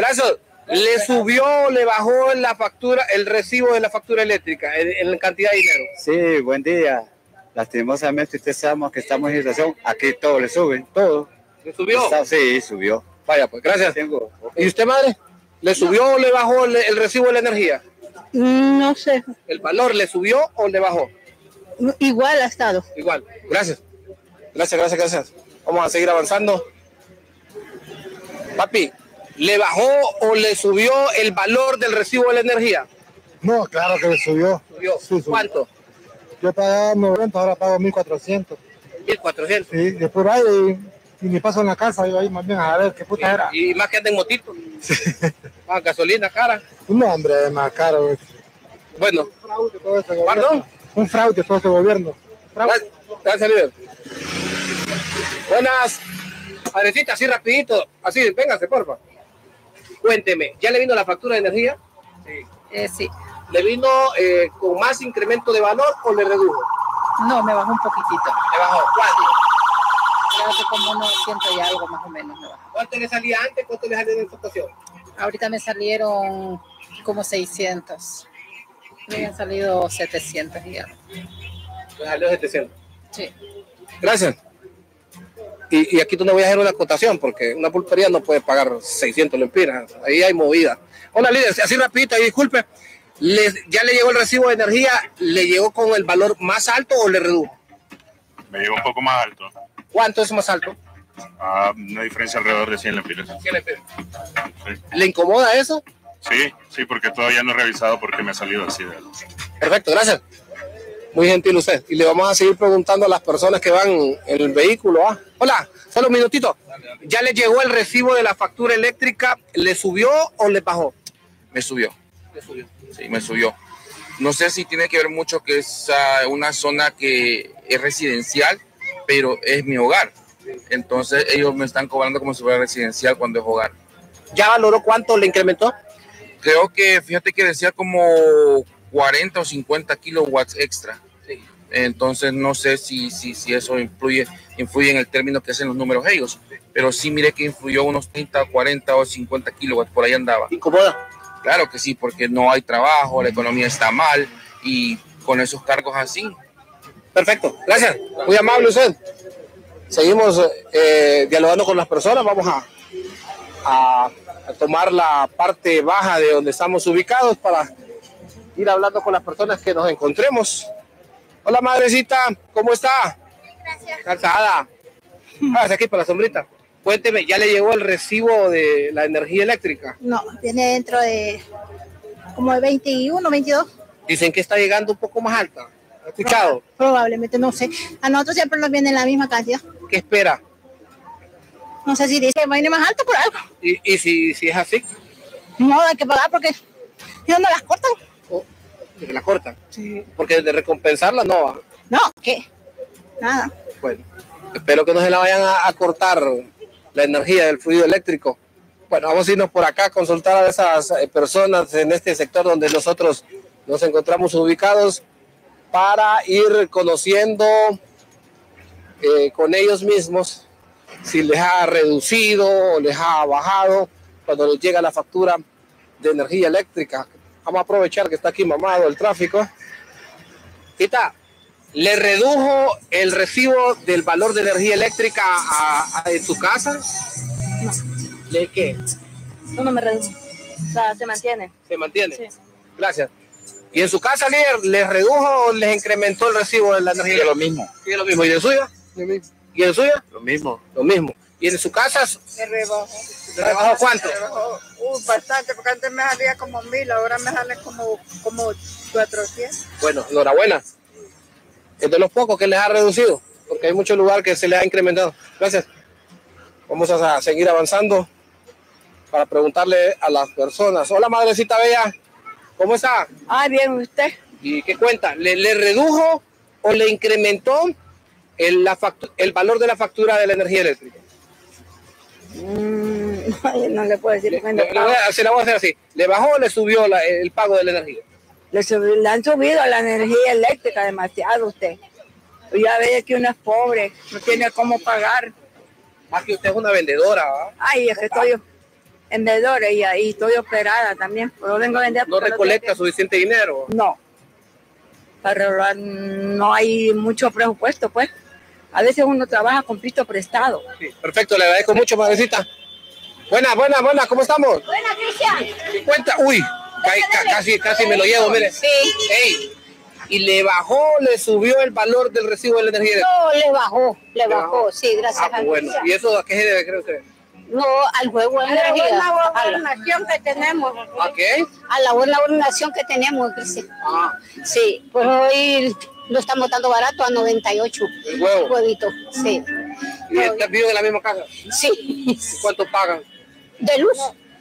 Gracias. ¿Le subió o le bajó la factura, el recibo de la factura eléctrica en cantidad de dinero? Sí, buen día. Lastimosamente usted sabemos que estamos en situación, aquí todo le sube, todo. ¿Le subió? Sí, subió. Vaya, pues gracias. ¿Y usted, madre? ¿Le subió o le bajó el recibo de la energía? No sé. ¿El valor le subió o le bajó? Igual ha estado. Igual. Gracias. Gracias. Vamos a seguir avanzando. Papi, ¿le bajó o le subió el valor del recibo de la energía? No, claro que le subió. Sí, ¿cuánto? Yo pagaba 90, ahora pago 1.400. 1.400. Sí, de por ahí, y me paso en la casa, yo ahí más bien a ver qué puta era. Y más que anda en motito. Sí. Gasolina cara. No, hombre, es más caro. Bueno. Un fraude todo ese ¿Pardón? gobierno. Un fraude todo ese gobierno. Gracias, líder. Buenas. Padrecita, así rapidito. Así, véngase, porfa. Cuénteme, ¿ya le vino la factura de energía? Sí. Sí. ¿Le vino con más incremento de valor o le redujo? No, me bajó un poquitito. ¿Le bajó? ¿Cuánto? Creo que como 900 y algo más o menos me bajó. ¿Cuánto le salía antes? ¿Cuánto le salió en esta ocasión? Ahorita me salieron como 600. Me habían salido 700 y algo. Me salió 700. Sí. Gracias. Y aquí tú no voy a hacer una acotación porque una pulpería no puede pagar 600 lempiras. Ahí hay movida. Hola, líder, así rapidito, y disculpe. ¿Ya le llegó el recibo de energía? ¿Le llegó con el valor más alto o le redujo? Me llegó un poco más alto. ¿Cuánto es más alto? Una diferencia alrededor de 100 lempiras. 100 lempiras. Sí. ¿Le incomoda eso? Sí, porque todavía no he revisado porque me ha salido así. Perfecto, gracias. Muy gentil usted. Y le vamos a seguir preguntando a las personas que van en el vehículo. Hola, solo un minutito. ¿Ya le llegó el recibo de la factura eléctrica? ¿Le subió o le bajó? Me subió. ¿Le subió? Sí, me subió. No sé si tiene que ver mucho que es una zona que es residencial, pero es mi hogar. Entonces ellos me están cobrando como si fuera residencial cuando es hogar. ¿Ya valoró cuánto le incrementó? Creo que, fíjate que decía como 40 o 50 kilowatts extra. Sí. Entonces no sé si eso influye en el término que hacen los números ellos, pero sí miré que influyó unos 30, 40 o 50 kilowatts, por ahí andaba. ¿Incomoda? Claro que sí, porque no hay trabajo, la economía está mal y con esos cargos así. Perfecto, gracias. Muy amable usted. Seguimos dialogando con las personas. Vamos a tomar la parte baja de donde estamos ubicados para ir hablando con las personas que nos encontremos. Hola, madrecita, ¿cómo está? Gracias. Cansada. Hágase aquí para la sombrita. Cuénteme, ¿ya le llegó el recibo de la energía eléctrica? No, viene dentro de como de 21, 22. Dicen que está llegando un poco más alta. ¿Ha escuchado? Probablemente, no sé. A nosotros siempre nos viene la misma cantidad. ¿Qué espera? No sé si dice que viene más alto por algo. ¿Y si es así? No, hay que pagar porque si no las cortan. ¿Que la cortan? Sí. Porque de recompensarla no va. No, ¿qué? Nada. Bueno, espero que no se la vayan a cortar la energía del fluido eléctrico. Bueno, vamos a irnos por acá a consultar a esas personas en este sector donde nosotros nos encontramos ubicados para ir conociendo con ellos mismos si les ha reducido o les ha bajado cuando les llega la factura de energía eléctrica. Vamos a aprovechar que está aquí mamado el tráfico. Tita, ¿le redujo el recibo del valor de energía eléctrica en su casa? No. ¿De qué? No me reduce. O sea, se mantiene. ¿Se mantiene? Sí. Gracias. ¿Y en su casa, líder, les redujo o les incrementó el recibo de la energía? Sí, lo mismo. Sí, lo mismo. ¿Y en suya? Lo mismo. ¿Y en suya? Lo mismo. Lo mismo. ¿Y en su casa? Se rebajó. ¿Se rebajó cuánto? Se rebajó. Bastante, porque antes me salía como 1000, ahora me sale como 400. Bueno, enhorabuena. Es de los pocos que les ha reducido, porque hay muchos lugares que se les ha incrementado. Gracias. Vamos a seguir avanzando para preguntarle a las personas. Hola, madrecita bella. ¿Cómo está? Bien, ¿usted? ¿Y qué cuenta? ¿Le redujo o le incrementó el valor de la factura de la energía eléctrica? No le puedo decir. Se la voy a hacer así. ¿Le bajó o le subió el pago de la energía? Le han subido la energía eléctrica demasiado usted. Ya ve que uno es pobre, no tiene cómo pagar. Más que usted es una vendedora, ¿verdad? Ay, es que estoy... en vendedores y ahí estoy operada también. Pero vengo a vender. ¿No recolecta suficiente dinero? No. Para no hay mucho presupuesto, pues. A veces uno trabaja con pisto prestado. Sí, perfecto, le agradezco mucho, madrecita. Buena, ¿cómo estamos? Buena, Cristian. 50, uy, casi me lo llevo, mire. Sí. Ey, y le bajó, le subió el valor del recibo de la energía. No, le bajó, sí, gracias a Dios. Bueno, ¿y eso a qué se debe, cree usted? No, al juego de A la energía. buena gobernación que tenemos. ¿A qué? A la buena gobernación que tenemos, Cristian. Sí, pues hoy lo estamos dando barato a 98. ¿El huevo? Huevito, sí. ¿Y viven en la misma casa? Sí. ¿Y cuánto pagan? ¿De luz?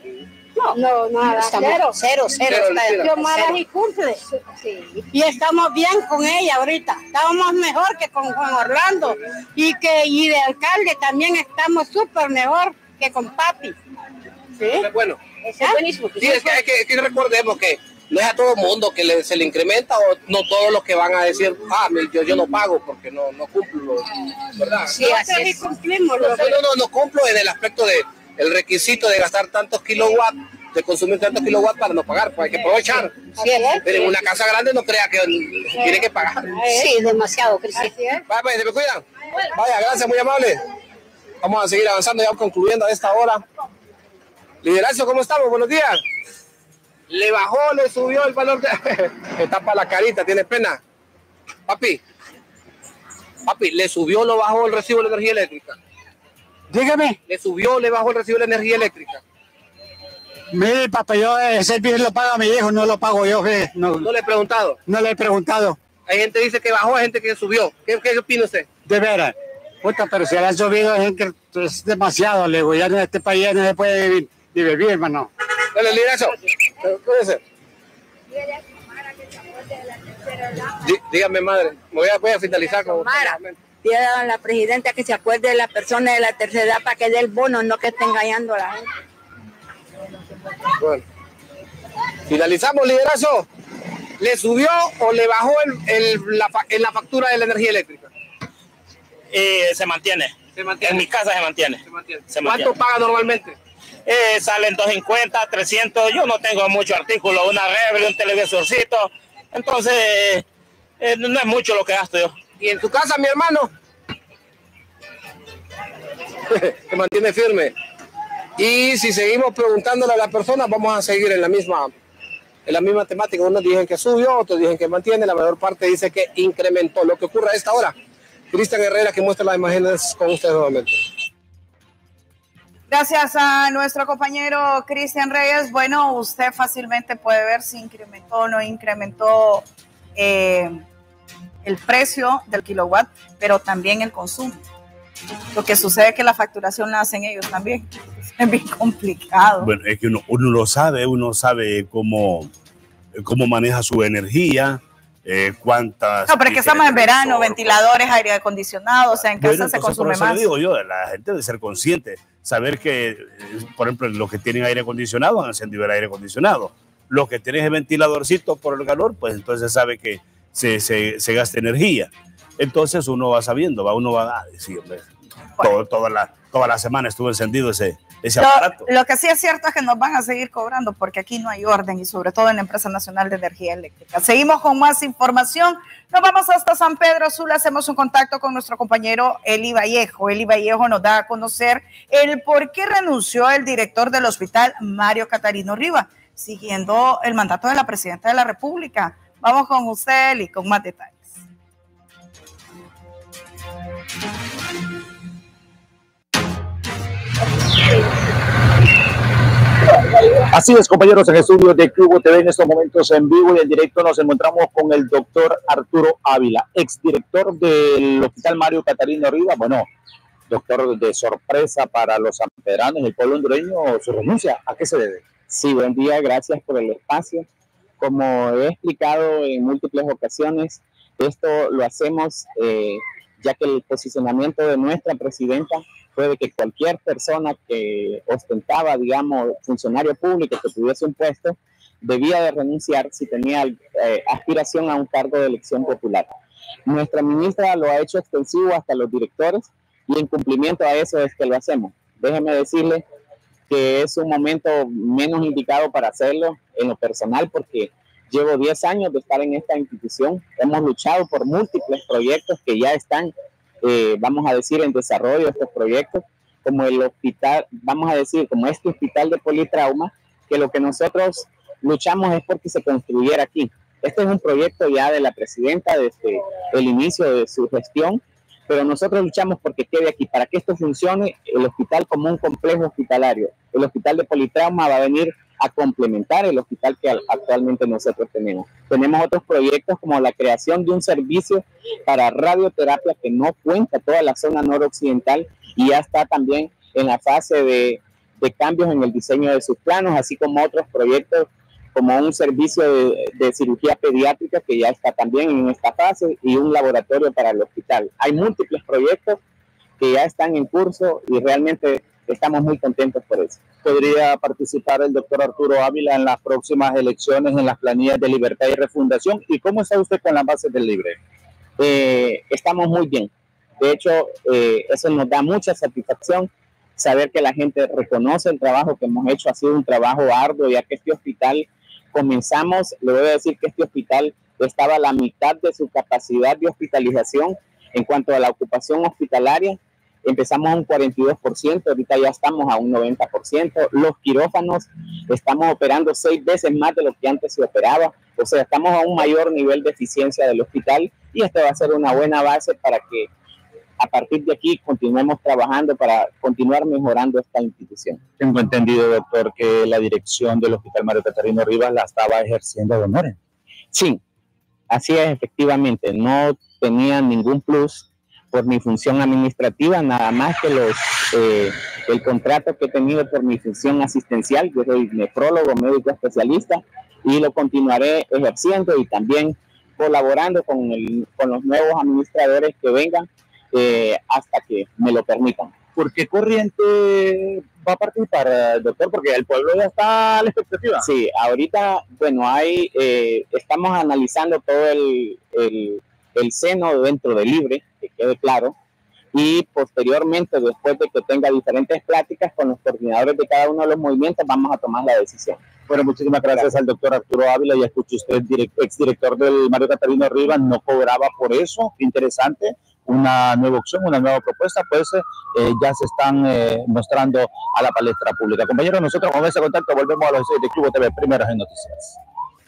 No, nada. Cero. Xiomara sí cumple. Sí. Y estamos bien con ella ahorita. Estamos mejor que con Juan Orlando. Y de alcalde también estamos súper mejor que con papi. ¿Sí? Es bueno. Es buenísimo. Sí, es que recordemos que no es a todo mundo que se le incrementa, o no todos los que van a decir, yo no pago porque no cumplo, ¿verdad? Sí, así es. Cumplimos. No cumplo en el aspecto de el requisito de gastar tantos kilowatts, de consumir tantos kilowatts para no pagar, pues hay que aprovechar. Sí, Pero en una casa grande no crea que tiene que pagar. sí, demasiado, Cristian. Vaya, pues, se me cuidan. Vaya, gracias, muy amable. Vamos a seguir avanzando, ya concluyendo a esta hora. Liderazgo, ¿cómo estamos? Buenos días. Le bajó, le subió el valor de... Me tapa la carita, tiene pena. Papi, ¿le subió o lo bajó el recibo de la energía eléctrica? Dígame, ¿Le subió o le bajó el recibo de la energía eléctrica? mire, papá, yo ese bill lo paga mi hijo, no lo pago yo, no No le he preguntado. le he preguntado, Hay gente que dice que bajó, hay gente que subió. ¿Qué opina usted? de veras. Puta, pero si le han subido es demasiado, le digo, ya en este país ya no se puede vivir, hermano. Dale, liderazgo. Cuídese. Dígame, madre. Voy a finalizar con... Pide a la presidenta que se acuerde de la persona de la tercera edad para que dé el bono, no que esté engañando a la gente. Bueno. Finalizamos, liderazgo. ¿Le subió o le bajó la factura de la energía eléctrica? Se mantiene. Se mantiene. En mi casa se mantiene. ¿Cuánto paga normalmente? Salen 250, 300. Yo no tengo mucho artículo, una refri, un televisorcito. Entonces, no es mucho lo que gasto yo. ¿Y en tu casa, mi hermano? Se mantiene firme. Y si seguimos preguntándole a las personas, vamos a seguir en la misma temática. Unos dicen que subió, otros dicen que mantiene, la mayor parte dice que incrementó. Lo que ocurre a esta hora. Cristian Herrera, que muestra las imágenes con ustedes nuevamente. Gracias a nuestro compañero Cristian Reyes. Bueno, usted fácilmente puede ver si incrementó o no incrementó el precio del kilowatt, pero también el consumo. Lo que sucede es que la facturación la hacen ellos también. Es bien complicado. Bueno, es que uno lo sabe, uno sabe cómo maneja su energía, cuántas... No, pero es que estamos en verano, ventiladores, aire acondicionado, o sea, en casa se consume más. Por eso le digo yo, la gente debe ser consciente, saber que, por ejemplo, los que tienen aire acondicionado han encendido el aire acondicionado. Los que tienen el ventiladorcito por el calor, pues entonces sabe que se gasta energía. Entonces uno va sabiendo, uno va a decir, toda la semana estuvo encendido ese aparato. Lo que sí es cierto es que nos van a seguir cobrando porque aquí no hay orden y sobre todo en la Empresa Nacional de Energía Eléctrica. Seguimos con más información. Nos vamos hasta San Pedro Sula. Hacemos un contacto con nuestro compañero Eli Vallejo. Eli Vallejo nos da a conocer el por qué renunció el director del hospital, Mario Catarino Riva, siguiendo el mandato de la presidenta de la República. Vamos con usted, Eli, con más detalles. Así es, compañeros, en el estudio de Cubo TV en estos momentos en vivo y en directo nos encontramos con el doctor Arturo Ávila, exdirector del Hospital Mario Catarino Riva. Bueno, doctor, de sorpresa para los sanpedranos y el pueblo hondureño, su renuncia, ¿a qué se debe? Sí, buen día, gracias por el espacio. Como he explicado en múltiples ocasiones, esto lo hacemos ya que el posicionamiento de nuestra presidenta fue de que cualquier persona que ostentaba, digamos, funcionario público que tuviese un puesto, debía de renunciar si tenía aspiración a un cargo de elección popular. Nuestra ministra lo ha hecho extensivo hasta los directores y en cumplimiento a eso es que lo hacemos. Déjeme decirle que es un momento menos indicado para hacerlo en lo personal, porque llevo 10 años de estar en esta institución. Hemos luchado por múltiples proyectos que ya están, vamos a decir, en desarrollo, estos proyectos, como el hospital, vamos a decir, como este hospital de politrauma, que lo que nosotros luchamos es porque se construyera aquí. Este es un proyecto ya de la presidenta desde el inicio de su gestión, pero nosotros luchamos porque quede aquí. Para que esto funcione, el hospital como un complejo hospitalario, el hospital de politrauma va a venir a complementar el hospital que actualmente nosotros tenemos. Tenemos otros proyectos como la creación de un servicio para radioterapia que no cuenta toda la zona noroccidental y ya está también en la fase de cambios en el diseño de sus planos, así como otros proyectos como un servicio de cirugía pediátrica que ya está también en esta fase y un laboratorio para el hospital. Hay múltiples proyectos que ya están en curso y realmente estamos muy contentos por eso. ¿Podría participar el doctor Arturo Ávila en las próximas elecciones en las planillas de Libertad y Refundación? ¿Y cómo está usted con las bases del Libre? Estamos muy bien. De hecho, eso nos da mucha satisfacción, saber que la gente reconoce el trabajo que hemos hecho. Ha sido un trabajo arduo, ya que este hospital comenzamos, le voy a decir que este hospital estaba a la mitad de su capacidad de hospitalización en cuanto a la ocupación hospitalaria. Empezamos a un 42%, ahorita ya estamos a un 90%. Los quirófanos estamos operando 6 veces más de lo que antes se operaba. O sea, estamos a un mayor nivel de eficiencia del hospital y esto va a ser una buena base para que a partir de aquí continuemos trabajando para continuar mejorando esta institución. Tengo entendido, doctor, que la dirección del Hospital Mario Catarino Rivas la estaba ejerciendo de honores. Sí, así es, efectivamente. No tenía ningún plus por mi función administrativa, nada más que el contrato que he tenido por mi función asistencial. Yo soy nefrólogo, médico especialista, y lo continuaré ejerciendo y también colaborando con los nuevos administradores que vengan hasta que me lo permitan. ¿Por qué corriente va a participar, doctor? Porque el pueblo ya está a la expectativa. Sí, ahorita, bueno, estamos analizando todo el seno dentro de Libre, que quede claro, y posteriormente, después de que tenga diferentes pláticas con los coordinadores de cada uno de los movimientos, vamos a tomar la decisión. Bueno, muchísimas gracias al doctor Arturo Ávila. Ya escuché usted, exdirector del Mario Catarino Rivas, no cobraba por eso. Interesante, una nueva opción, una nueva propuesta, pues ya se están mostrando a la palestra pública. Compañeros, nosotros con ese contacto volvemos a los de Cubo TV, primeras en noticias.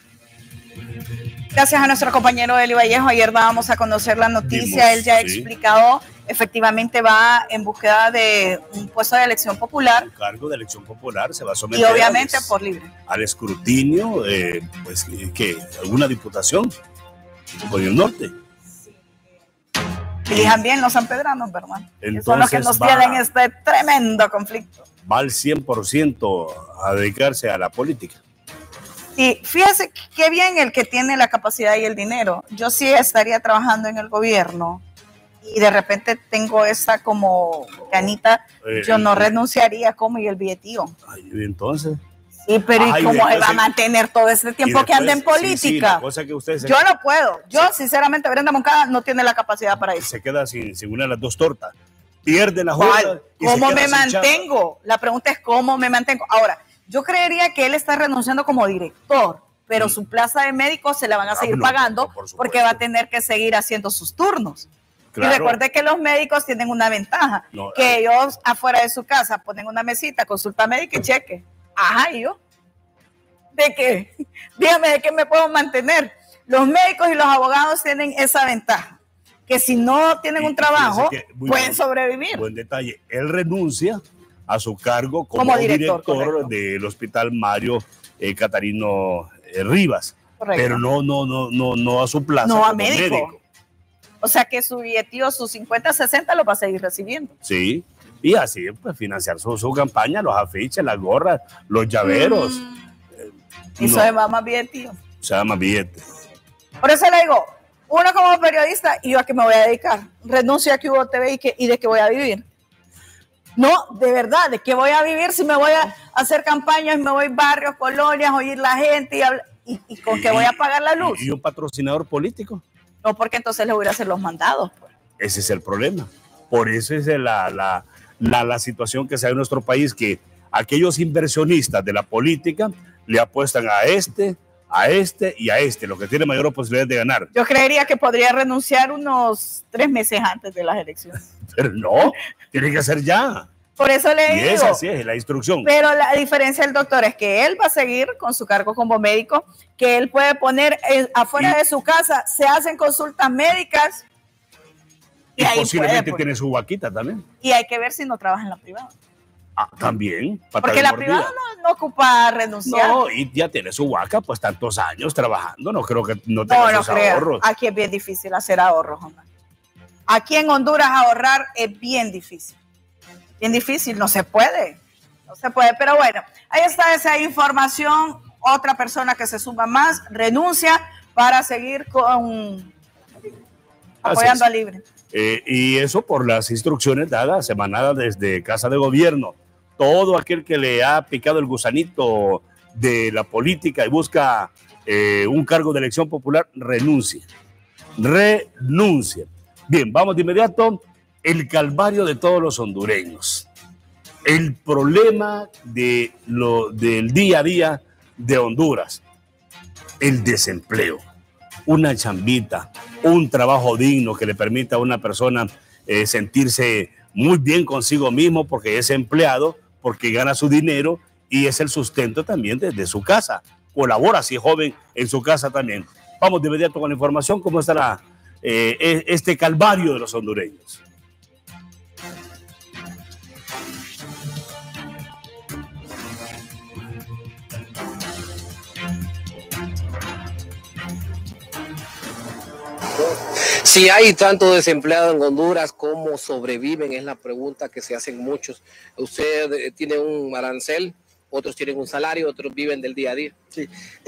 Gracias a nuestro compañero Eli Vallejo. Ayer dábamos a conocer la noticia. Él ya ha explicado, efectivamente va en búsqueda de un puesto de elección popular. Un cargo de elección popular se va a someter. Y obviamente por Libre. Al escrutinio, pues, que alguna diputación por el norte. Elijan bien los sanpedranos, ¿verdad? Entonces, son los que nos tienen este tremendo conflicto. Va al 100% a dedicarse a la política. Y fíjese qué bien el que tiene la capacidad y el dinero. Yo sí estaría trabajando en el gobierno y de repente tengo esa como ganita, yo no renunciaría como y el billetío. Ay, entonces. Sí, pero ¿y cómo va a mantener todo este tiempo después, que anda en política? Sí, la cosa que usted yo no puedo. Yo, sinceramente, Brenda Moncada no tiene la capacidad para eso. Se queda sin una de las dos tortas. Pierde la jugada. ¿Cómo me mantengo? La pregunta es ¿cómo me mantengo? Ahora, yo creería que él está renunciando como director, pero su plaza de médico se la van a seguir pagando porque va a tener que seguir haciendo sus turnos. Claro. Y recuerde que los médicos tienen una ventaja, que ellos afuera de su casa ponen una mesita, consulta médica y cheque. Ajá, ¿y yo? ¿De qué? Dígame, ¿de qué me puedo mantener? Los médicos y los abogados tienen esa ventaja, que si no tienen un trabajo, pueden sobrevivir. Buen detalle, él renuncia a su cargo como director del Hospital Mario Catarino Rivas, correcto. Pero no a su plaza no como médico. O sea que su billetío, sus 50, 60 lo va a seguir recibiendo. Sí, y así pues financiar su campaña, los afiches, las gorras, los llaveros. Eso se va más billetío. Se va más billete. Por eso le digo, uno como periodista, ¿y yo a qué me voy a dedicar? Renuncio a Cubo TV y de qué voy a vivir. No, de verdad, ¿de qué voy a vivir si me voy a hacer campañas, me voy a barrios, colonias, oír la gente y con qué voy a pagar la luz? ¿Y un patrocinador político? No, porque entonces le voy a hacer los mandados. Pues. Ese es el problema. Por eso es la situación que se da en nuestro país, que aquellos inversionistas de la política le apuestan a este y a este, lo que tiene mayor posibilidad de ganar. Yo creería que podría renunciar unos 3 meses antes de las elecciones. Pero no, tiene que ser ya. Por eso le Y digo. esa sí es la instrucción. Pero la diferencia del doctor es que él va a seguir con su cargo como médico, que él puede poner afuera de su casa, se hacen consultas médicas. Y ahí posiblemente puede, tiene su vaquita también. y hay que ver si no trabaja en la privada. Ah, también. pata Porque de la mordida. privada no ocupa renunciar. No, y ya tiene su vaca, pues tantos años trabajando, no creo que no tenga No esos creo. ahorros. Aquí es bien difícil hacer ahorros, hombre. Aquí en Honduras ahorrar es bien difícil. Bien difícil, no se puede. No se puede, pero bueno, ahí está esa información. Otra persona que se suma más renuncia para seguir apoyando a Libre. Y eso por las instrucciones dadas, emanadas desde Casa de Gobierno. Todo aquel que le ha picado el gusanito de la política y busca un cargo de elección popular, renuncie. Renuncie. Bien, vamos de inmediato. El calvario de todos los hondureños. El problema del día a día de Honduras. El desempleo. Una chambita, un trabajo digno que le permita a una persona sentirse muy bien consigo mismo porque es empleado, porque gana su dinero y es el sustento también desde su casa. Colabora, si es joven, en su casa también. Vamos de inmediato con la información. ¿Cómo estará este calvario de los hondureños? Si hay tanto desempleado en Honduras, ¿cómo sobreviven? Es la pregunta que se hacen muchos. Usted tiene un arancel, otros tienen un salario, otros viven del día a día. Sí.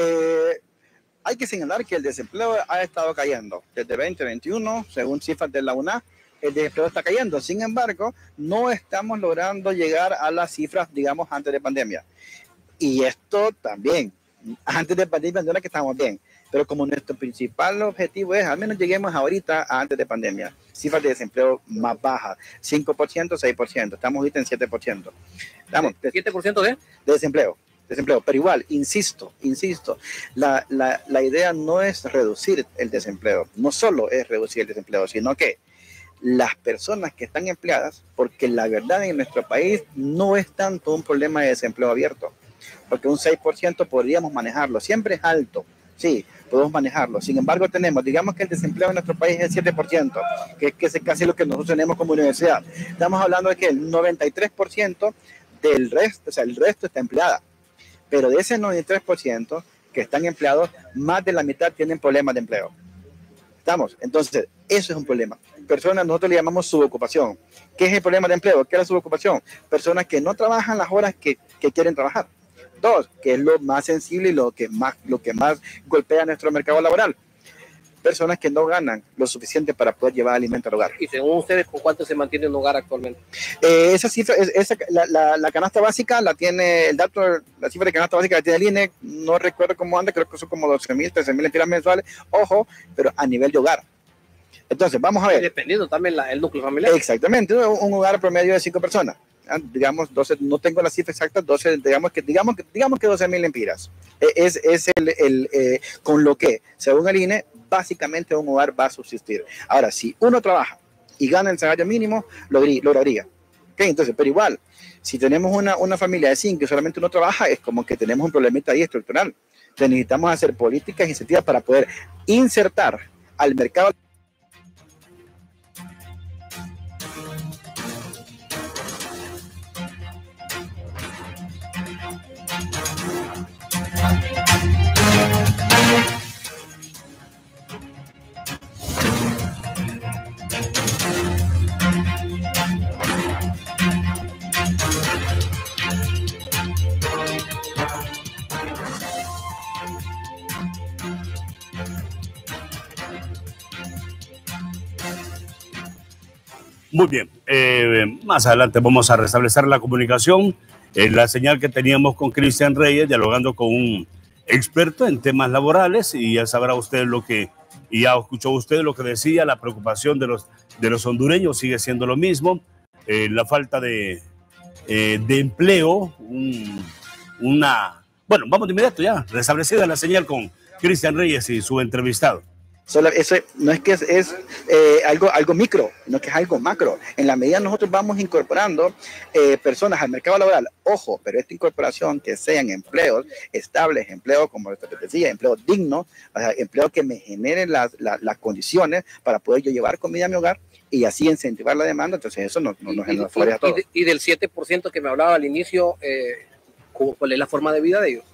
Hay que señalar que el desempleo ha estado cayendo desde 2021, según cifras de la UNA, el desempleo está cayendo. Sin embargo, no estamos logrando llegar a las cifras, digamos, antes de pandemia. Y esto también, antes de pandemia no era que estábamos bien, pero como nuestro principal objetivo es, al menos lleguemos ahorita a antes de pandemia, cifras de desempleo más bajas, 5%, 6%, estamos ahorita en 7%. Estamos, ¿7% de desempleo? Pero igual, insisto, la idea no es reducir el desempleo, no solo es reducir el desempleo, sino que las personas que están empleadas, porque la verdad en nuestro país no es tanto un problema de desempleo abierto, porque un 6% podríamos manejarlo, siempre es alto, sí, podemos manejarlo. Sin embargo, digamos que el desempleo en nuestro país es el 7%, que es casi lo que nosotros tenemos como universidad. Estamos hablando de que el 93% del resto, o sea, el resto está empleada. Pero de ese 93% que están empleados, más de la mitad tienen problemas de empleo. ¿Estamos? Entonces, eso es un problema. Personas, nosotros le llamamos subocupación. ¿Qué es el problema de empleo? ¿Qué es la subocupación? Personas que no trabajan las horas que quieren trabajar. 2, que es lo más sensible y lo que más golpea nuestro mercado laboral. Personas que no ganan lo suficiente para poder llevar alimento al hogar. Y según ustedes, ¿con cuánto se mantiene un hogar actualmente? Esa cifra, la canasta básica la tiene, la cifra de canasta básica la tiene el INE, no recuerdo cómo anda, creo que son como 12.000, 13.000 empiras mensuales, ojo, pero a nivel de hogar. Entonces, vamos a ver. Dependiendo también el núcleo familiar. Exactamente, un hogar promedio de 5 personas. Digamos 12, no tengo la cifra exacta, 12, digamos que 12.000 empiras. Es con lo que, según el INE, básicamente un hogar va a subsistir. Ahora, si uno trabaja y gana el salario mínimo, lograría. ¿Okay? Entonces, pero igual, si tenemos una familia de 5 y solamente uno trabaja, es como que tenemos un problemita ahí estructural. Entonces, necesitamos hacer políticas incentivas para poder insertar al mercado. Muy bien, más adelante vamos a restablecer la comunicación, la señal que teníamos con Cristian Reyes, dialogando con un experto en temas laborales, y ya sabrá usted y ya escuchó usted lo que decía, la preocupación de los hondureños sigue siendo lo mismo, la falta de de empleo, bueno, vamos de inmediato ya, restablecida la señal con Cristian Reyes y su entrevistado. Eso no es que es algo micro, no que es algo macro. En la medida nosotros vamos incorporando personas al mercado laboral, ojo, pero esta incorporación que sean empleos estables, empleos, como te decía, empleos dignos, o sea, empleos que me generen las condiciones para poder yo llevar comida a mi hogar y así incentivar la demanda. Entonces eso nos genera favorece a todos. Y del 7% que me hablaba al inicio, ¿cuál es la forma de vida de ellos?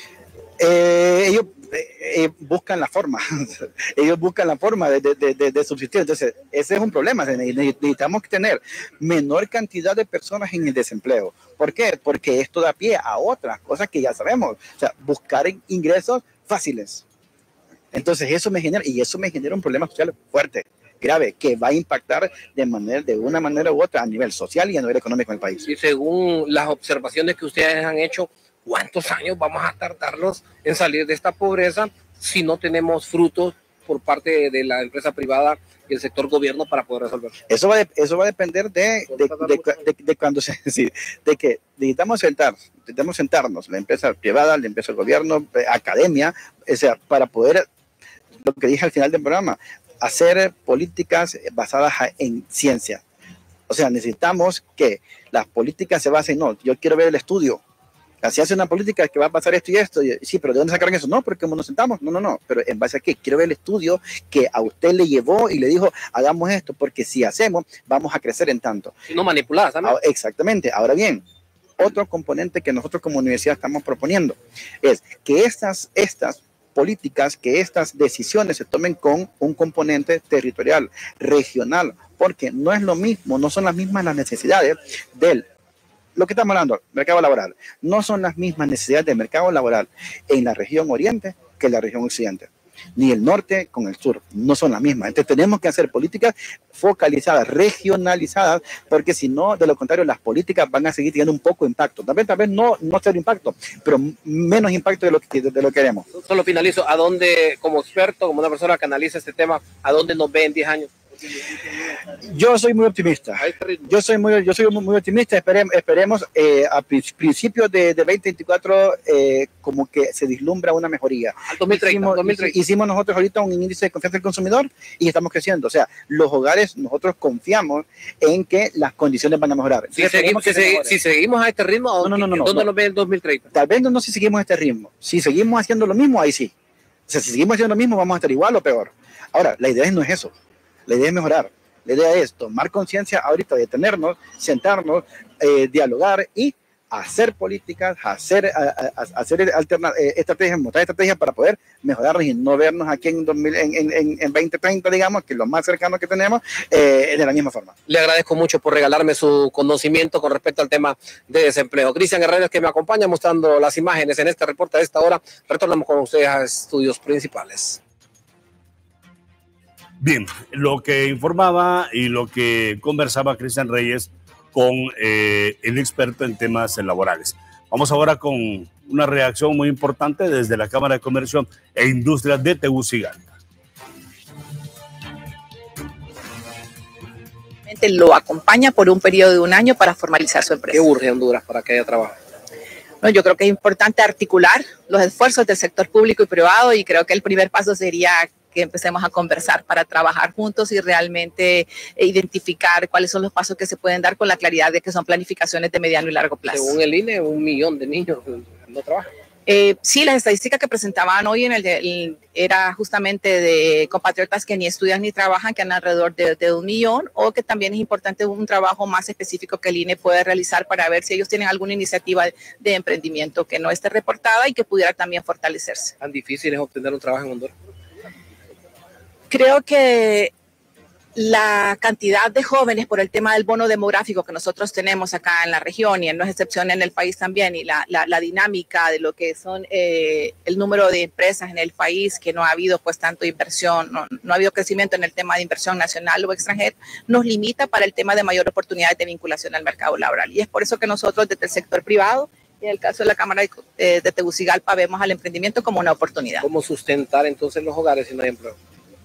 Ellos buscan la forma, ellos buscan la forma de subsistir. Entonces, ese es un problema. Necesitamos tener menor cantidad de personas en el desempleo. ¿Por qué? Porque esto da pie a otras cosas que ya sabemos. O sea, buscar ingresos fáciles. Entonces, eso me genera un problema social fuerte, grave, que va a impactar de una manera u otra a nivel social y a nivel económico en el país. Y según las observaciones que ustedes han hecho, ¿cuántos años vamos a tardarnos en salir de esta pobreza si no tenemos frutos por parte de la empresa privada y el sector gobierno para poder resolverlo? Eso va a depender de cuando de que necesitamos sentarnos, la empresa privada, la empresa del gobierno, academia, o sea, para poder, lo que dije al final del programa, hacer políticas basadas en ciencia. O sea, necesitamos que las políticas se basen, no, yo quiero ver el estudio. Así hace una política que va a pasar esto y esto. Sí, pero ¿de dónde sacaron eso? No, porque como nos sentamos. No. Pero ¿en base a qué? Quiero ver el estudio que a usted le llevó y le dijo, hagamos esto, porque si hacemos, vamos a crecer en tanto. Y no manipular, ¿sabes? Exactamente. Ahora bien, otro componente que nosotros como universidad estamos proponiendo es que estas políticas, que estas decisiones se tomen con un componente territorial, regional, porque no es lo mismo, no son las mismas las necesidades lo que estamos hablando, mercado laboral, no son las mismas necesidades del mercado laboral en la región oriente que en la región occidente, ni el norte con el sur, no son las mismas. Entonces tenemos que hacer políticas focalizadas, regionalizadas, porque si no, de lo contrario, las políticas van a seguir teniendo un poco de impacto. Tal vez no cero impacto, pero menos impacto de lo que queremos. Solo finalizo, ¿a dónde, como experto, como una persona que analiza este tema, a dónde nos ve en 10 años? Yo soy muy optimista. Yo soy muy optimista. Esperemos a principios de 2024 como que se vislumbra una mejoría. Al 2030. Hicimos nosotros ahorita un índice de confianza del consumidor y estamos creciendo. O sea, los hogares, nosotros confiamos en que las condiciones van a mejorar. Si seguimos a este ritmo, ¿dónde nos ve el 2030? Tal vez no si seguimos a este ritmo. Si seguimos haciendo lo mismo, ahí sí. O sea, si seguimos haciendo lo mismo, vamos a estar igual o peor. Ahora, la idea no es eso. La idea es mejorar. La idea es tomar conciencia ahorita, detenernos, sentarnos, dialogar y hacer políticas, hacer estrategias, mostrar estrategias para poder mejorarnos y no vernos aquí en 2030, digamos, que es lo más cercano que tenemos, de la misma forma. Le agradezco mucho por regalarme su conocimiento con respecto al tema de desempleo. Cristian Herrera, que me acompaña mostrando las imágenes en este reporte de esta hora. Retornamos con ustedes a estudios principales. Bien, lo que informaba y lo que conversaba Cristian Reyes con el experto en temas laborales. Vamos ahora con una reacción muy importante desde la Cámara de Comercio e Industria de Tegucigalpa. Lo acompaña por un periodo de 1 año para formalizar su empresa. ¿Qué urge en Honduras para que haya trabajo? No, yo creo que es importante articular los esfuerzos del sector público y privado y creo que el primer paso sería que empecemos a conversar para trabajar juntos y realmente identificar cuáles son los pasos que se pueden dar con la claridad de que son planificaciones de mediano y largo plazo. Según el INE, 1 millón de niños no trabajan. Sí, las estadísticas que presentaban hoy era justamente de compatriotas que ni estudian ni trabajan, que han alrededor de 1 millón, o que también es importante un trabajo más específico que el INE puede realizar para ver si ellos tienen alguna iniciativa de emprendimiento que no esté reportada y que pudiera también fortalecerse. ¿Tan difícil es obtener un trabajo en Honduras? Creo que la cantidad de jóvenes por el tema del bono demográfico que nosotros tenemos acá en la región y no es excepción en el país también y la dinámica de lo que son el número de empresas en el país, que no ha habido pues tanto inversión, no ha habido crecimiento en el tema de inversión nacional o extranjera, nos limita para el tema de mayor oportunidad de vinculación al mercado laboral. Y es por eso que nosotros desde el sector privado, y en el caso de la Cámara de Tegucigalpa, vemos al emprendimiento como una oportunidad. ¿Cómo sustentar entonces los hogares si no hay empleo?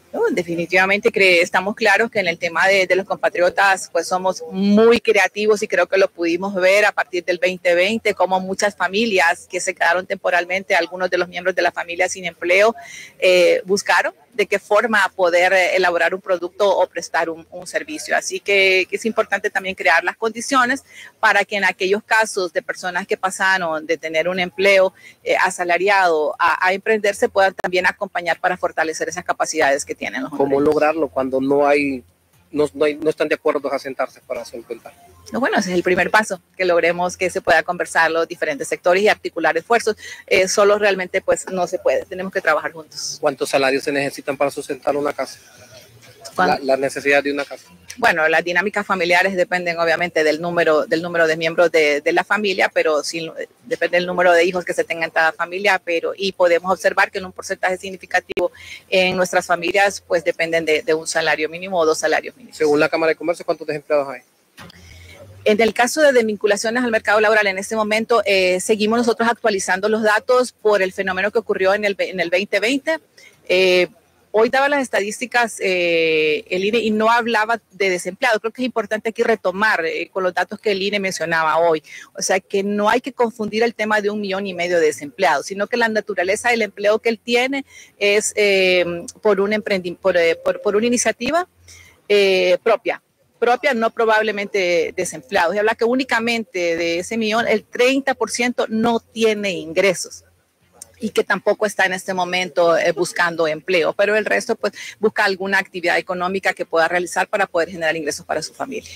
No, definitivamente estamos claros que en el tema de los compatriotas pues somos muy creativos y creo que lo pudimos ver a partir del 2020 como muchas familias que se quedaron temporalmente, algunos de los miembros de la familia sin empleo, buscaron de qué forma poder elaborar un producto o prestar un servicio. Así que es importante también crear las condiciones para que en aquellos casos de personas que pasaron de tener un empleo asalariado a emprender se puedan también acompañar para fortalecer esas capacidades que tienen los ¿Cómo lograrlo cuando no están de acuerdo a sentarse para solventar? Bueno, ese es el primer paso, que logremos que se pueda conversar los diferentes sectores y articular esfuerzos. Solo realmente pues no se puede, tenemos que trabajar juntos. ¿Cuántos salarios se necesitan para sustentar una casa? La necesidad de una casa. Bueno, las dinámicas familiares dependen obviamente del número de miembros de la familia, pero sí depende del número de hijos que se tenga en cada familia, y podemos observar que en un porcentaje significativo en nuestras familias pues dependen de un salario mínimo o 2 salarios mínimos. Según la Cámara de Comercio, ¿cuántos desempleados hay? En el caso de desvinculaciones al mercado laboral, en este momento seguimos nosotros actualizando los datos por el fenómeno que ocurrió en el 2020. Hoy daba las estadísticas el INE y no hablaba de desempleados. Creo que es importante aquí retomar con los datos que el INE mencionaba hoy. O sea, que no hay que confundir el tema de 1,5 millones de desempleados, sino que la naturaleza del empleo que él tiene es por una iniciativa propia, no probablemente desempleados. Y habla que únicamente de ese millón, el 30% no tiene ingresos y que tampoco está en este momento buscando empleo, pero el resto pues busca alguna actividad económica que pueda realizar para poder generar ingresos para su familia.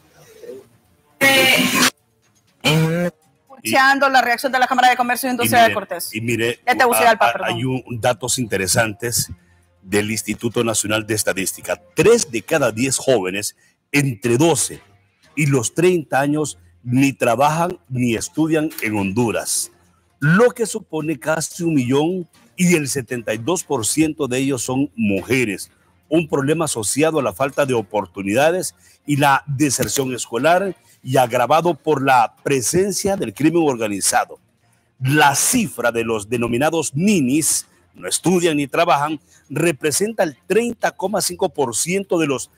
Escuchando la reacción de la Cámara de Comercio y Industria de Cortés. Y mire, hay datos interesantes del Instituto Nacional de Estadística. 3 de cada 10 jóvenes entre 12 y los 30 años ni trabajan ni estudian en Honduras, lo que supone casi 1 millón, y el 72% de ellos son mujeres. Un problema asociado a la falta de oportunidades y la deserción escolar, y agravado por la presencia del crimen organizado. La cifra de los denominados ninis, no estudian ni trabajan, representa el 30,5% de los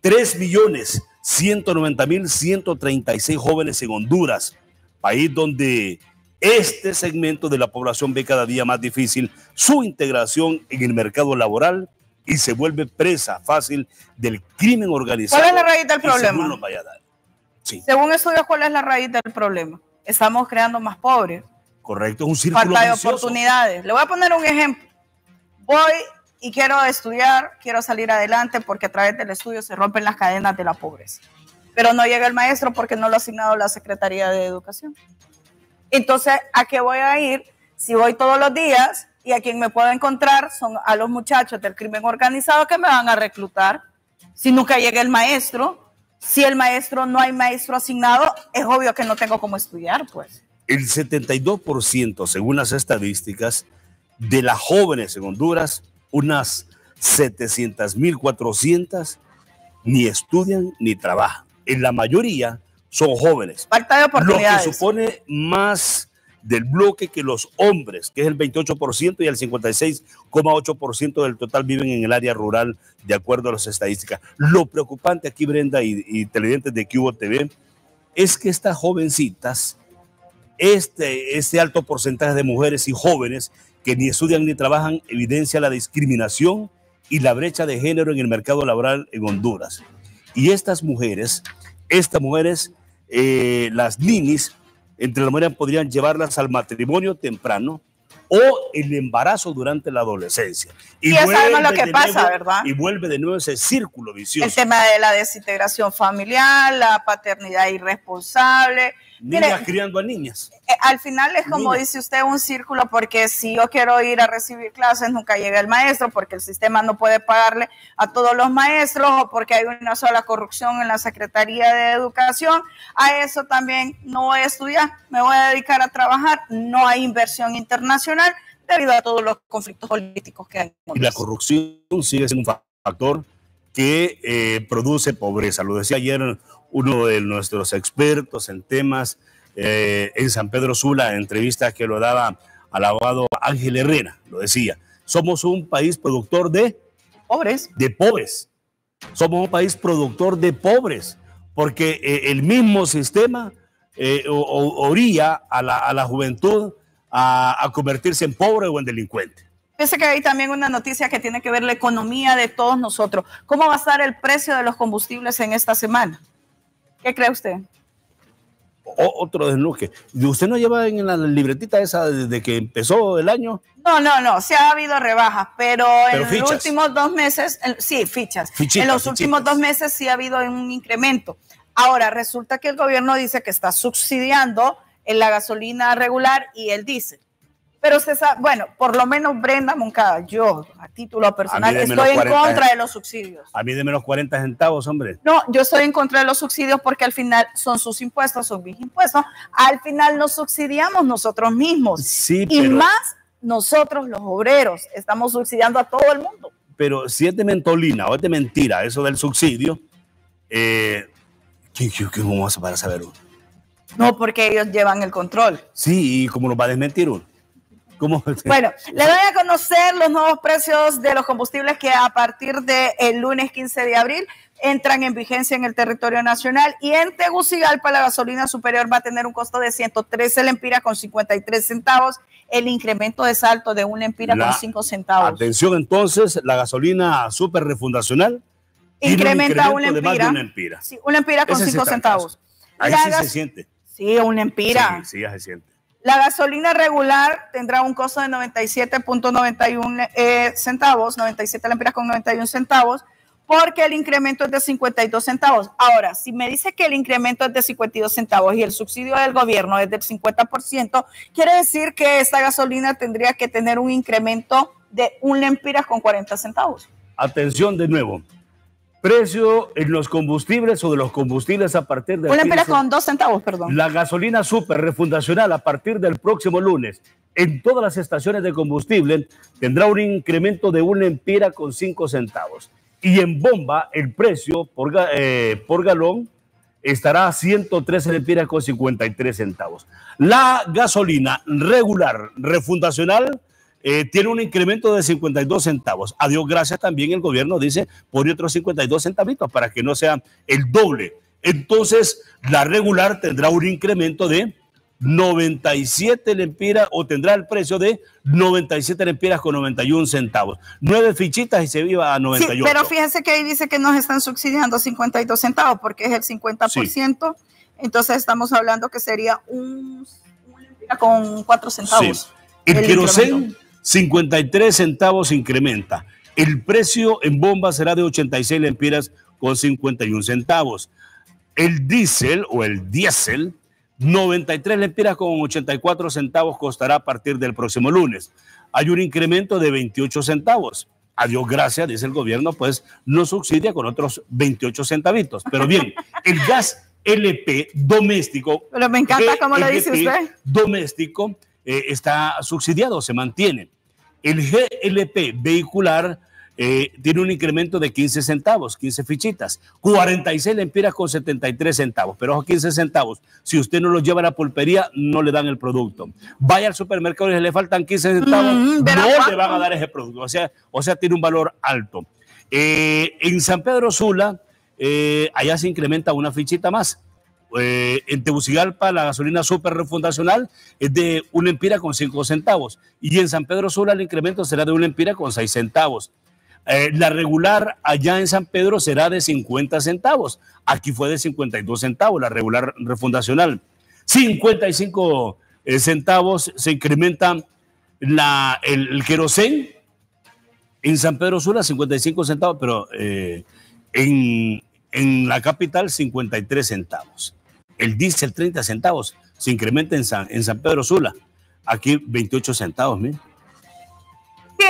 3.190.136 jóvenes en Honduras, país donde este segmento de la población ve cada día más difícil su integración en el mercado laboral y se vuelve presa fácil del crimen organizado. ¿Cuál es la raíz del problema? Sí. Según estudios, ¿cuál es la raíz del problema? Estamos creando más pobres. Correcto, es un círculo falta de vicioso. Oportunidades. Le voy a poner un ejemplo. Voy y quiero estudiar, quiero salir adelante porque a través del estudio se rompen las cadenas de la pobreza. Pero no llega el maestro porque no lo ha asignado la Secretaría de Educación. Entonces, ¿a qué voy a ir si voy todos los días y a quien me puedo encontrar son a los muchachos del crimen organizado que me van a reclutar? Si nunca llega el maestro, si el maestro no hay maestro asignado, es obvio que no tengo cómo estudiar, pues. El 72%, según las estadísticas, de las jóvenes en Honduras, unas 700.400, ni estudian ni trabajan. En la mayoría son jóvenes. Falta de oportunidades. Lo que supone más del bloque que los hombres, que es el 28%, y el 56,8% del total viven en el área rural, de acuerdo a las estadísticas. Lo preocupante aquí, Brenda y televidentes de Cubo TV, es que estas jovencitas, este alto porcentaje de mujeres y jóvenes que ni estudian ni trabajan, evidencia la discriminación y la brecha de género en el mercado laboral en Honduras. Y estas mujeres, las ninis, entre las mujeres podrían llevarlas al matrimonio temprano o el embarazo durante la adolescencia. Y ya sabemos lo que pasa, ¿verdad? Y vuelve de nuevo ese círculo vicioso. El tema de la desintegración familiar, la paternidad irresponsable. Niñas Mire, criando a niñas. Al final es como dice usted, un círculo, porque si yo quiero ir a recibir clases, nunca llega el maestro, porque el sistema no puede pagarle a todos los maestros, o porque hay una sola corrupción en la Secretaría de Educación. A eso también no voy a estudiar, me voy a dedicar a trabajar. No hay inversión internacional debido a todos los conflictos políticos que hay. Y la corrupción sigue siendo un factor que produce pobreza. Lo decía ayer uno de nuestros expertos en temas en San Pedro Sula, entrevista que lo daba al abogado Ángel Herrera, lo decía, somos un país productor de pobres. De pobres. Somos un país productor de pobres, porque el mismo sistema orilla a la juventud a convertirse en pobre o en delincuente. Fíjese que hay también una noticia que tiene que ver la economía de todos nosotros. ¿Cómo va a estar el precio de los combustibles en esta semana? ¿Qué cree usted? Otro desnuque. ¿Usted no lleva en la libretita esa desde que empezó el año? No, sí ha habido rebajas, pero en fichas. los últimos 2 meses, sí, fichas. Fichitas, en los últimos 2 meses sí ha habido un incremento. Ahora, resulta que el gobierno dice que está subsidiando en la gasolina regular y el diésel. Pero usted sabe, bueno, por lo menos Brenda Moncada, yo a título personal estoy en contra de los subsidios. A mí de menos 40 centavos, hombre. No, yo estoy en contra de los subsidios porque al final son sus impuestos, son mis impuestos. Al final nos subsidiamos nosotros mismos. Sí, y pero, más nosotros los obreros estamos subsidiando a todo el mundo. Pero si es de mentolina o es de mentira eso del subsidio, ¿cómo vamos a para saber uno? No, porque ellos llevan el control. Sí, ¿y cómo nos va a desmentir uno? ¿Cómo? Bueno, le doy a conocer los nuevos precios de los combustibles que a partir del lunes 15 de abril entran en vigencia en el territorio nacional. Y en Tegucigalpa la gasolina superior va a tener un costo de 113 lempiras con 53 centavos. El incremento de salto de 1 lempira con 5 centavos. Atención entonces, la gasolina super refundacional incrementa 1 de más de lempira. 1 lempira. Sí, 1 lempira con 5 centavos. Ahí sí se siente. Sí, 1 lempira. Sí, ya se siente. La gasolina regular tendrá un costo de 97.91 centavos, 97 lempiras con 91 centavos, porque el incremento es de 52 centavos. Ahora, si me dice que el incremento es de 52 centavos y el subsidio del gobierno es del 50%, quiere decir que esta gasolina tendría que tener un incremento de 1 lempiras con 40 centavos. Atención de nuevo. Precio en los combustibles o de los combustibles a partir de... 1 lempira con 2 centavos, perdón. La gasolina super refundacional a partir del próximo lunes en todas las estaciones de combustible tendrá un incremento de 1 lempira con 5 centavos. Y en bomba el precio por galón estará a 113 lempiras con 53 centavos. La gasolina regular refundacional tiene un incremento de 52 centavos. A Dios gracias también el gobierno dice pone otros 52 centavitos para que no sea el doble. Entonces la regular tendrá un incremento de 97 lempiras o tendrá el precio de 97 lempiras con 91 centavos. 9 fichitas y se viva a 98. Sí, pero fíjense que ahí dice que nos están subsidiando 52 centavos porque es el 50%. Sí. Entonces estamos hablando que sería un lempira con 4 centavos. Sí. El querosén 53 centavos incrementa. El precio en bomba será de 86 lempiras con 51 centavos. El diésel o el diésel 93 lempiras con 84 centavos costará a partir del próximo lunes. Hay un incremento de 28 centavos. A Dios gracias, dice el gobierno, pues nos subsidia con otros 28 centavitos. Pero bien, el gas LP doméstico. Pero me encanta cómo lo dice usted. Doméstico está subsidiado, se mantiene. El GLP vehicular tiene un incremento de 15 centavos, 15 fichitas, 46 lempiras con 73 centavos, pero ojo, 15 centavos, si usted no los lleva a la pulpería, no le dan el producto. Vaya al supermercado y le faltan 15 centavos, no le van a dar ese producto, o sea tiene un valor alto. En San Pedro Sula, allá se incrementa una fichita más. En Tegucigalpa la gasolina super refundacional es de 1 lempira con 5 centavos y en San Pedro Sula el incremento será de 1 lempira con 6 centavos. La regular allá en San Pedro será de 50 centavos. Aquí fue de 52 centavos la regular refundacional. 55 centavos se incrementa el querosén en San Pedro Sula, 55 centavos, pero en la capital 53 centavos. El diésel 30 centavos se incrementa en San Pedro Sula. Aquí 28 centavos, mira. Sí,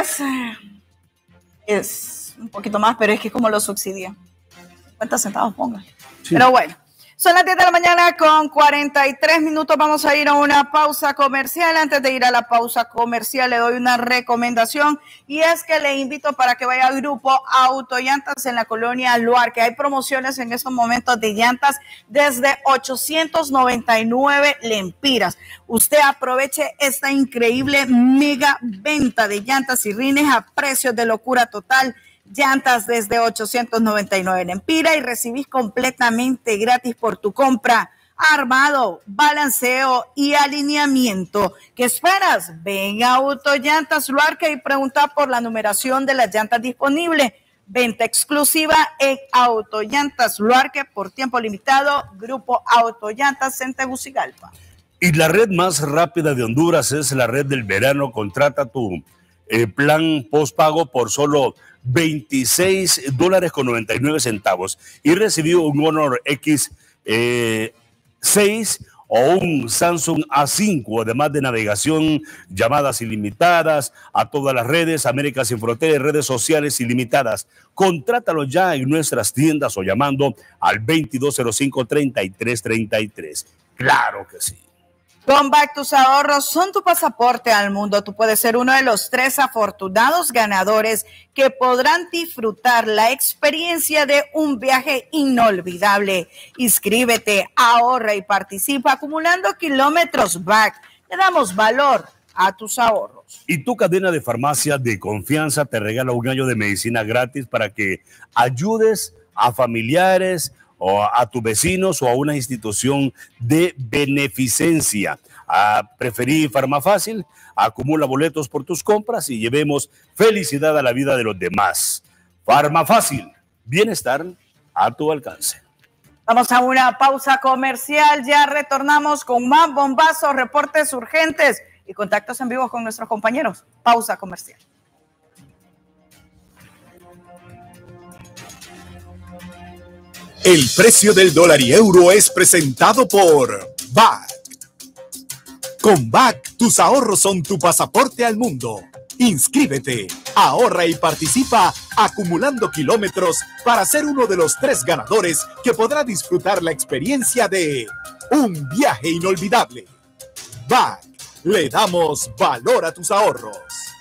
es un poquito más, pero es que como lo subsidia. 50 centavos ponga. Sí. Pero bueno, son las 10 de la mañana con 43 minutos. Vamos a ir a una pausa comercial. Antes de ir a la pausa comercial, le doy una recomendación y es que le invito para que vaya al grupo Autollantas en la colonia Luar, que hay promociones en estos momentos de llantas desde 899 lempiras. Usted aproveche esta increíble mega venta de llantas y rines a precios de locura total. llantas desde 899 Empira y recibís completamente gratis por tu compra armado, balanceo y alineamiento. ¿Qué esperas? Ven a Autollantas Luarca y pregunta por la numeración de las llantas disponibles. Venta exclusiva en Autollantas Luarca por tiempo limitado. Grupo Autollantas en Tegucigalpa. Y la red más rápida de Honduras es la red del verano. Contrata tu plan postpago por solo $26.99 y recibió un Honor X6 o un Samsung A5, además de navegación, llamadas ilimitadas a todas las redes, América Sin Fronteras y redes sociales ilimitadas. Contrátalo ya en nuestras tiendas o llamando al 2205-3333. Claro que sí. Comeback, tus ahorros son tu pasaporte al mundo. Tú puedes ser uno de los 3 afortunados ganadores que podrán disfrutar la experiencia de un viaje inolvidable. Inscríbete, ahorra y participa acumulando kilómetros back. Le damos valor a tus ahorros. Y tu cadena de farmacia de confianza te regala un año de medicina gratis para que ayudes a familiares o a tus vecinos o a una institución de beneficencia. Preferí Farmafácil, acumula boletos por tus compras y llevemos felicidad a la vida de los demás. Farmafácil, bienestar a tu alcance. Vamos a una pausa comercial, ya retornamos con más bombazos, reportes urgentes y contactos en vivo con nuestros compañeros. Pausa comercial. El precio del dólar y euro es presentado por BAC. Con BAC, tus ahorros son tu pasaporte al mundo. Inscríbete, ahorra y participa acumulando kilómetros para ser uno de los 3 ganadores que podrá disfrutar la experiencia de un viaje inolvidable. BAC, le damos valor a tus ahorros.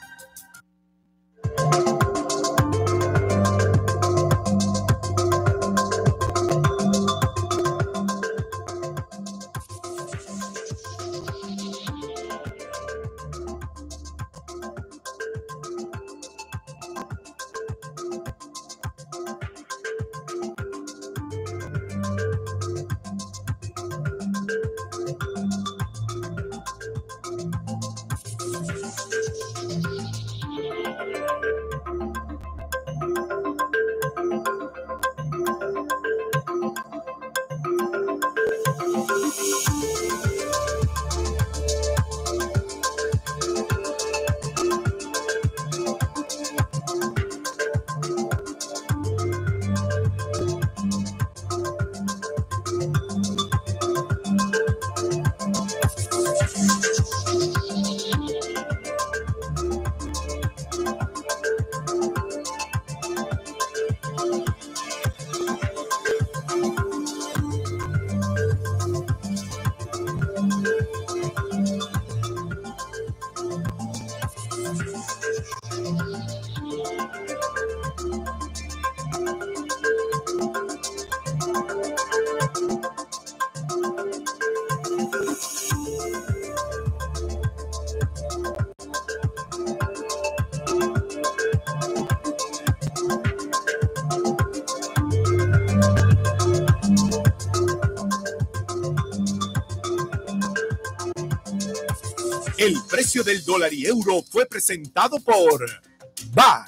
El precio del dólar y euro fue presentado por BAC.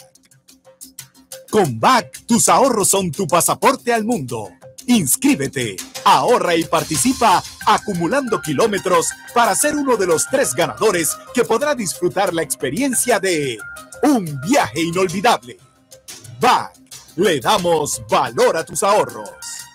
Con BAC, tus ahorros son tu pasaporte al mundo. Inscríbete, ahorra y participa acumulando kilómetros para ser uno de los 3 ganadores que podrá disfrutar la experiencia de un viaje inolvidable. BAC, le damos valor a tus ahorros.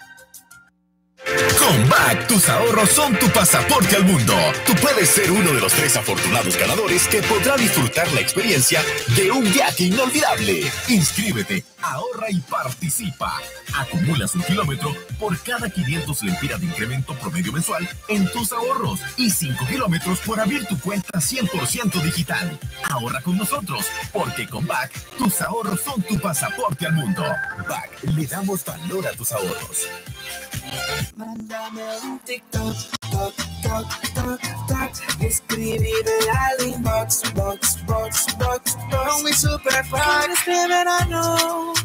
Con BAC, tus ahorros son tu pasaporte al mundo. Tú puedes ser uno de los 3 afortunados ganadores que podrá disfrutar la experiencia de un viaje inolvidable. Inscríbete, ahorra y participa. Acumulas un kilómetro por cada 500 lempiras de incremento promedio mensual en tus ahorros y 5 kilómetros por abrir tu cuenta 100% digital. Ahorra con nosotros, porque con BAC, tus ahorros son tu pasaporte al mundo. BAC, le damos valor a tus ahorros. Mándame un TikTok, toc, toc, toc, toc. Escribir al inbox, box. Muy super fácil. Este verano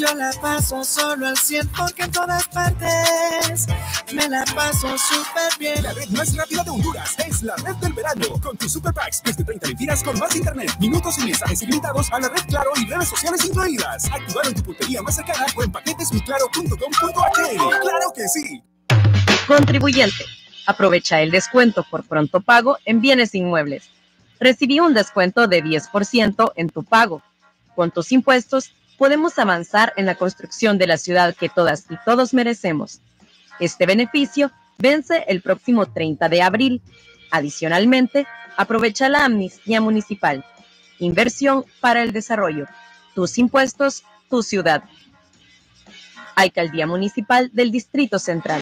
Yo la paso solo al 100 porque en todas partes me la paso súper bien. La red más rápida de Honduras es la red del verano. Con tus super packs desde 30 lempiras con más internet, minutos y mensajes ilimitados a la red Claro y redes sociales incluidas. Activar en tu puntería más cercana o en paquetesmiclaro.com.ht. ¡Claro que sí! Contribuyente. Aprovecha el descuento por pronto pago en bienes inmuebles. Recibí un descuento de 10% en tu pago. Con tus impuestos podemos avanzar en la construcción de la ciudad que todas y todos merecemos. Este beneficio vence el próximo 30 de abril. Adicionalmente, aprovecha la amnistía municipal. Inversión para el desarrollo. Tus impuestos, tu ciudad. Alcaldía Municipal del Distrito Central.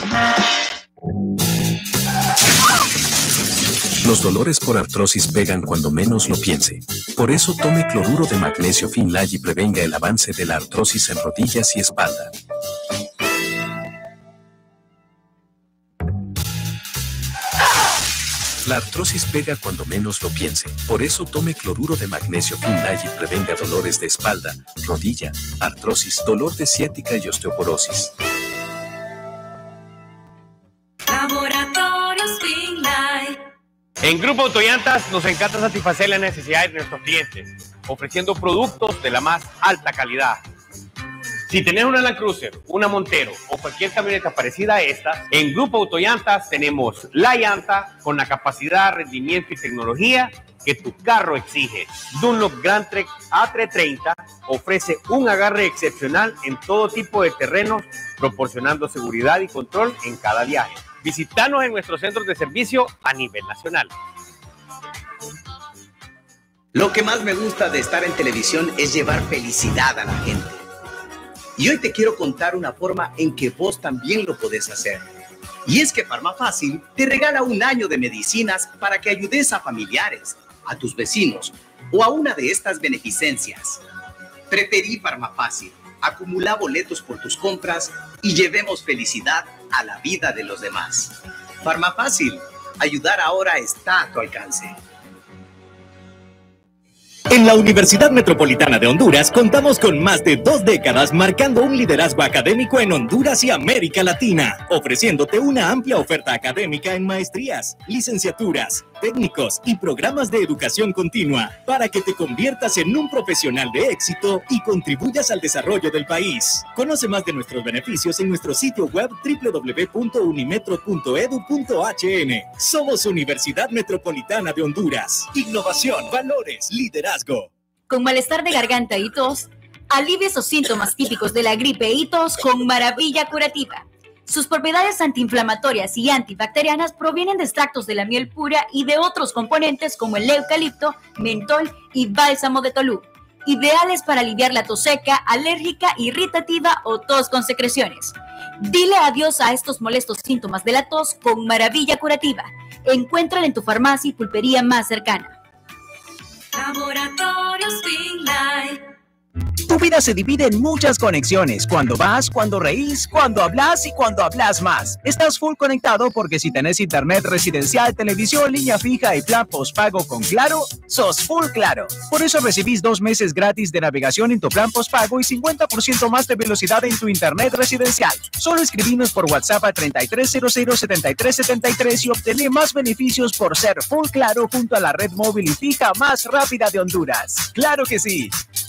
Los dolores por artrosis pegan cuando menos lo piense. Por eso tome cloruro de magnesio Finlay y prevenga el avance de la artrosis en rodillas y espalda. La artrosis pega cuando menos lo piense. Por eso tome cloruro de magnesio Finlay y prevenga dolores de espalda, rodilla, artrosis, dolor de ciática y osteoporosis. Laboratorios Finlay. En Grupo Autollantas nos encanta satisfacer las necesidades de nuestros clientes, ofreciendo productos de la más alta calidad. Si tenés una Land Cruiser, una Montero o cualquier camioneta parecida a esta, en Grupo Autollantas tenemos la llanta con la capacidad, rendimiento y tecnología que tu carro exige. Dunlop Grand Trek A330 ofrece un agarre excepcional en todo tipo de terrenos, proporcionando seguridad y control en cada viaje. Visítanos en nuestros centros de servicio a nivel nacional. Lo que más me gusta de estar en televisión es llevar felicidad a la gente. Y hoy te quiero contar una forma en que vos también lo podés hacer. Y es que Farmafácil te regala 1 año de medicinas para que ayudes a familiares, a tus vecinos o a una de estas beneficencias. Preferí Farmafácil. Acumula boletos por tus compras y llevemos felicidad a la vida de los demás. Farmafácil, ayudar ahora está a tu alcance. En la Universidad Metropolitana de Honduras contamos con más de 2 décadas marcando un liderazgo académico en Honduras y América Latina, ofreciéndote una amplia oferta académica en maestrías, licenciaturas, técnicos y programas de educación continua para que te conviertas en un profesional de éxito y contribuyas al desarrollo del país. Conoce más de nuestros beneficios en nuestro sitio web www.unimetro.edu.hn. Somos Universidad Metropolitana de Honduras. Innovación, valores, liderazgo. Con malestar de garganta y tos, alivia esos síntomas típicos de la gripe y tos con Maravilla Curativa. Sus propiedades antiinflamatorias y antibacterianas provienen de extractos de la miel pura y de otros componentes como el eucalipto, mentol y bálsamo de tolú, ideales para aliviar la tos seca, alérgica, irritativa o tos con secreciones. Dile adiós a estos molestos síntomas de la tos con Maravilla Curativa. Encuéntrala en tu farmacia y pulpería más cercana. Laboratorios Finlay. Tu vida se divide en muchas conexiones. Cuando vas, cuando reís, cuando hablas y cuando hablas más. Estás full conectado porque si tenés internet residencial, televisión, línea fija y plan postpago con Claro, sos full Claro. Por eso recibís 2 meses gratis de navegación en tu plan postpago y 50% más de velocidad en tu internet residencial. Solo escribinos por WhatsApp a 3300-7373 y obtené más beneficios por ser full Claro junto a la red móvil y fija más rápida de Honduras. ¡Claro que sí!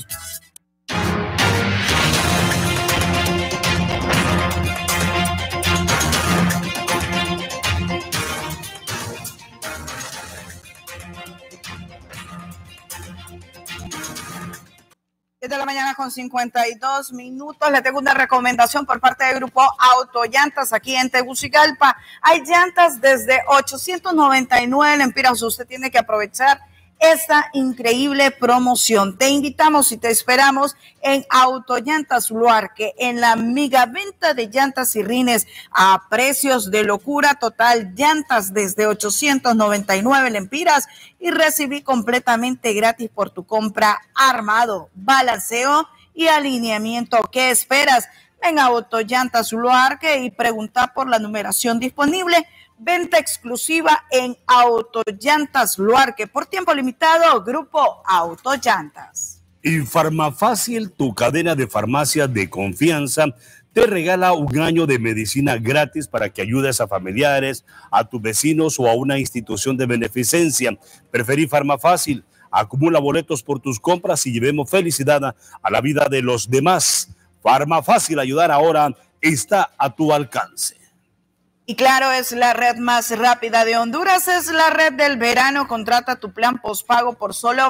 De la mañana con 52 minutos. Le tengo una recomendación por parte del grupo Autollantas aquí en Tegucigalpa. Hay llantas desde 899 lempiras. Usted tiene que aprovechar esta increíble promoción. Te invitamos y te esperamos en Autollantas Luarque, en la mega venta de llantas y rines a precios de locura total. Llantas desde 899 lempiras y recibí completamente gratis por tu compra armado, balanceo y alineamiento. ¿Qué esperas? Ven a Autollantas Luarque y pregunta por la numeración disponible. Venta exclusiva en Autollantas Luarque por tiempo limitado. Grupo Autollantas. Y Farmafácil, tu cadena de farmacias de confianza, te regala un año de medicina gratis para que ayudes a familiares, a tus vecinos o a una institución de beneficencia. Preferí Farmafácil. Acumula boletos por tus compras y llevemos felicidad a la vida de los demás. Farmafácil, ayudar ahora está a tu alcance. Y claro, es la red más rápida de Honduras, es la red del verano. Contrata tu plan postpago por solo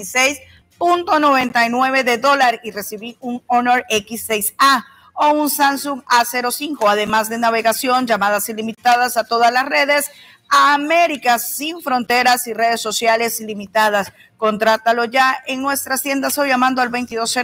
$26.99 y recibí un Honor X6A o un Samsung A05, además de navegación, llamadas ilimitadas a todas las redes, a América sin fronteras y redes sociales ilimitadas. Contrátalo ya en nuestras tiendas o llamando al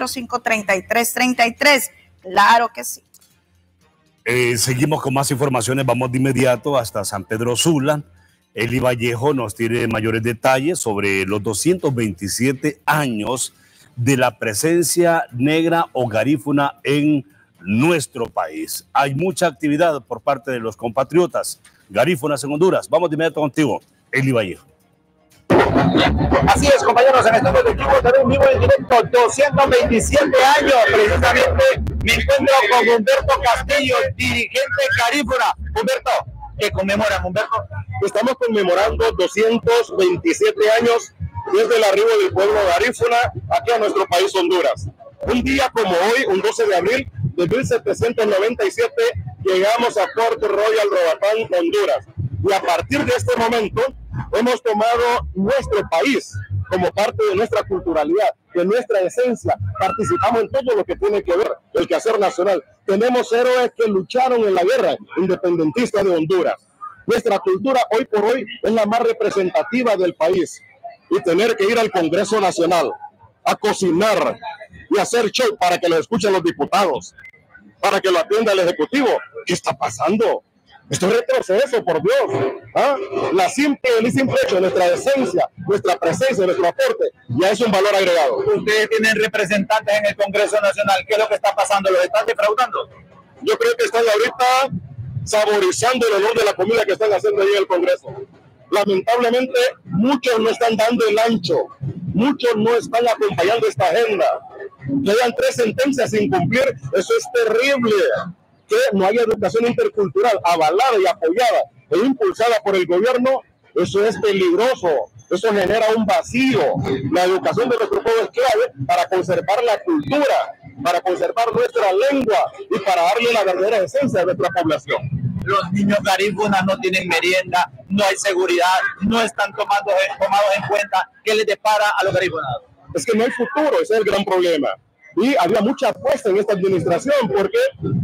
2205-3333. Claro que sí. Seguimos con más informaciones, vamos de inmediato hasta San Pedro Sula. Eli Vallejo nos tiene mayores detalles sobre los 227 años de la presencia negra o garífuna en nuestro país. Hay mucha actividad por parte de los compatriotas garífunas en Honduras. Vamos de inmediato contigo, Eli Vallejo. Así es, compañeros, en este momento equipo también vivo en directo, 227 años, precisamente me encuentro con Humberto Castillo, dirigente garífuna. Humberto, ¿qué conmemoran, Humberto? Estamos conmemorando 227 años desde el arribo del pueblo garífuna aquí a nuestro país Honduras. Un día como hoy, un 12 de abril de 1797, llegamos a Puerto Royal, Roatán, Honduras. Y a partir de este momento hemos tomado nuestro país como parte de nuestra culturalidad, de nuestra esencia. Participamos en todo lo que tiene que ver el quehacer nacional. Tenemos héroes que lucharon en la guerra independentista de Honduras. Nuestra cultura hoy por hoy es la más representativa del país. Y tener que ir al Congreso Nacional a cocinar y hacer show para que lo escuchen los diputados, para que lo atienda el Ejecutivo. ¿Qué está pasando? Esto es retroceso, por Dios. El simple hecho de nuestra esencia, nuestra presencia, nuestro aporte, ya es un valor agregado. Ustedes tienen representantes en el Congreso Nacional. ¿Qué es lo que está pasando? ¿Los están defraudando? Yo creo que están ahorita saborizando el olor de la comida que están haciendo ahí en el Congreso. Lamentablemente, muchos no están dando el ancho, muchos no están acompañando esta agenda. Quedan 3 sentencias sin cumplir, eso es terrible. Que no haya educación intercultural avalada y apoyada e impulsada por el gobierno, eso es peligroso, eso genera un vacío. La educación de nuestro pueblo es clave para conservar la cultura, para conservar nuestra lengua y para darle la verdadera esencia de nuestra población. Los niños garífunas no tienen merienda, no hay seguridad, no están tomados en cuenta. ¿Qué les depara a los garífunas? Es que no hay futuro, ese es el gran problema. Y había mucha apuesta en esta administración porque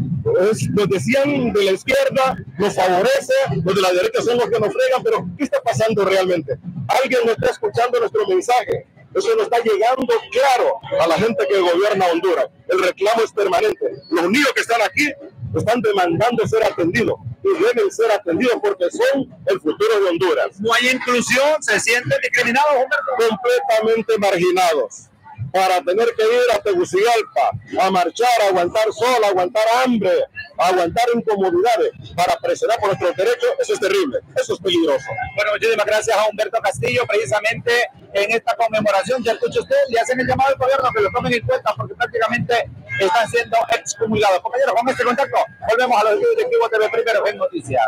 nos decían de la izquierda nos favorece, los de la derecha son los que nos fregan, pero ¿qué está pasando realmente? Alguien no está escuchando nuestro mensaje. Eso no está llegando claro a la gente que gobierna Honduras. El reclamo es permanente. Los niños que están aquí están demandando ser atendidos y deben ser atendidos porque son el futuro de Honduras. No hay inclusión, se sienten discriminados, Humberto. Completamente marginados. Para tener que ir a Tegucigalpa, a marchar, a aguantar sol, a aguantar hambre, a aguantar incomodidades, para presionar por nuestros derechos, eso es terrible, eso es peligroso. Bueno, muchísimas gracias a Humberto Castillo, precisamente en esta conmemoración, ya escucha usted, le hacen el llamado al gobierno que lo tomen en cuenta porque prácticamente están siendo excomulgados. Compañeros, con este contacto, volvemos a los estudios de Equipo TV Primero en Noticias.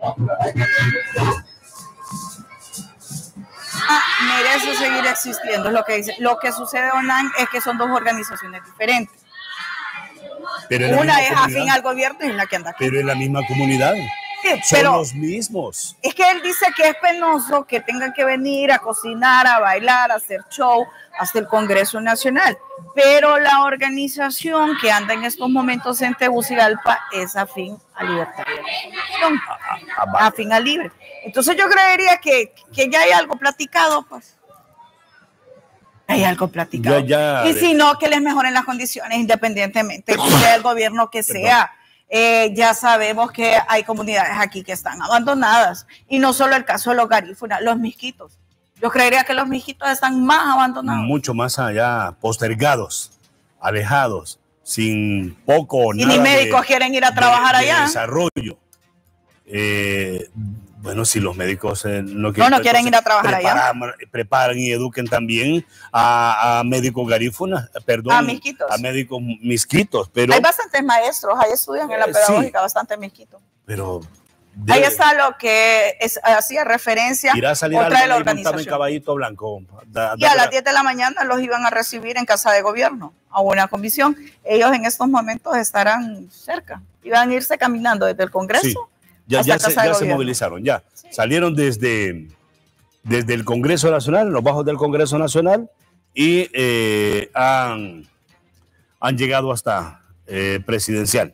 Merece seguir existiendo, es lo que dice. Lo que sucede online es que son 2 organizaciones diferentes. Una es afín al gobierno y es la que anda aquí. Pero en la misma comunidad. Sí, son pero los mismos. es que él dice que es penoso que tengan que venir a cocinar, a bailar, a hacer show hasta el Congreso Nacional. Pero la organización que anda en estos momentos en Tegucigalpa es afín a Libertad de Expresión, afín al libre. Entonces yo creería que ya hay algo platicado, pues. Hay algo platicado. Y si no, que les mejoren las condiciones independientemente del gobierno que sea. Ya sabemos que hay comunidades aquí que están abandonadas. Y no solo el caso de los garífunas, los misquitos. Yo creería que los misquitos están más abandonados. Mucho más allá, postergados, alejados, sin poco o y nada. Ni médicos quieren ir a trabajar allá. Desarrollo. Bueno, si los médicos no quieren ir a trabajar allá. Preparan y eduquen también a médicos garífunas, perdón, misquitos. A médicos misquitos. Pero, hay bastantes maestros, ahí estudian en la pedagógica, sí, bastantes misquitos. Pero ahí está lo que hacía referencia irá a salir otra de la organización. En caballito blanco. Y a las 10 de la mañana los iban a recibir en Casa de Gobierno, a una comisión. Ellos en estos momentos estarán cerca. Iban a irse caminando desde el Congreso. Sí. Ya se movilizaron, ya. Sí. Salieron desde el Congreso Nacional, en los bajos del Congreso Nacional, y han llegado hasta Presidencial.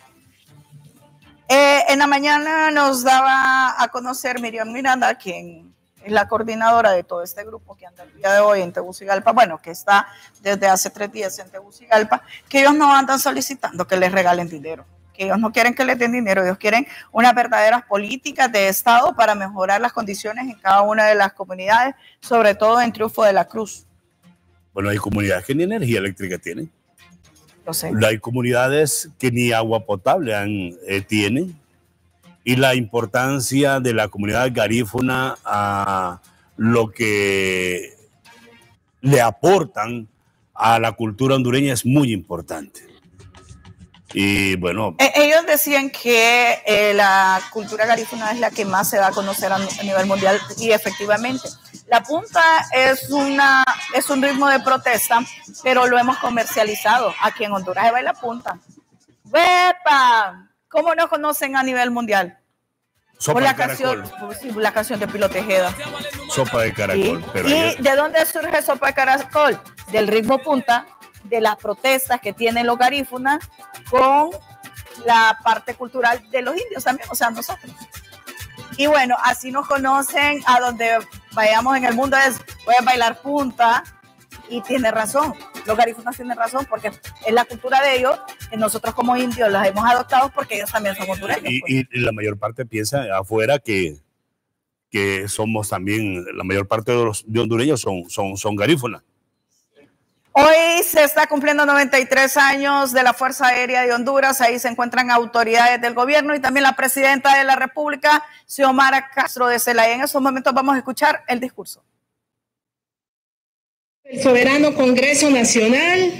En la mañana nos daba a conocer Miriam Miranda, quien es la coordinadora de todo este grupo que anda el día de hoy en Tegucigalpa, bueno, que está desde hace 3 días en Tegucigalpa, que ellos no andan solicitando que les regalen dinero. Ellos no quieren que les den dinero, ellos quieren unas verdaderas políticas de Estado para mejorar las condiciones en cada una de las comunidades, sobre todo en Triunfo de la Cruz. Bueno, hay comunidades que ni energía eléctrica tienen. Lo sé. Hay comunidades que ni agua potable tienen. Y la importancia de la comunidad garífuna a lo que le aportan a la cultura hondureña es muy importante. Y bueno, ellos decían que la cultura garífuna es la que más se da a conocer a nivel mundial, y efectivamente la punta es un ritmo de protesta, pero lo hemos comercializado. Aquí en Honduras se baila punta. ¡Wepa! ¿Cómo nos conocen a nivel mundial? Por la canción de Pilo Tejeda. Sopa de caracol. Pero ¿y de dónde surge Sopa de caracol? Del ritmo punta, de las protestas que tienen los garífunas con la parte cultural de los indios también, o sea, nosotros. Y bueno, así nos conocen a donde vayamos en el mundo, pueden bailar punta, y tiene razón, los garífunas tienen razón, porque es la cultura de ellos, que nosotros como indios las hemos adoptado porque ellos también son hondureños. Y la mayor parte piensa afuera que somos también, la mayor parte de los hondureños son garífunas. Hoy se está cumpliendo 93 años de la Fuerza Aérea de Honduras. Ahí se encuentran autoridades del gobierno y también la presidenta de la República, Xiomara Castro de Zelaya. En estos momentos vamos a escuchar el discurso. El soberano Congreso Nacional,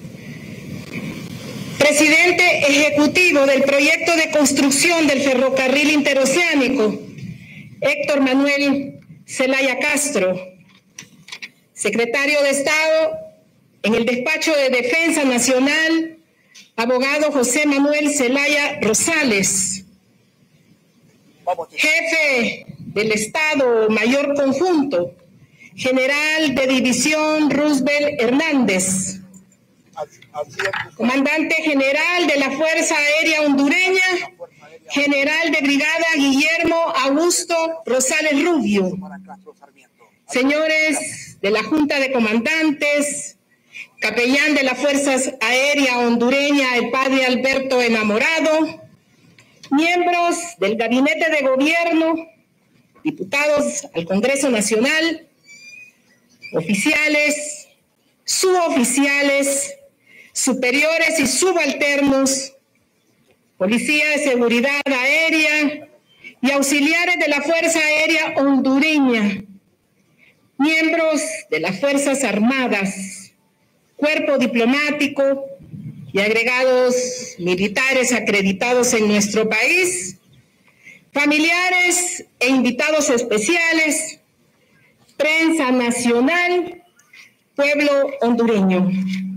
presidente ejecutivo del proyecto de construcción del ferrocarril interoceánico, Héctor Manuel Zelaya Castro, secretario de Estado en el Despacho de Defensa Nacional, abogado José Manuel Zelaya Rosales, jefe del Estado Mayor Conjunto, general de división Roosevelt Hernández, comandante general de la Fuerza Aérea Hondureña, general de brigada Guillermo Augusto Rosales Rubio, señores de la Junta de Comandantes, capellán de las Fuerzas Aéreas Hondureña, el padre Alberto Enamorado, miembros del Gabinete de Gobierno, diputados al Congreso Nacional, oficiales, suboficiales, superiores y subalternos, policía de seguridad aérea y auxiliares de la Fuerza Aérea Hondureña, miembros de las Fuerzas Armadas, cuerpo diplomático y agregados militares acreditados en nuestro país, familiares e invitados especiales, prensa nacional, pueblo hondureño.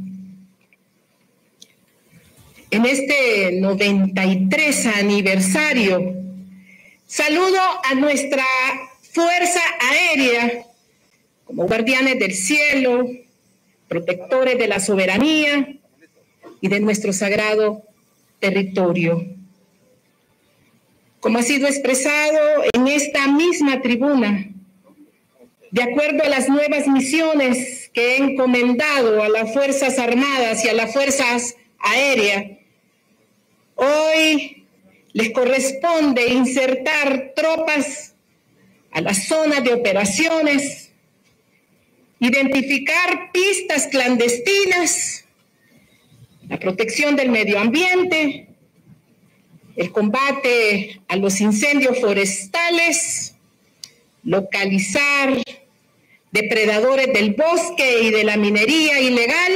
En este 93 aniversario, saludo a nuestra Fuerza Aérea como guardianes del cielo, protectores de la soberanía y de nuestro sagrado territorio. Como ha sido expresado en esta misma tribuna, de acuerdo a las nuevas misiones que he encomendado a las Fuerzas Armadas y a las Fuerzas Aéreas, hoy les corresponde insertar tropas a las zonas de operaciones, identificar pistas clandestinas, la protección del medio ambiente, el combate a los incendios forestales, localizar depredadores del bosque y de la minería ilegal,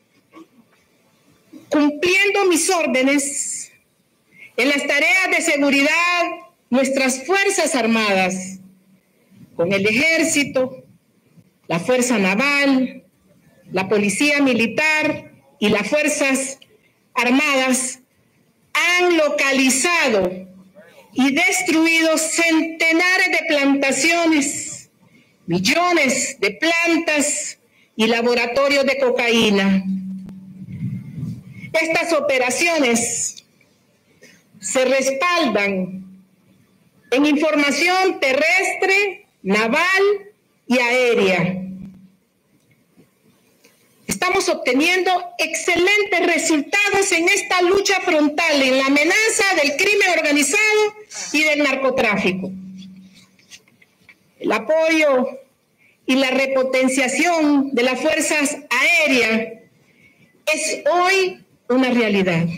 cumpliendo mis órdenes en las tareas de seguridad, nuestras Fuerzas Armadas, con el Ejército, la Fuerza Naval, la Policía Militar y las Fuerzas Armadas, han localizado y destruido centenares de plantaciones, millones de plantas y laboratorios de cocaína. Estas operaciones se respaldan en información terrestre, naval y aérea. Estamos obteniendo excelentes resultados en esta lucha frontal en la amenaza del crimen organizado y del narcotráfico. El apoyo y la repotenciación de las fuerzas aéreas es hoy una realidad.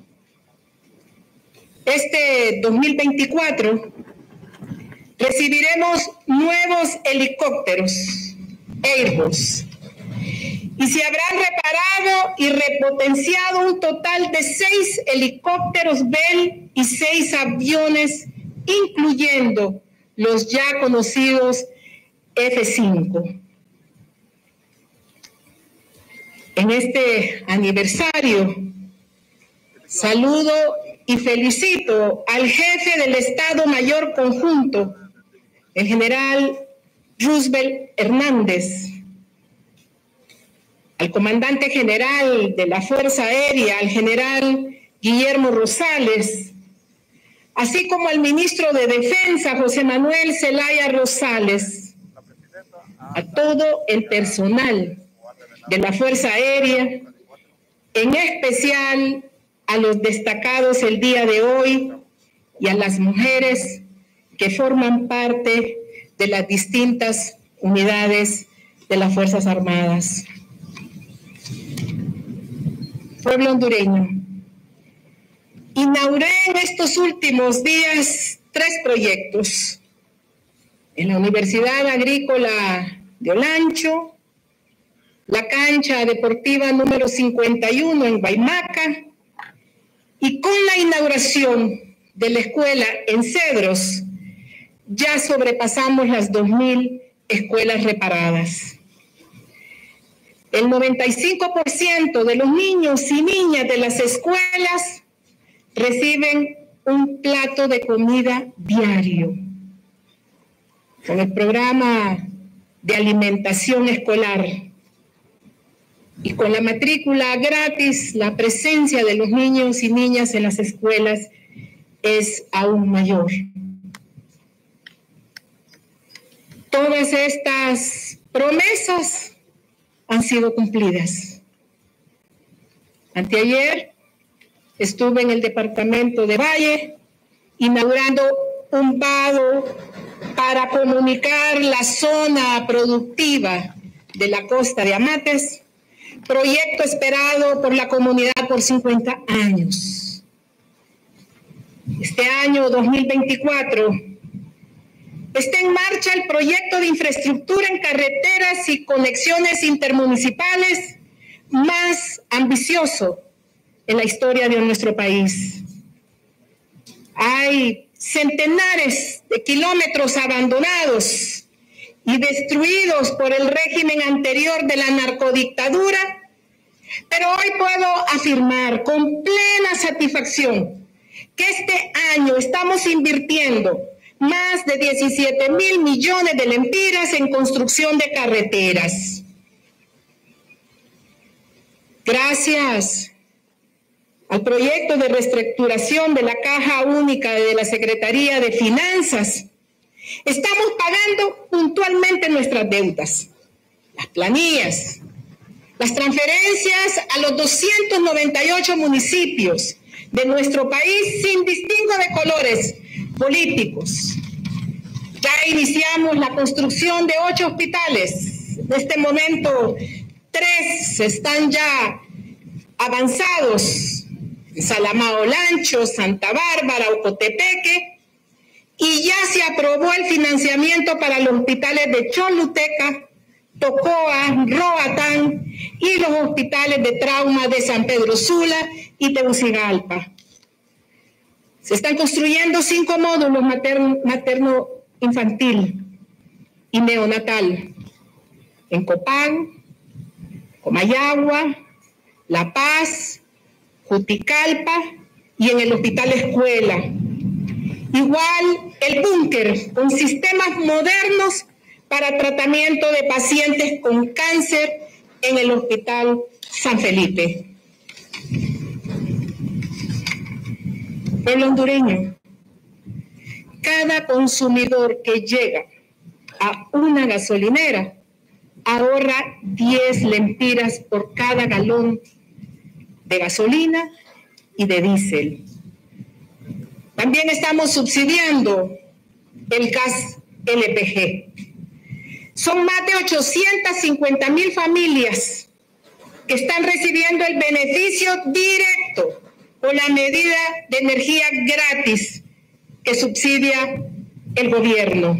Este 2024 recibiremos nuevos helicópteros Airbus y se habrán reparado y repotenciado un total de 6 helicópteros Bell y 6 aviones, incluyendo los ya conocidos F-5. En este aniversario, saludo y felicito al jefe del Estado Mayor Conjunto, el general Roosevelt Hernández, al comandante general de la Fuerza Aérea, al general Guillermo Rosales, así como al ministro de Defensa, José Manuel Zelaya Rosales, a todo el personal de la Fuerza Aérea, en especial a los destacados el día de hoy y a las mujeres que forman parte de las distintas unidades de las Fuerzas Armadas. Pueblo hondureño, inauguré en estos últimos días 3 proyectos en la Universidad Agrícola de Olancho, la cancha deportiva número 51 en Guaymaca, y con la inauguración de la escuela en Cedros, ya sobrepasamos las 2.000 escuelas reparadas. El 95% de los niños y niñas de las escuelas reciben un plato de comida diario. Con el programa de alimentación escolar y con la matrícula gratis, la presencia de los niños y niñas en las escuelas es aún mayor. Todas estas promesas han sido cumplidas. Anteayer estuve en el departamento de Valle inaugurando un vado para comunicar la zona productiva de la costa de Amates, proyecto esperado por la comunidad por 50 años. Este año 2024 está en marcha el proyecto de infraestructura en carreteras y conexiones intermunicipales más ambicioso en la historia de nuestro país. Hay centenares de kilómetros abandonados y destruidos por el régimen anterior de la narcodictadura, pero hoy puedo afirmar con plena satisfacción que este año estamos invirtiendo más de 17.000 millones de lempiras en construcción de carreteras. Gracias al proyecto de reestructuración de la Caja Única de la Secretaría de Finanzas, estamos pagando puntualmente nuestras deudas, las planillas, las transferencias a los 298 municipios de nuestro país sin distingo de colores políticos. Ya iniciamos la construcción de 8 hospitales. En este momento 3 están ya avanzados Salamao Olancho, Santa Bárbara, Ocotepeque, y ya se aprobó el financiamiento para los hospitales de Choluteca, Tocoa, Roatán y los hospitales de trauma de San Pedro Sula y Tegucigalpa. Se están construyendo 5 módulos materno-infantil y neonatal en Copán, Comayagua, La Paz, Juticalpa y en el Hospital Escuela. Igual el búnker con sistemas modernos para tratamiento de pacientes con cáncer en el Hospital San Felipe. Pueblo hondureño, cada consumidor que llega a una gasolinera ahorra 10 lempiras por cada galón de gasolina y de diésel. También estamos subsidiando el gas LPG. Son más de 850,000 familias que están recibiendo el beneficio directo con la medida de energía gratis que subsidia el gobierno.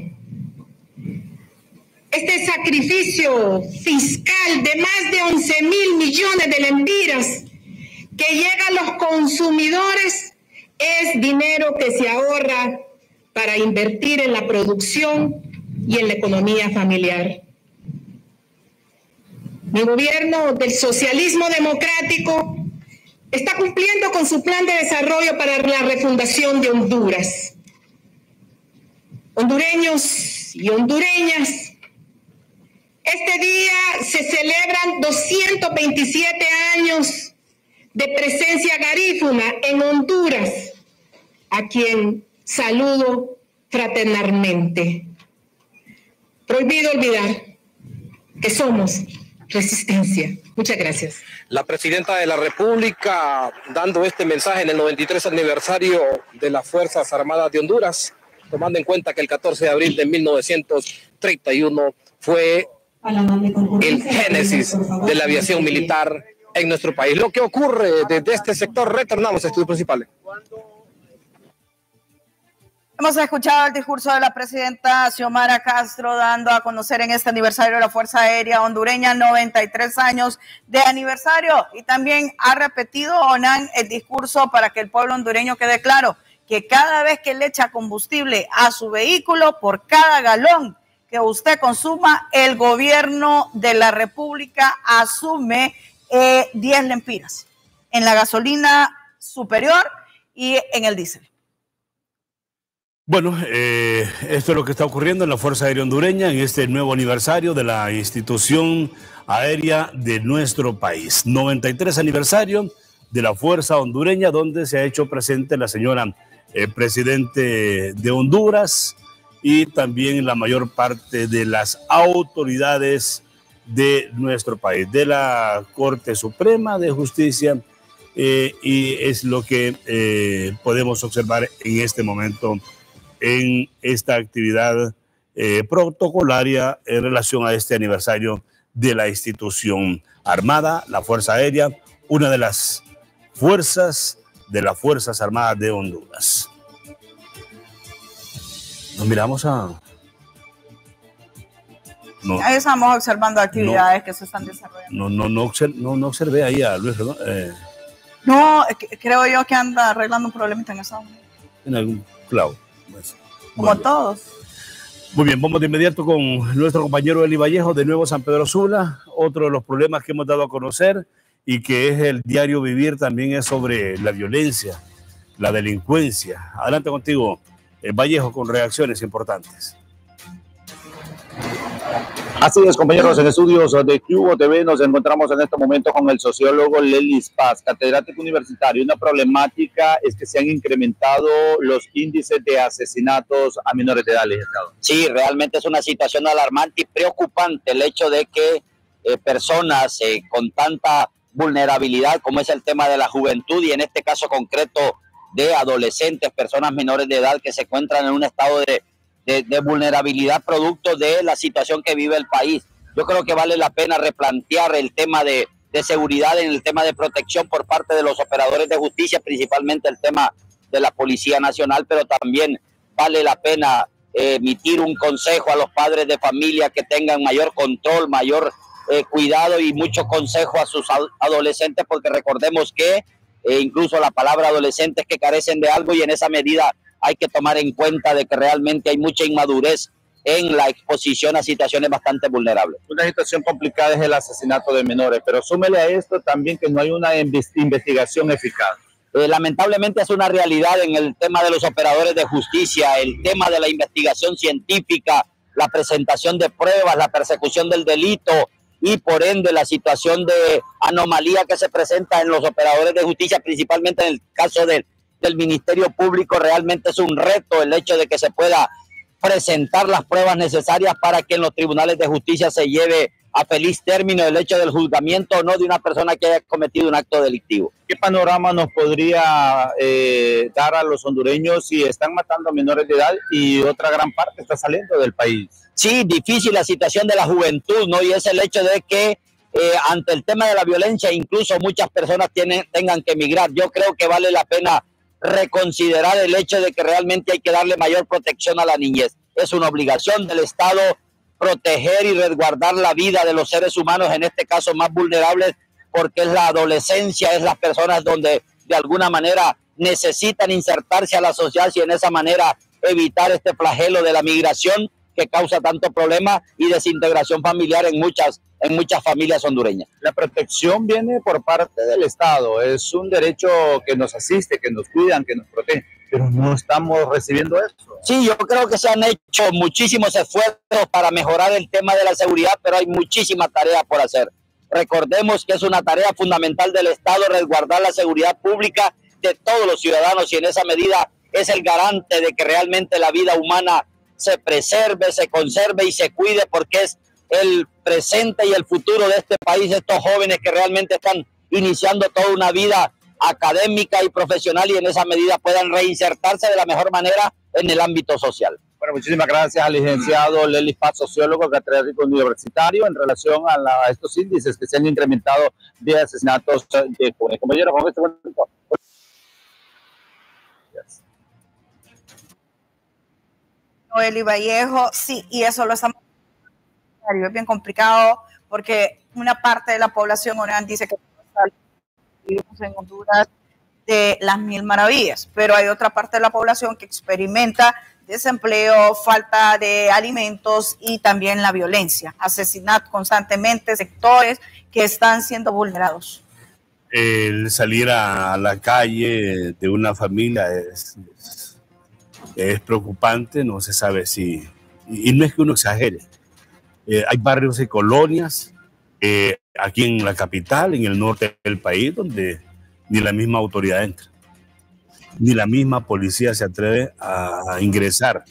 Este sacrificio fiscal de más de 11,000 millones de lempiras que llega a los consumidores es dinero que se ahorra para invertir en la producción y en la economía familiar. Mi gobierno del socialismo democrático está cumpliendo con su plan de desarrollo para la refundación de Honduras. Hondureños y hondureñas, este día se celebran 227 años de presencia garífuna en Honduras, a quien saludo fraternalmente. Prohibido olvidar que somos resistencia. Muchas gracias. La presidenta de la República dando este mensaje en el 93 aniversario de las Fuerzas Armadas de Honduras, tomando en cuenta que el 14 de abril de 1931 fue el génesis de la aviación militar en nuestro país. Lo que ocurre desde este sector, retornamos a estudios principales. Hemos escuchado el discurso de la presidenta Xiomara Castro dando a conocer en este aniversario de la Fuerza Aérea Hondureña 93 años de aniversario, y también ha repetido Onan el discurso para que el pueblo hondureño quede claro que cada vez que le echa combustible a su vehículo, por cada galón que usted consuma, el gobierno de la República asume 10 lempiras en la gasolina superior y en el diésel. Bueno, esto es lo que está ocurriendo en la Fuerza Aérea Hondureña en este nuevo aniversario de la institución aérea de nuestro país. 93 aniversario de la Fuerza Hondureña, donde se ha hecho presente la señora presidente de Honduras y también la mayor parte de las autoridades de nuestro país, de la Corte Suprema de Justicia, y es lo que podemos observar en este momento en esta actividad protocolaria en relación a este aniversario de la institución armada, la Fuerza Aérea, una de las fuerzas de las Fuerzas Armadas de Honduras. Nos miramos a... No. Ahí estamos observando actividades que se están desarrollando. No observé ahí a Luis Redondo. No, creo yo que anda arreglando un problemita en esa. En algún clavo. Como bueno, todos. Muy bien, vamos de inmediato con nuestro compañero Eli Vallejo de Nuevo San Pedro Sula. Otro de los problemas que hemos dado a conocer y que es el diario vivir también es sobre la violencia, la delincuencia. Adelante contigo, Vallejo, con reacciones importantes. Así es, compañeros, en estudios de Cubo TV nos encontramos en este momento con el sociólogo Lelis Paz, catedrático universitario. Una problemática es que se han incrementado los índices de asesinatos a menores de edad, licenciado. Sí, realmente es una situación alarmante y preocupante el hecho de que personas con tanta vulnerabilidad como es el tema de la juventud y en este caso concreto de adolescentes, personas menores de edad que se encuentran en un estado de vulnerabilidad producto de la situación que vive el país. Yo creo que vale la pena replantear el tema de de seguridad en el tema de protección por parte de los operadores de justicia, principalmente el tema de la Policía Nacional, pero también vale la pena emitir un consejo a los padres de familia que tengan mayor control, mayor cuidado y mucho consejo a sus adolescentes, porque recordemos que incluso la palabra adolescentes que carecen de algo, y en esa medida hay que tomar en cuenta de que realmente hay mucha inmadurez en la exposición a situaciones bastante vulnerables. Una situación complicada es el asesinato de menores, pero súmele a esto también que no hay una investigación eficaz. Lamentablemente es una realidad en el tema de los operadores de justicia, el tema de la investigación científica, la presentación de pruebas, la persecución del delito y por ende la situación de anomalía que se presenta en los operadores de justicia, principalmente en el caso del Ministerio Público. Realmente es un reto el hecho de que se pueda presentar las pruebas necesarias para que en los tribunales de justicia se lleve a feliz término el hecho del juzgamiento o no de una persona que haya cometido un acto delictivo. ¿Qué panorama nos podría dar a los hondureños si están matando a menores de edad y otra gran parte está saliendo del país? Sí, difícil la situación de la juventud, ¿no? Y es el hecho de que ante el tema de la violencia incluso muchas personas tengan que emigrar. Yo creo que vale la pena reconsiderar el hecho de que realmente hay que darle mayor protección a la niñez. Es una obligación del Estado proteger y resguardar la vida de los seres humanos, en este caso más vulnerables, porque es la adolescencia, es las personas donde de alguna manera necesitan insertarse a la sociedad y en esa manera evitar este flagelo de la migración que causa tanto problema y desintegración familiar en muchas familias hondureñas. La protección viene por parte del Estado, es un derecho que nos asiste, que nos cuidan, que nos protegen, pero no estamos recibiendo eso. Sí, yo creo que se han hecho muchísimos esfuerzos para mejorar el tema de la seguridad, pero hay muchísima tarea por hacer. Recordemos que es una tarea fundamental del Estado resguardar la seguridad pública de todos los ciudadanos y en esa medida es el garante de que realmente la vida humana se preserve, se conserve y se cuide, porque es el presente y el futuro de este país, estos jóvenes que realmente están iniciando toda una vida académica y profesional y en esa medida puedan reinsertarse de la mejor manera en el ámbito social. Bueno, muchísimas gracias al licenciado Lelis Paz, sociólogo, catedrático universitario, en relación a estos índices que se han incrementado de asesinatos de jóvenes. Compañero, con este momento. Eli Vallejo, sí, y eso lo estamos es bien complicado porque una parte de la población Orán dice que vivimos en Honduras de las mil maravillas, pero hay otra parte de la población que experimenta desempleo, falta de alimentos y también la violencia, asesinatos constantemente, sectores que están siendo vulnerados. El salir a la calle de una familia es preocupante, no se sabe si, y no es que uno exagere. Hay barrios y colonias aquí en la capital, en el norte del país, donde ni la misma autoridad entra, ni la misma policía se atreve a ingresar.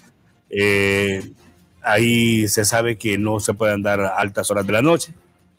Ahí se sabe que no se puede andar a altas horas de la noche.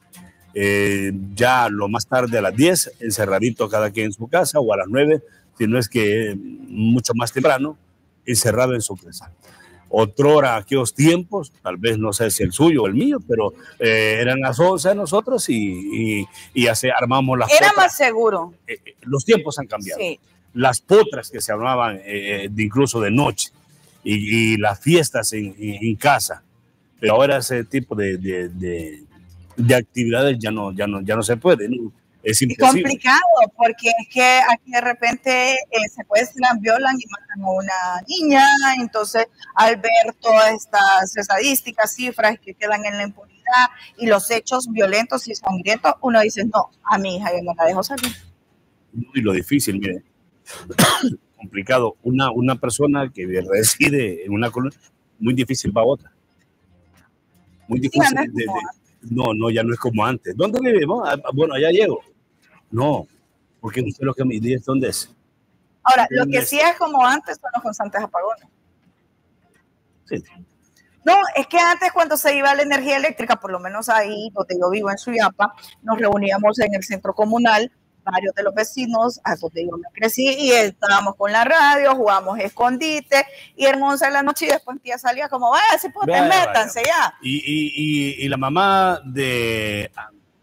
Ya lo más tarde a las 10, encerradito cada quien en su casa, o a las 9, si no es que mucho más temprano, encerrado en su casa. Otrora, aquellos tiempos, tal vez no sé si el suyo o el mío, pero eran las 11 de nosotros y armamos las Era potras. más seguro. Los tiempos han cambiado. Sí. Las potras que se armaban incluso de noche y las fiestas en casa. Pero ahora ese tipo de actividades ya no se puede, ¿no? Es imposible. Complicado, porque es que aquí de repente secuestran, violan y matan a una niña, entonces al ver todas estas estadísticas, cifras que quedan en la impunidad y los hechos violentos y sangrientos, uno dice, no, a mi hija yo no la dejo salir. Y lo difícil, mire, complicado, una persona que reside en una colonia, muy difícil va a otra. Muy difícil. No, ya no es como antes. ¿Dónde vivimos? Bueno, allá llego. No, porque no sé lo que me dice dónde es. Ahora, lo que sí es como antes son los constantes apagones. Sí. No, es que antes cuando se iba la energía eléctrica, por lo menos ahí donde yo vivo en Suyapa, nos reuníamos en el centro comunal, varios de los vecinos, a donde yo me crecí, y estábamos con la radio, jugábamos escondite, y eran 11 de la noche y después tía salía como, vaya, si pueden, métanse ya. Y la mamá de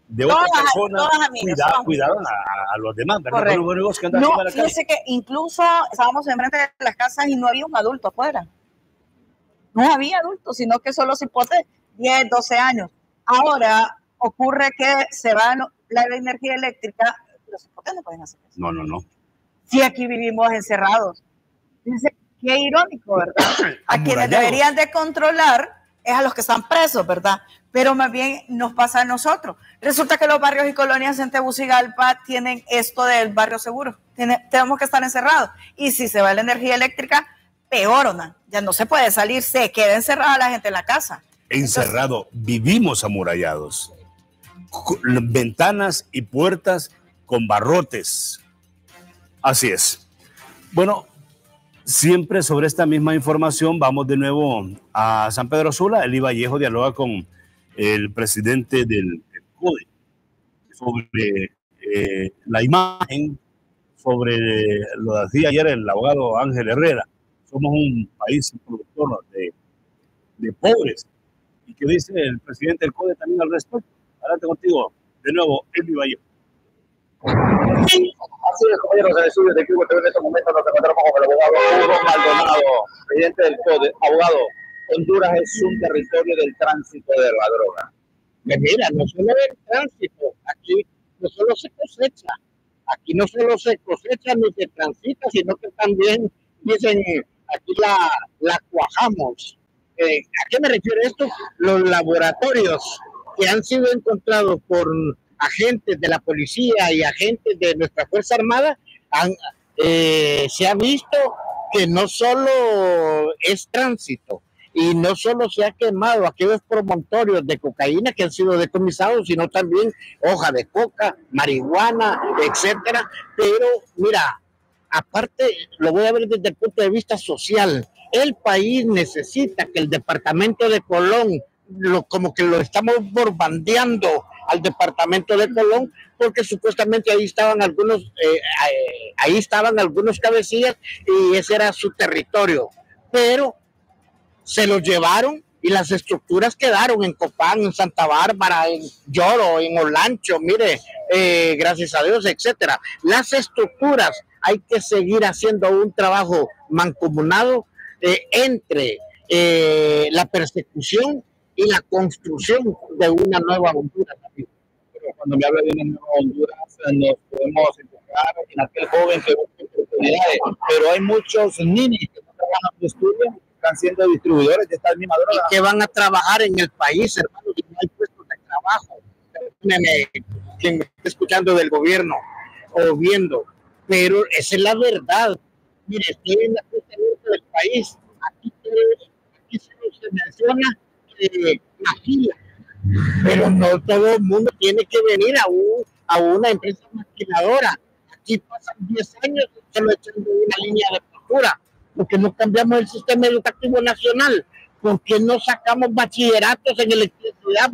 de otra Todas, persona, todas amigas, somos cuidaron amigas. a los demás, ¿verdad? Correcto. Con los negocios que andan No, haciendo en la calle. fíjese que incluso estábamos enfrente de las casas y no había un adulto afuera. No había adultos, sino que solo cipotes 10, 12 años. Ahora ocurre que se va la energía eléctrica, los cipotes no pueden hacer eso. No. Si aquí vivimos encerrados. Fíjense, qué irónico, ¿verdad? A quienes deberían de controlar es a los que están presos, ¿verdad? Pero más bien nos pasa a nosotros. Resulta que los barrios y colonias en Tegucigalpa tienen esto del barrio seguro. Tenemos que estar encerrados. Y si se va la energía eléctrica, peor, ¿no? Ya no se puede salir, se queda encerrada la gente en la casa. Encerrado, vivimos amurallados. Ventanas y puertas con barrotes. Así es. Bueno, siempre sobre esta misma información vamos de nuevo a San Pedro Sula. Eli Vallejo dialoga con el presidente del CODE sobre la imagen, sobre lo decía ayer el abogado Ángel Herrera. Somos un país productor de pobres. ¿Y qué dice el presidente del CODE también al respecto? Adelante contigo, de nuevo, Eli Vallejo. Así es, compañeros, en el estudio de Cubo TV en estos momentos nos encontramos con el abogado Hugo Maldonado, presidente del CODE. Abogado, Honduras es un territorio del tránsito de la droga. Pues mira, no solo el tránsito, aquí no solo se cosecha, aquí no solo se cosecha ni se transita, sino que también dicen, aquí la cuajamos. ¿A qué me refiero esto? Los laboratorios que han sido encontrados por agentes de la policía y agentes de nuestra Fuerza Armada, se ha visto que no solo es tránsito y no solo se ha quemado aquellos promontorios de cocaína que han sido decomisados, sino también hoja de coca, marihuana, etcétera. Pero mira, aparte lo voy a ver desde el punto de vista social. El país necesita que el departamento de Colón, como que lo estamos borbandeando al departamento de Colón, porque supuestamente ahí estaban algunos cabecillas y ese era su territorio, pero se los llevaron y las estructuras quedaron en Copán, en Santa Bárbara, en Lloro, en Olancho, mire, gracias a Dios, etcétera. Las estructuras hay que seguir haciendo un trabajo mancomunado entre la persecución y la construcción de una nueva Honduras. Pero cuando me habla de una nueva Honduras, nos podemos enfocar en aquel joven que busca oportunidades, pero hay muchos niños que no trabajan de estudio, están siendo distribuidores de esta misma droga. Y que van a trabajar en el país, hermano, y no hay puestos de trabajo. Quien me está escuchando del gobierno o viendo, pero esa es la verdad. Mire, estoy en la costa norte del país, aquí se menciona maquila, pero no todo el mundo tiene que venir a una empresa maquiladora. Aquí pasan 10 años solo echando una línea de postura, porque no cambiamos el sistema educativo nacional, porque no sacamos bachilleratos en electricidad,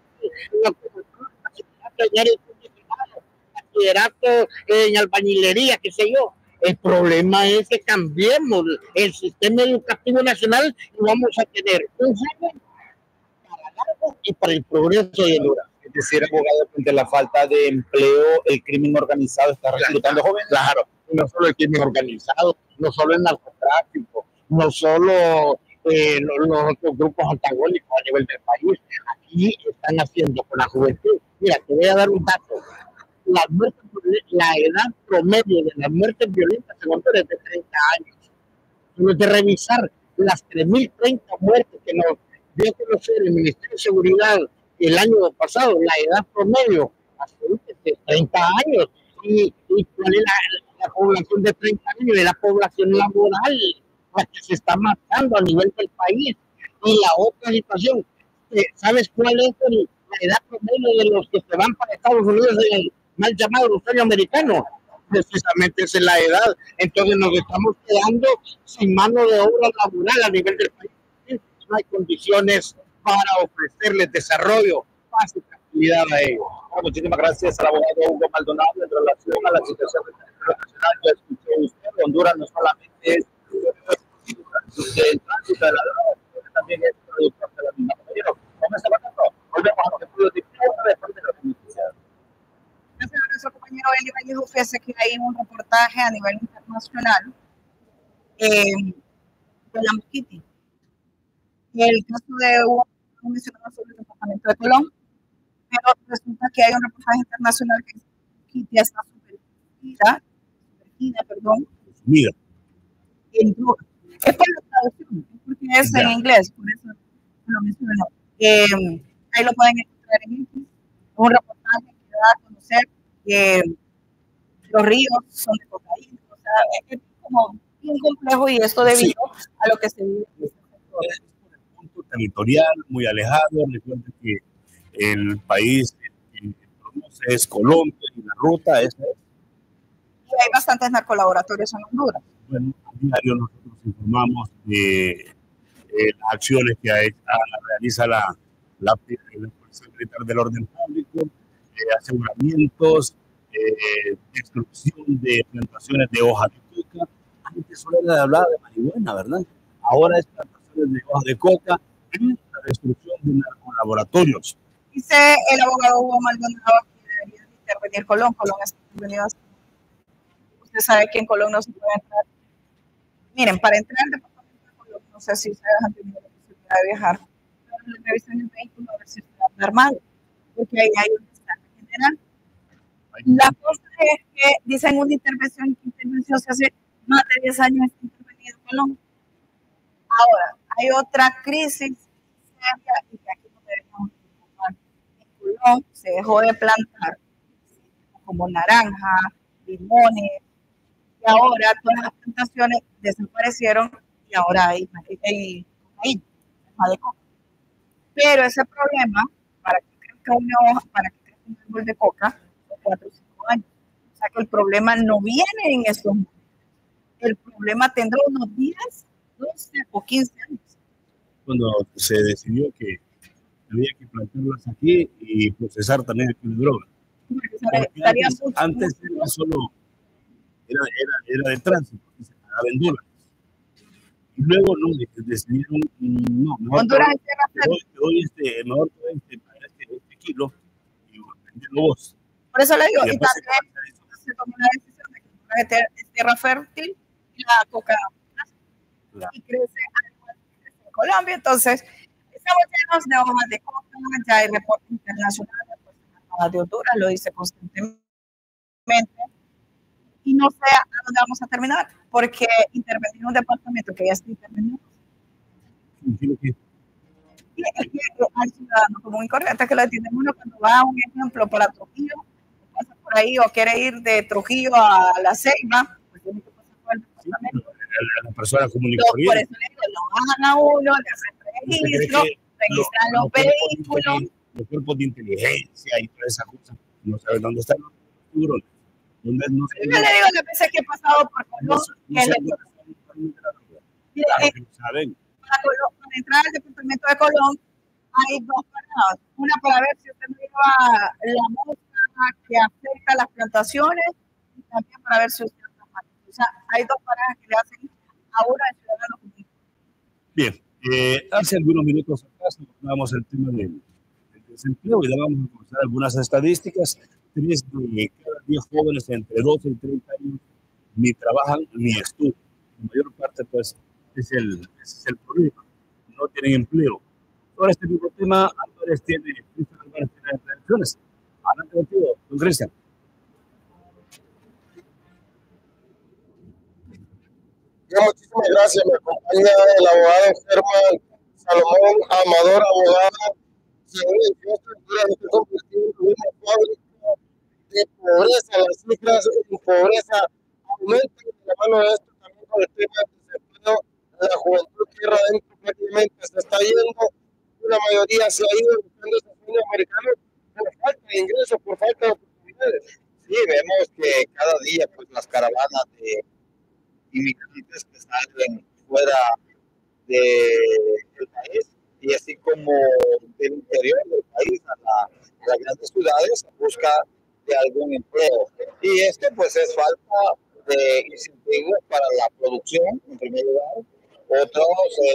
bachillerato en albañilería, qué sé yo. El problema es que cambiemos el sistema educativo nacional y vamos a tener un joven y para el progreso de Honduras. Es decir, abogado, frente a la falta de empleo, el crimen organizado está reclutando jóvenes. Claro, no solo el crimen organizado, no solo el narcotráfico, no solo los otros grupos antagónicos a nivel del país. Aquí están haciendo con la juventud. Mira, te voy a dar un dato. La edad promedio de las muertes violentas en Honduras es de 30 años. Tenemos que revisar las 3.030 muertes que nos dio a conocer el Ministerio de Seguridad el año pasado. La edad promedio es de 30 años. ¿Y cuál es la población de 30 años? Es la población laboral, la que se está matando a nivel del país. Y la otra situación, ¿sabes cuál es la edad promedio de los que se van para Estados Unidos en el mal llamado los sueños americanos? Precisamente esa es la edad. Entonces nos estamos quedando sin mano de obra laboral a nivel del país. No hay condiciones para ofrecerles desarrollo, paz y tranquilidad a ellos. Muchísimas gracias al abogado Hugo Maldonado en relación a la situación internacional. Ya escuchó usted, Honduras no solamente es el tránsito de la droga, sino también es productor de la misma. Compañero, con este momento volvemos a los estudios de después de las noticias. compañero Eli Vallejo, fíjese que hay un reportaje a nivel internacional de la mosquitis. El caso de Hugo mencionado sobre el departamento de Colón, pero resulta que hay un reportaje internacional que la mosquitis está sumergida, en droga. Es por la traducción, porque es en inglés, por eso lo menciono. Ahí lo pueden encontrar en X. Un reportaje que da a conocer que los ríos son de cocaína, o sea, es como bien complejo y esto debido a lo que se vive en este sector. Es un punto territorial muy alejado. Recuerden que el país que produce es Colombia y la ruta es. Y hay bastantes narcolaboratorios en Honduras. Bueno, a diario nosotros informamos de las acciones que realiza la Policía Militar del Orden Público, aseguramientos, destrucción de plantaciones de hoja de coca. Antes solo era de hablar de marihuana, ¿verdad? Ahora es plantaciones de hoja de coca y la destrucción de narcolaboratorios. Dice el abogado Hugo Maldonado que debería intervenir Colón. Colón está intervenido. Usted sabe que en Colón no se puede entrar. Miren, para entrar al departamento de Colón, no sé si ustedes han tenido la posibilidad de viajar, pero le revisan el vehículo a ver si está armado, porque ahí hay un desastre general. La cosa es que dicen una intervención se hace más de 10 años está intervenido Colón. Ahora, hay otra crisis seria y que aquí no debemos ocupar. En Colón se dejó de plantar como naranja, limones, y ahora todas las plantaciones desaparecieron y ahora hay cocaína, de coca. Pero ese problema, para que crezca una hoja, para que crezca un árbol de coca, son 4 o 5 años. O sea que el problema no viene en estos momentos. El problema tendrá unos 10, 12 o 15 años. Cuando se decidió que había que plantarlas aquí y procesar también aquí de droga. Antes era solo era de tránsito, se pagaba en dólares. Y luego no, decidieron, no, mejor Honduras hoy mejor pagar este kilo y venderlo vos. Por eso le digo, y también se tomó la decisión de que es tierra fértil y la coca y crece en Colombia. Entonces, estamos llenos de hojas de coca, ya hay reportes internacionales, de Honduras lo dice constantemente. Y no sé a dónde vamos a terminar, porque intervenir en un departamento que ya está intervenido. Y hay ciudadanos común y corriente que lo entienden uno cuando va, un ejemplo, para Trujillo, pasa por ahí o quiere ir de Trujillo a La Ceiba, pues tiene que pasar por el departamento. La persona común y corriente. Por eso le digo, lo bajan a uno, le hacen registro, registran los vehículos. Los cuerpos de inteligencia y todas esas cosas, no saben dónde están los tiburones. Yo le digo las veces que he pasado por Colón, saben. Para entrar al departamento de Colón hay 2 paradas, una para ver si usted no lleva la mosca que afecta las plantaciones y también para ver si usted está mal. O sea, hay 2 paradas que le hacen a uno de ciudadanos públicos. Bien, hace algunos minutos atrás hablábamos el tema del desempleo y vamos a conocer algunas estadísticas. 3 de cada 10 jóvenes entre 12 y 30 años ni trabajan ni estudian. La mayor parte, pues, ese es el problema. No tienen empleo. Sobre este mismo tema, Álvarez tiene declaraciones. Adelante contigo, don Cristian. Muchísimas gracias. Me acompaña el abogado Germán Salomón Amador, abogado. Se convirtiendo en una fábrica de pobreza. Las cifras de pobreza aumentan de la mano de esto también con el tema del desempleo. La juventud tierra adentro prácticamente se está yendo. Una mayoría se ha ido buscando ese sueño americano por falta de ingresos, por falta de oportunidades. Sí, vemos que cada día pues las caravanas de inmigrantes que salen fuera del país y así como del interior del país a las grandes ciudades en busca de algún empleo. Y esto pues es falta de incentivos para la producción, en primer lugar. Otros,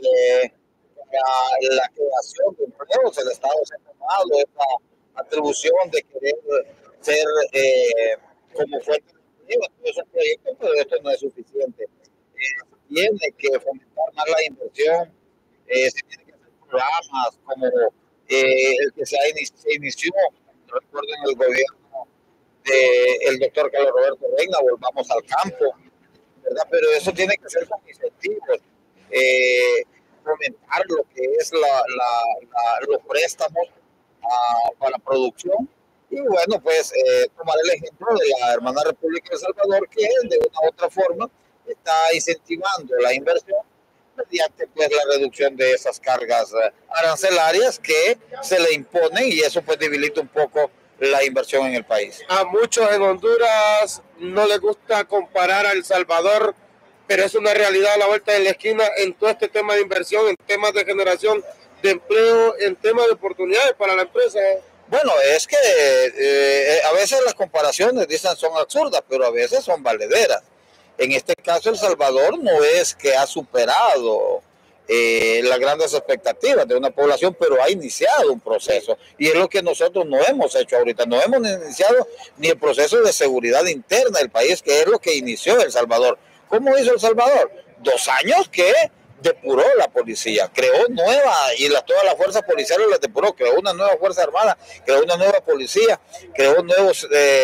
la creación de empleos. El Estado se ha tomado esta atribución de querer ser como fuente de empleo en esos proyectos, pero esto no es suficiente. Tiene que fomentar más la inversión, se tienen que hacer programas como el que se inició, recuerdo, en el gobierno del doctor Carlos Roberto Reina, Volvamos al Campo, ¿verdad? Pero eso tiene que ser con incentivos, fomentar lo que es los préstamos para producción. Y bueno, pues tomar el ejemplo de la hermana República de El Salvador, que de una u otra forma está incentivando la inversión mediante pues la reducción de esas cargas arancelarias que se le imponen, y eso pues debilita un poco la inversión en el país. A muchos en Honduras no les gusta comparar a El Salvador, pero es una realidad a la vuelta de la esquina en todo este tema de inversión, en temas de generación de empleo, en temas de oportunidades para la empresa. Bueno, es que a veces las comparaciones dicen son absurdas, pero a veces son valederas. En este caso, El Salvador no es que ha superado las grandes expectativas de una población, pero ha iniciado un proceso. Y es lo que nosotros no hemos hecho ahorita. No hemos iniciado ni el proceso de seguridad interna del país, que es lo que inició El Salvador. ¿Cómo hizo El Salvador? 2 años que depuró la policía, creó nueva, y todas las fuerzas policiales las depuró, creó una nueva fuerza armada, creó una nueva policía, creó nuevos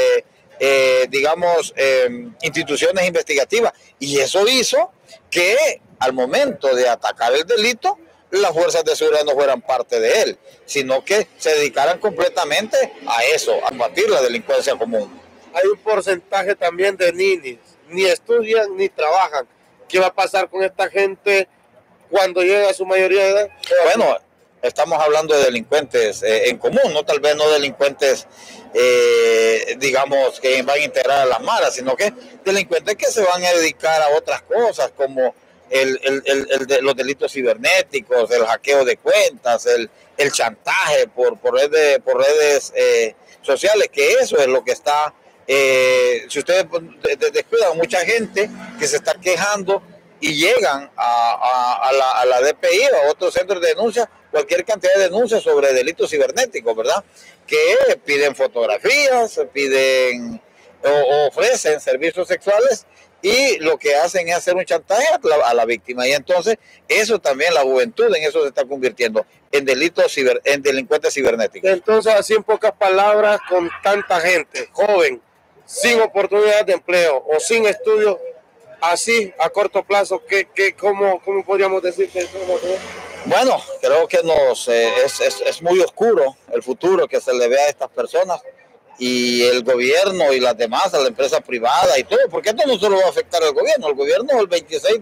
instituciones investigativas, y eso hizo que al momento de atacar el delito las fuerzas de seguridad no fueran parte de él, sino que se dedicaran completamente a eso, a combatir la delincuencia común. Hay un porcentaje también de ninis, ni estudian ni trabajan. ¿Qué va a pasar con esta gente cuando llegue a su mayoría de edad? Bueno, estamos hablando de delincuentes en común, no tal vez no delincuentes, digamos, que van a integrar a las maras, sino que delincuentes que se van a dedicar a otras cosas, como los delitos cibernéticos, el hackeo de cuentas, el chantaje por redes sociales, que eso es lo que está, si ustedes descuidan, mucha gente que se está quejando y llegan a la DPI o a otros centros de denuncia, cualquier cantidad de denuncias sobre delitos cibernéticos, ¿verdad? Que piden fotografías, piden o ofrecen servicios sexuales, y lo que hacen es hacer un chantaje a la víctima. Y entonces eso también, la juventud en eso se está convirtiendo en en delincuentes cibernéticos. Entonces, así en pocas palabras, con tanta gente joven, sin oportunidades de empleo o sin estudio, así a corto plazo, ¿cómo podríamos decir que eso? Bueno, creo que es muy oscuro el futuro que se le ve a estas personas, y el gobierno y las demás, a la empresa privada y todo, porque esto no solo va a afectar al gobierno. El gobierno el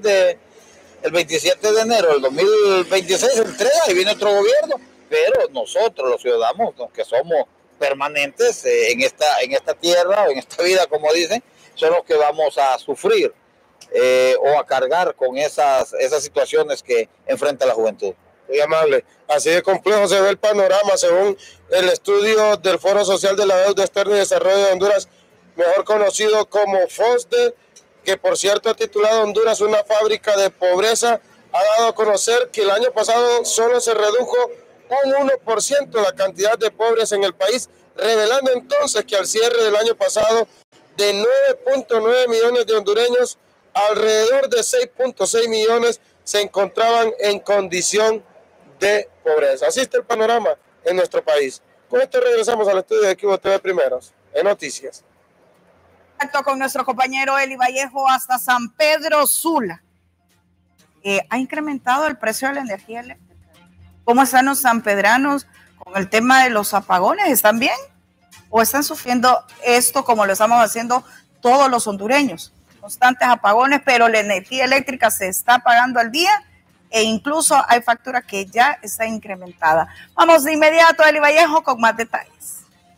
27 de enero del 2026 entrega y viene otro gobierno, pero nosotros los ciudadanos, que somos permanentes en esta tierra o en esta vida, como dicen, son los que vamos a sufrir o a cargar con esas situaciones que enfrenta la juventud. Muy amable. Así de complejo se ve el panorama según el estudio del Foro Social de la Deuda Externa y Desarrollo de Honduras, mejor conocido como FOSDE, que por cierto ha titulado Honduras una fábrica de pobreza. Ha dado a conocer que el año pasado solo se redujo un 1% la cantidad de pobres en el país, revelando entonces que al cierre del año pasado, de 9.9 millones de hondureños, alrededor de 6.6 millones se encontraban en condición de pobreza. Así está el panorama en nuestro país. Con esto regresamos al estudio de Cubo TV Primeros, en Noticias. Con nuestro compañero Eli Vallejo hasta San Pedro Sula. ¿Ha incrementado el precio de la energía eléctrica? ¿Cómo están los sanpedranos con el tema de los apagones? ¿Están bien? ¿O están sufriendo esto como lo estamos haciendo todos los hondureños? Constantes apagones, pero la energía eléctrica se está pagando al día, e incluso hay factura que ya está incrementada. Vamos de inmediato a Eli Vallejo con más detalles.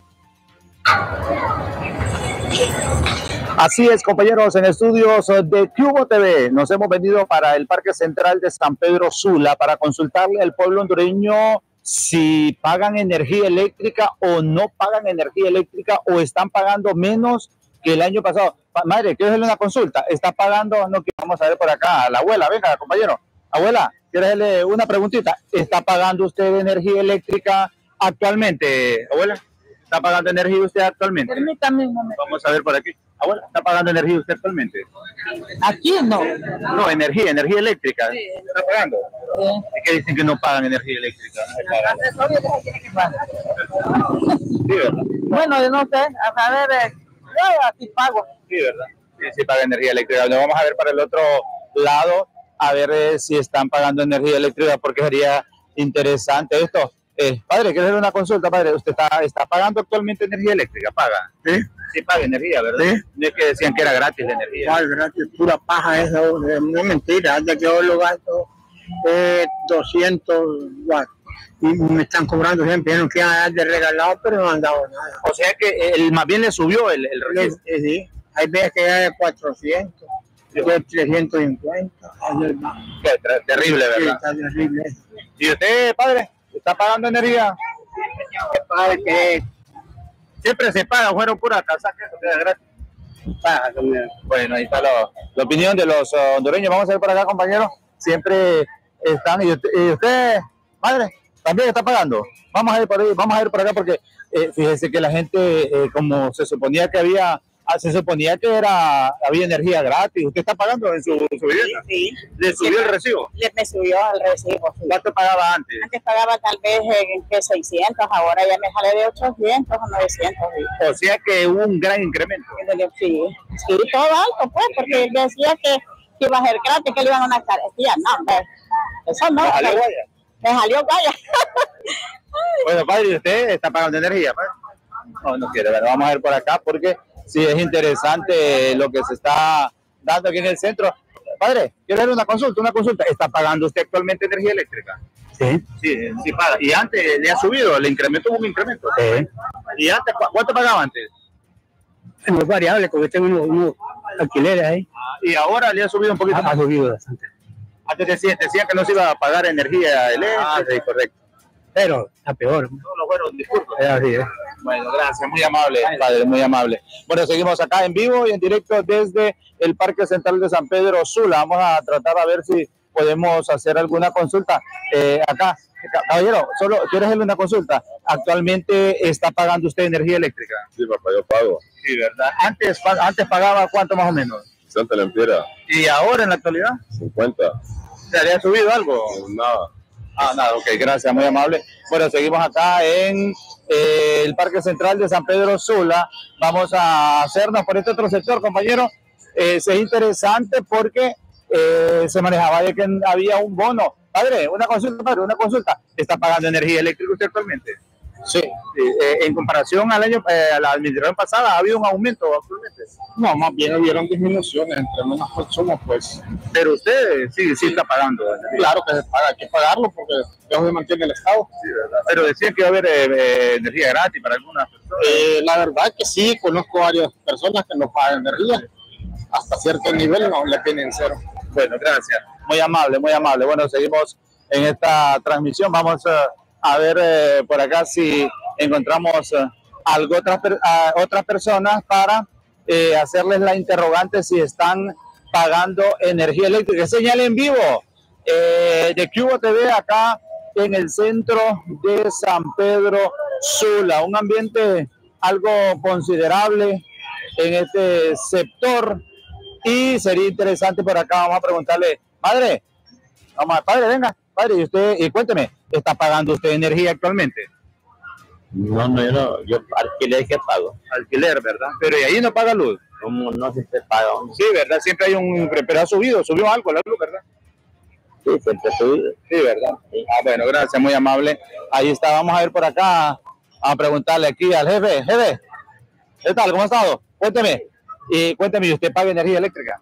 Así es, compañeros, en estudios de Cubo TV nos hemos venido para el Parque Central de San Pedro Sula para consultarle al pueblo hondureño si pagan energía eléctrica o no pagan energía eléctrica, o están pagando menos que el año pasado. Madre, quiero hacerle una consulta. ¿Está pagando? No, que vamos a ver por acá. La abuela, venga, compañero. Abuela, quiero hacerle una preguntita. ¿Está pagando usted energía eléctrica actualmente, abuela? ¿Está pagando energía usted actualmente? Permítame un momento. Vamos a ver por aquí. Abuela, ¿está pagando energía usted actualmente? Aquí no. No, energía eléctrica. Sí. ¿Está pagando? Sí. ¿Y qué dicen que no pagan energía eléctrica? Sí, ¿verdad? Bueno, yo no sé, a saber, yo aquí pago. Sí, ¿verdad? Sí, sí paga energía eléctrica. Nos vamos a ver para el otro lado, a ver si están pagando energía eléctrica, porque sería interesante esto. Padre, quiero hacer una consulta, padre. ¿Usted está pagando actualmente energía eléctrica? ¿Paga? Sí. Sí paga energía, ¿verdad? Sí. No es que decían que era gratis la energía. ¿Cuál gratis? Pura paja eso, no es mentira. Antes que yo lo gasto 200 watts. Y me están cobrando siempre, no quieren dar de regalado, pero no han dado nada. O sea que más bien le subió el recibo. Sí, hay veces que ya de 400, de 350. Terrible, ¿verdad? Sí, está terrible. ¿Y usted, padre, está pagando energía? Padre, que siempre se paga, fueron pura casa que eso queda gratis. Bueno, ahí está la opinión de los hondureños. Vamos a ver por acá, compañeros. Siempre están. ¿Y usted, padre, también está pagando? Vamos a ir por ahí, vamos a ir por acá porque fíjese que la gente, como se suponía que había energía gratis. ¿Usted está pagando en su vivienda? Sí. ¿Le subió el recibo? Me subió el recibo. Sí. ¿Cuánto pagaba antes? Antes pagaba tal vez que 600, ahora ya me sale de 800 o 900. Sí. O sea que hubo un gran incremento. Sí, todo alto, pues, porque decía que iba a ser gratis, que le iban a una carestía. No, eso no. ¿Me salió guaya? Me salió guaya. Bueno, padre, ¿y usted está pagando energía? Padre? No quiere, ¿verdad? Vamos a ver por acá porque sí es interesante lo que se está dando aquí en el centro. Padre, quiero hacer una consulta. ¿Está pagando usted actualmente energía eléctrica? Sí. Sí paga. ¿Y antes le ha subido? ¿Le incrementó? ¿Hubo un incremento? Sí. ¿Y antes cuánto pagaba antes? Es muy variable, porque tengo unos alquileres ahí. ¿Y ahora le ha subido un poquito? Ha subido bastante. Antes decía que no se iba a pagar energía eléctrica. Sí, correcto. Pero está peor. No, bueno, disculpe. Es así, ¿eh? Bueno, gracias, muy amable, padre, muy amable. Bueno, seguimos acá en vivo y en directo desde el Parque Central de San Pedro Sula. Vamos a tratar a ver si podemos hacer alguna consulta. Acá, caballero, solo quiero hacerle una consulta. ¿Actualmente está pagando usted energía eléctrica? Sí, papá, yo pago. Sí, ¿verdad? Antes pagaba ¿cuánto más o menos? 60 lempiras. ¿Y ahora en la actualidad? 50. ¿Se había subido algo? Nada. Nada, ok, gracias, muy amable. Bueno, seguimos acá en el Parque Central de San Pedro Sula. Vamos a hacernos por este otro sector, compañero. Es interesante porque se manejaba de que había un bono. Padre, una consulta. ¿Está pagando energía eléctrica usted actualmente? Sí. En comparación al año, a la administración pasada, ¿ha habido un aumento actualmente? No, más bien hubieron disminuciones entre menos consumo, pues. Pero usted sí está pagando. Claro que se paga, hay que pagarlo porque eso se mantiene el Estado. Sí, ¿verdad? Pero decían que iba a haber energía gratis para algunas personas. La verdad que sí, conozco varias personas que no pagan energía. Hasta cierto nivel no le tienen cero. Bueno, gracias. Muy amable, muy amable. Bueno, seguimos en esta transmisión. Vamos a ver por acá si encontramos otras personas para hacerles la interrogante si están pagando energía eléctrica. Señal en vivo de Cubo TV acá en el centro de San Pedro Sula. Un ambiente algo considerable en este sector y sería interesante por acá. Vamos a preguntarle, padre, padre, venga, padre, y usted, y cuénteme, ¿está pagando usted energía actualmente? No, yo alquiler que pago. Alquiler, ¿verdad? Pero ¿y ahí no paga luz? No siempre paga. Sí, ¿verdad? Siempre hay pero ha subido algo la luz, ¿verdad? Sí, siempre ha subido. Sí, ¿verdad? Sí. Bueno, gracias, muy amable. Ahí está, vamos a ver por acá, a preguntarle aquí al jefe. Jefe, ¿qué tal? ¿Cómo ha estado? Cuénteme, ¿y usted paga energía eléctrica?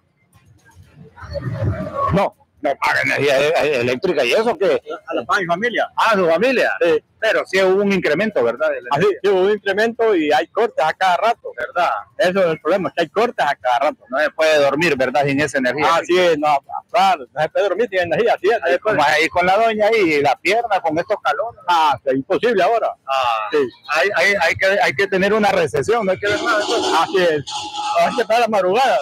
No paga energía eléctrica, ¿y eso qué? A la mi familia. ¿A su familia? Sí. Pero sí hubo un incremento, ¿verdad? Así, sí hubo un incremento y hay cortes a cada rato, ¿verdad? Eso es el problema, es que hay cortes a cada rato. No se puede dormir, ¿verdad? Sin esa energía. Sí, no, claro, no se puede dormir sin energía, así es. Como ahí con la doña y la pierna con estos calores. Es imposible ahora. Sí. Hay que tener una recesión, no hay que ver nada. Así es. Hay que estar a la madrugada.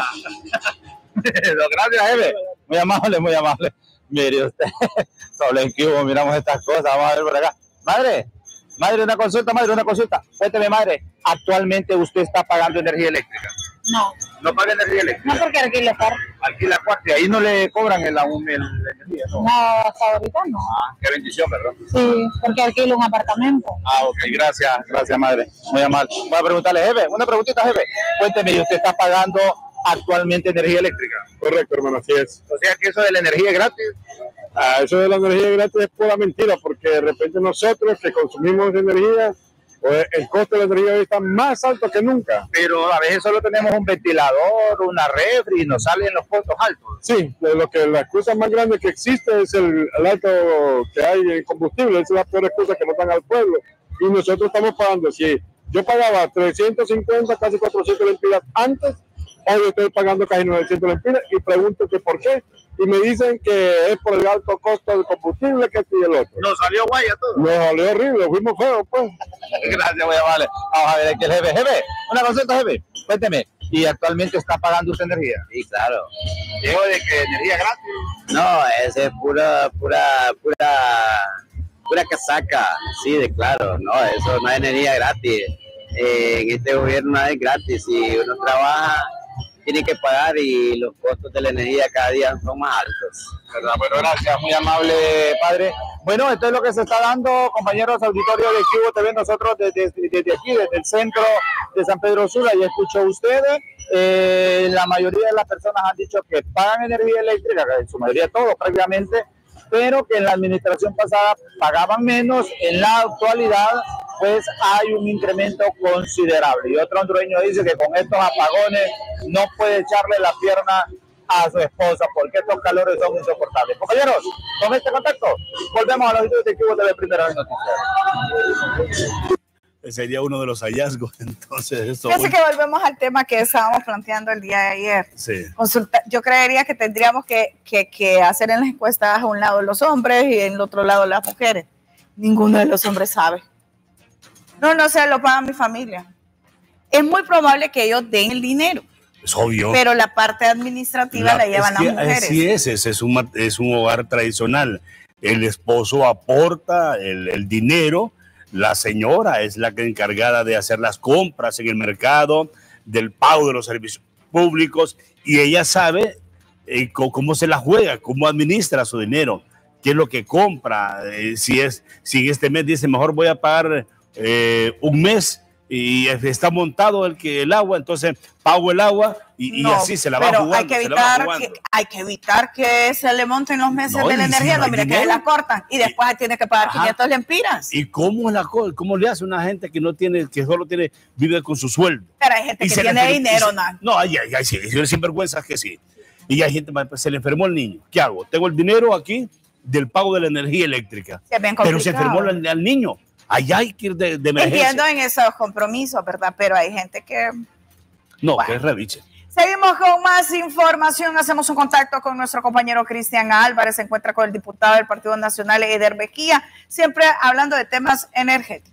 Gracias, jefe. Muy amable, muy amable. Mire usted, solo en Cubo miramos estas cosas. Vamos a ver por acá. Madre, Madre, una consulta, madre, una consulta. Cuénteme, madre, ¿actualmente usted está pagando energía eléctrica? No. ¿No paga energía eléctrica? No, porque alquilo cuarto. Alquila cuarto y ahí no le cobran la energía, ¿no? No, hasta ahorita no. Ah, qué bendición, ¿verdad? Sí, porque alquilo un apartamento. Ah, ok, gracias, madre. Muy amable. Voy a preguntarle, jefe, una preguntita, jefe. Cuénteme, ¿usted está pagando actualmente energía eléctrica? Correcto, hermano, así es. O sea que eso de la energía es gratis. Eso de la energía gratis es pura mentira, porque de repente nosotros que consumimos energía, pues el costo de la energía hoy está más alto que nunca. Pero a veces solo tenemos un ventilador, una refri y nos salen los costos altos. Sí, la excusa más grande que existe es el alto que hay en combustible, esa es la peor excusa que nos dan al pueblo. Y nosotros estamos pagando, si yo pagaba 350, casi 400 lempiras antes, hoy estoy pagando casi 900 lempiras y pregunto que por qué. Y me dicen que es por el alto costo del combustible que este y el otro. Nos salió guaya todo. Nos salió horrible, fuimos feos, pues. Gracias, voy a vale. Vamos a ver aquí el jefe. Jefe, una consulta, jefe. Cuénteme, ¿y actualmente está pagando usted energía? Sí, claro. ¿Digo de que energía gratis? No, ese es pura casaca. Sí, de claro. No, eso no es energía gratis. En este gobierno nada es gratis. Si uno trabaja, tiene que pagar y los costos de la energía cada día son más altos. ¿Verdad? Bueno, gracias, muy amable, padre. Bueno, esto es lo que se está dando, compañeros auditorio de Cubo TV, nosotros desde aquí, desde el centro de San Pedro Sula, ya escuchó ustedes, la mayoría de las personas han dicho que pagan energía eléctrica, en su mayoría todos prácticamente, pero que en la administración pasada pagaban menos, en la actualidad pues hay un incremento considerable. Y otro hondureño dice que con estos apagones no puede echarle la pierna a su esposa porque estos calores son insoportables. Compañeros, con este contacto volvemos a los estudios de Cubo TV Primera Noticias. Sería uno de los hallazgos, entonces. Eso Fíjense que volvemos al tema que estábamos planteando el día de ayer. Sí. Yo creería que tendríamos que hacer en las encuestas a un lado los hombres y en el otro lado las mujeres. Ninguno de los hombres sabe. No se lo paga mi familia. Es muy probable que ellos den el dinero. Es obvio. Pero la parte administrativa la llevan las mujeres. Así es un hogar tradicional. El esposo aporta el dinero, la señora es la que es encargada de hacer las compras en el mercado, del pago de los servicios públicos, y ella sabe cómo se la juega, cómo administra su dinero, qué es lo que compra, si en este mes dice mejor voy a pagar un mes y está montado el agua, entonces pago el agua y así se la va jugando. Hay que evitar que se le monten los meses de la energía, no, mire, que se la cortan y después tiene que pagar 500 lempiras. ¿Y cómo le hace una gente que no tiene, que solo vive con su sueldo? Pero hay gente que tiene dinero, ¿no? No, hay sinvergüenzas que sí. Y hay gente, se le enfermó el niño. ¿Qué hago? Tengo el dinero aquí del pago de la energía eléctrica. Pero se enfermó al niño. Allá hay que ir de emergencia. Entiendo en esos compromisos, ¿verdad? Pero hay gente que... No, que es reviche. Seguimos con más información. Hacemos un contacto con nuestro compañero Cristian Álvarez. Se encuentra con el diputado del Partido Nacional, Eder Mejía, siempre hablando de temas energéticos.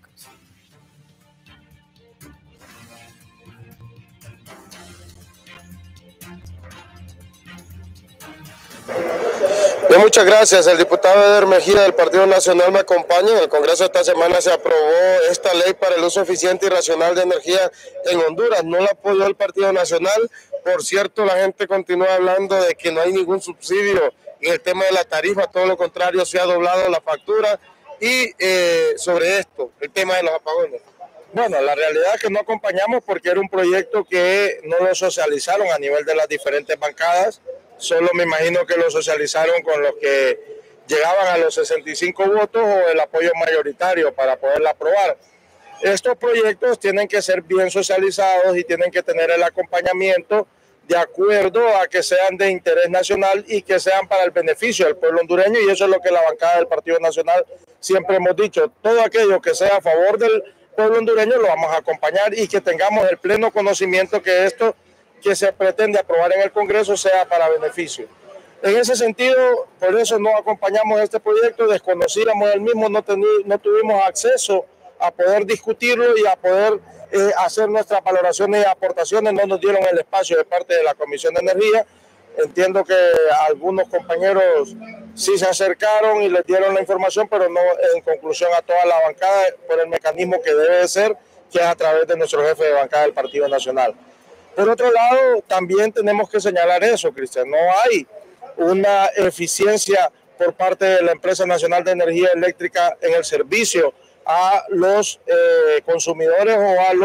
Bien, muchas gracias. El diputado Eder Mejía del Partido Nacional me acompaña. En el Congreso esta semana se aprobó esta ley para el uso eficiente y racional de energía en Honduras. No la apoyó el Partido Nacional. Por cierto, la gente continúa hablando de que no hay ningún subsidio en el tema de la tarifa. Todo lo contrario, se ha doblado la factura. Y sobre esto, el tema de los apagones. Bueno, la realidad es que no acompañamos porque era un proyecto que no lo socializaron a nivel de las diferentes bancadas. Solo me imagino que lo socializaron con los que llegaban a los 65 votos o el apoyo mayoritario para poderla aprobar. Estos proyectos tienen que ser bien socializados y tienen que tener el acompañamiento de acuerdo a que sean de interés nacional y que sean para el beneficio del pueblo hondureño, y eso es lo que la bancada del Partido Nacional siempre hemos dicho. Todo aquello que sea a favor del pueblo hondureño lo vamos a acompañar y que tengamos el pleno conocimiento que esto que se pretende aprobar en el Congreso sea para beneficio. En ese sentido, por eso no acompañamos este proyecto, desconocíamos el mismo, no tuvimos acceso a poder discutirlo y a poder hacer nuestras valoraciones y aportaciones, no nos dieron el espacio de parte de la Comisión de Energía. Entiendo que algunos compañeros sí se acercaron y les dieron la información, pero no en conclusión a toda la bancada por el mecanismo que debe de ser, que es a través de nuestro jefe de bancada del Partido Nacional. Por otro lado, también tenemos que señalar eso, Cristian, no hay una eficiencia por parte de la Empresa Nacional de Energía Eléctrica en el servicio a los consumidores o a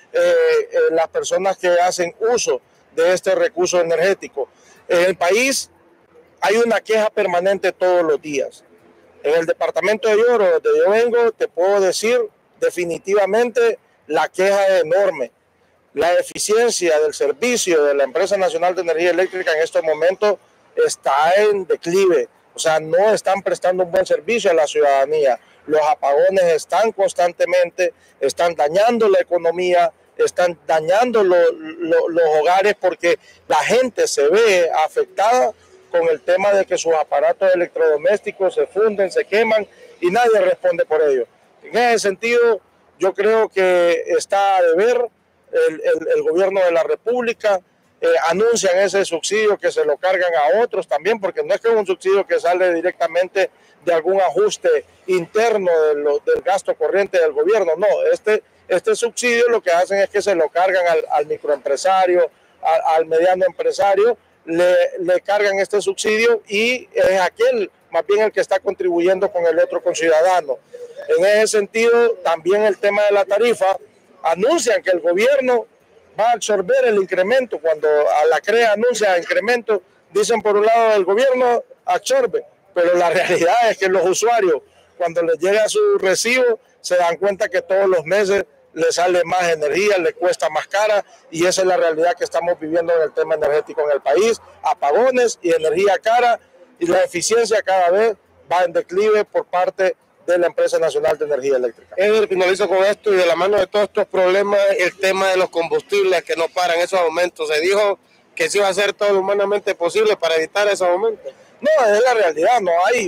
las personas que hacen uso de este recurso energético. En el país hay una queja permanente todos los días. En el departamento de Lloro, donde yo vengo, te puedo decir definitivamente la queja es enorme. La eficiencia del servicio de la Empresa Nacional de Energía Eléctrica en estos momentos está en declive. O sea, no están prestando un buen servicio a la ciudadanía. Los apagones están constantemente, están dañando la economía, están dañando los hogares porque la gente se ve afectada con el tema de que sus aparatos electrodomésticos se funden, se queman y nadie responde por ello. En ese sentido, yo creo que está a deber el gobierno de la República. Anuncian ese subsidio que se lo cargan a otros también, porque no es que es un subsidio que sale directamente de algún ajuste interno del gasto corriente del gobierno, no, este subsidio lo que hacen es que se lo cargan al microempresario, al mediano empresario, le cargan este subsidio y es aquel más bien el que está contribuyendo con el otro conciudadano. En ese sentido, también el tema de la tarifa, anuncian que el gobierno va a absorber el incremento. Cuando a la CREA anuncia incremento, dicen por un lado el gobierno absorbe, pero la realidad es que los usuarios, cuando les llega su recibo, se dan cuenta que todos los meses les sale más energía, les cuesta más cara, y esa es la realidad que estamos viviendo en el tema energético en el país: apagones y energía cara, y la eficiencia cada vez va en declive por parte de la Empresa Nacional de Energía Eléctrica. Edwin, finalizo con esto, y de la mano de todos estos problemas, el tema de los combustibles que no paran, esos aumentos. Se dijo que se iba a hacer todo lo humanamente posible para evitar esos aumentos. No, es la realidad, no hay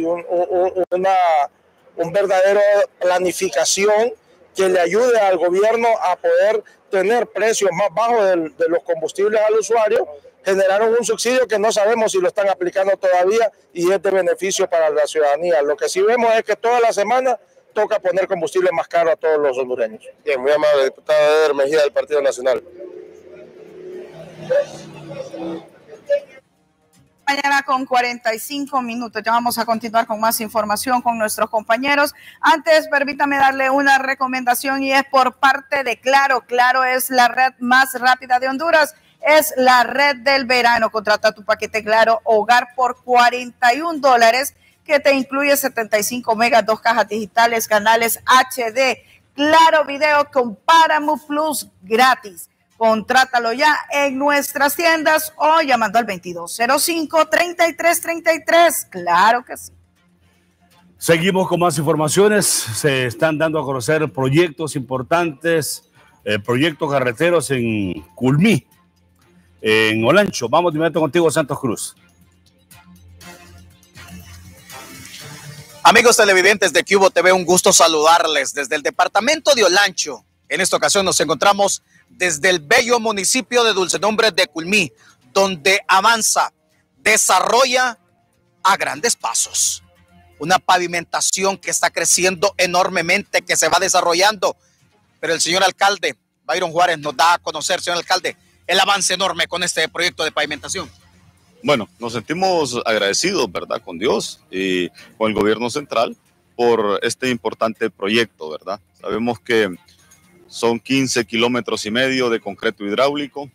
un verdadero planificación que le ayude al gobierno a poder tener precios más bajos de los combustibles al usuario. Generaron un subsidio que no sabemos si lo están aplicando todavía y es de beneficio para la ciudadanía. Lo que sí vemos es que toda la semana toca poner combustible más caro a todos los hondureños. Bien, muy amable, diputado Eder Mejía del Partido Nacional. Mañana con 45 minutos. Ya vamos a continuar con más información con nuestros compañeros. Antes, permítame darle una recomendación, y es por parte de Claro. Claro es la red más rápida de Honduras. Es la red del verano. Contrata tu paquete Claro Hogar por $41, que te incluye 75 megas, 2 cajas digitales, canales HD, Claro Video con Paramount Plus gratis. Contrátalo ya en nuestras tiendas o llamando al 2205-3333. Claro que sí. Seguimos con más informaciones. Se están dando a conocer proyectos importantes, proyectos carreteros en Culmí, en Olancho. Vamos de inmediato contigo, Santos Cruz. Amigos televidentes de Cubo TV, un gusto saludarles desde el departamento de Olancho. En esta ocasión nos encontramos desde el bello municipio de Dulcenombre de Culmí, donde avanza, desarrolla a grandes pasos. Una pavimentación que está creciendo enormemente, que se va desarrollando. Pero el señor alcalde, Byron Juárez, nos da a conocer, señor alcalde, el avance enorme con este proyecto de pavimentación. Bueno, nos sentimos agradecidos, ¿verdad?, con Dios y con el gobierno central por este importante proyecto, ¿verdad? Sabemos que son 15 kilómetros y medio de concreto hidráulico,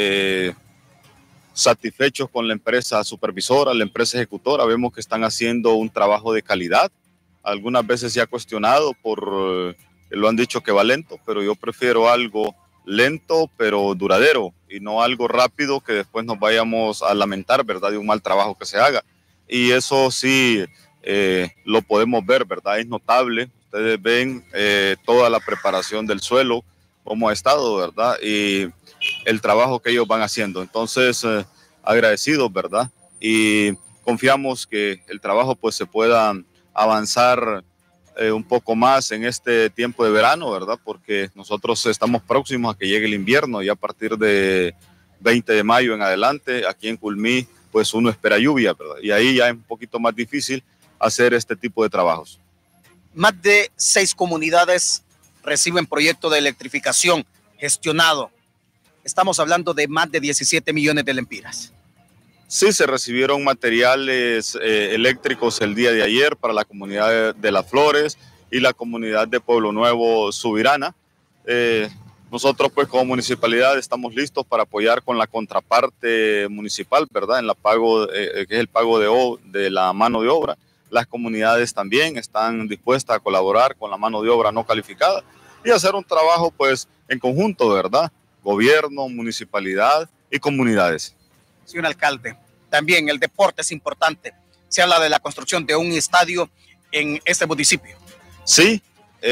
satisfechos con la empresa supervisora, la empresa ejecutora. Vemos que están haciendo un trabajo de calidad. Algunas veces se ha cuestionado lo han dicho que va lento, pero yo prefiero algo lento pero duradero y no algo rápido que después nos vayamos a lamentar, ¿verdad?, de un mal trabajo que se haga. Y eso sí lo podemos ver, ¿verdad? Es notable. Ustedes ven toda la preparación del suelo, cómo ha estado, ¿verdad? Y el trabajo que ellos van haciendo. Entonces, agradecidos, ¿verdad? Y confiamos que el trabajo pues se pueda avanzar un poco más en este tiempo de verano, ¿verdad? Porque nosotros estamos próximos a que llegue el invierno y a partir de 20 de mayo en adelante, aquí en Culmí pues uno espera lluvia, ¿verdad? Y ahí ya es un poquito más difícil hacer este tipo de trabajos. Más de 6 comunidades reciben proyecto de electrificación gestionado. Estamos hablando de más de 17 millones de lempiras. Sí, se recibieron materiales eléctricos el día de ayer para la comunidad de Las Flores y la comunidad de Pueblo Nuevo Subirana. Nosotros pues como municipalidad estamos listos para apoyar con la contraparte municipal, ¿verdad? En la pago, que es el pago de la mano de obra. Las comunidades también están dispuestas a colaborar con la mano de obra no calificada y hacer un trabajo pues en conjunto, ¿verdad? Gobierno, municipalidad y comunidades. Señor alcalde, también el deporte es importante. Se habla de la construcción de un estadio en este municipio. Sí,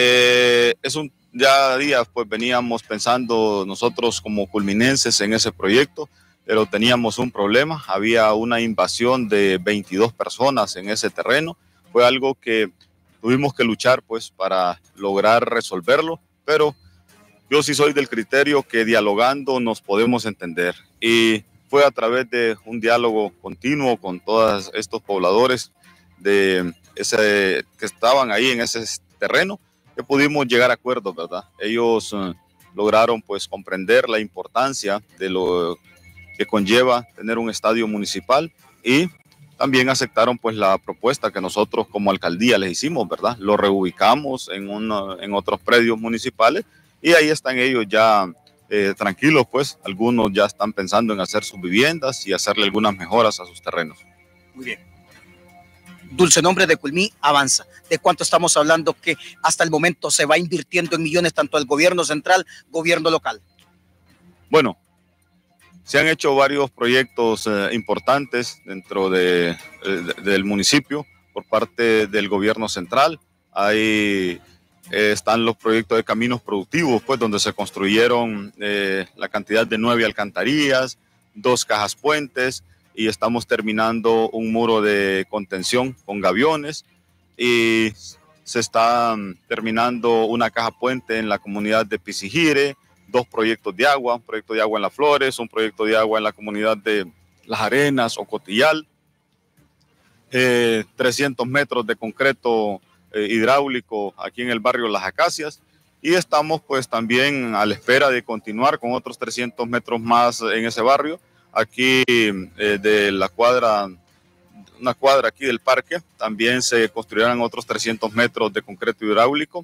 ya días pues veníamos pensando nosotros como culminenses en ese proyecto, pero teníamos un problema, había una invasión de 22 personas en ese terreno. Fue algo que tuvimos que luchar pues para lograr resolverlo, pero yo sí soy del criterio que dialogando nos podemos entender, y fue a través de un diálogo continuo con todos estos pobladores que estaban ahí en ese terreno que pudimos llegar a acuerdos, ¿verdad? Ellos lograron pues comprender la importancia de lo que conlleva tener un estadio municipal y también aceptaron pues la propuesta que nosotros como alcaldía les hicimos, ¿verdad? Lo reubicamos en otros predios municipales y ahí están ellos ya tranquilos, pues algunos ya están pensando en hacer sus viviendas y hacerle algunas mejoras a sus terrenos. Muy bien. Dulce Nombre de Culmí avanza. ¿De cuánto estamos hablando que hasta el momento se va invirtiendo en millones tanto el gobierno central, gobierno local? Bueno, se han hecho varios proyectos importantes dentro del municipio por parte del gobierno central. Ahí están los proyectos de caminos productivos, pues donde se construyeron la cantidad de 9 alcantarillas, 2 cajas puentes, y estamos terminando un muro de contención con gaviones y se está terminando una caja puente en la comunidad de Pisigire, 2 proyectos de agua, un proyecto de agua en Las Flores, un proyecto de agua en la comunidad de Las Arenas o Cotillal, 300 metros de concreto hidráulico aquí en el barrio Las Acacias, y estamos pues también a la espera de continuar con otros 300 metros más en ese barrio. Aquí de la cuadra, una cuadra aquí del parque, también se construirán otros 300 metros de concreto hidráulico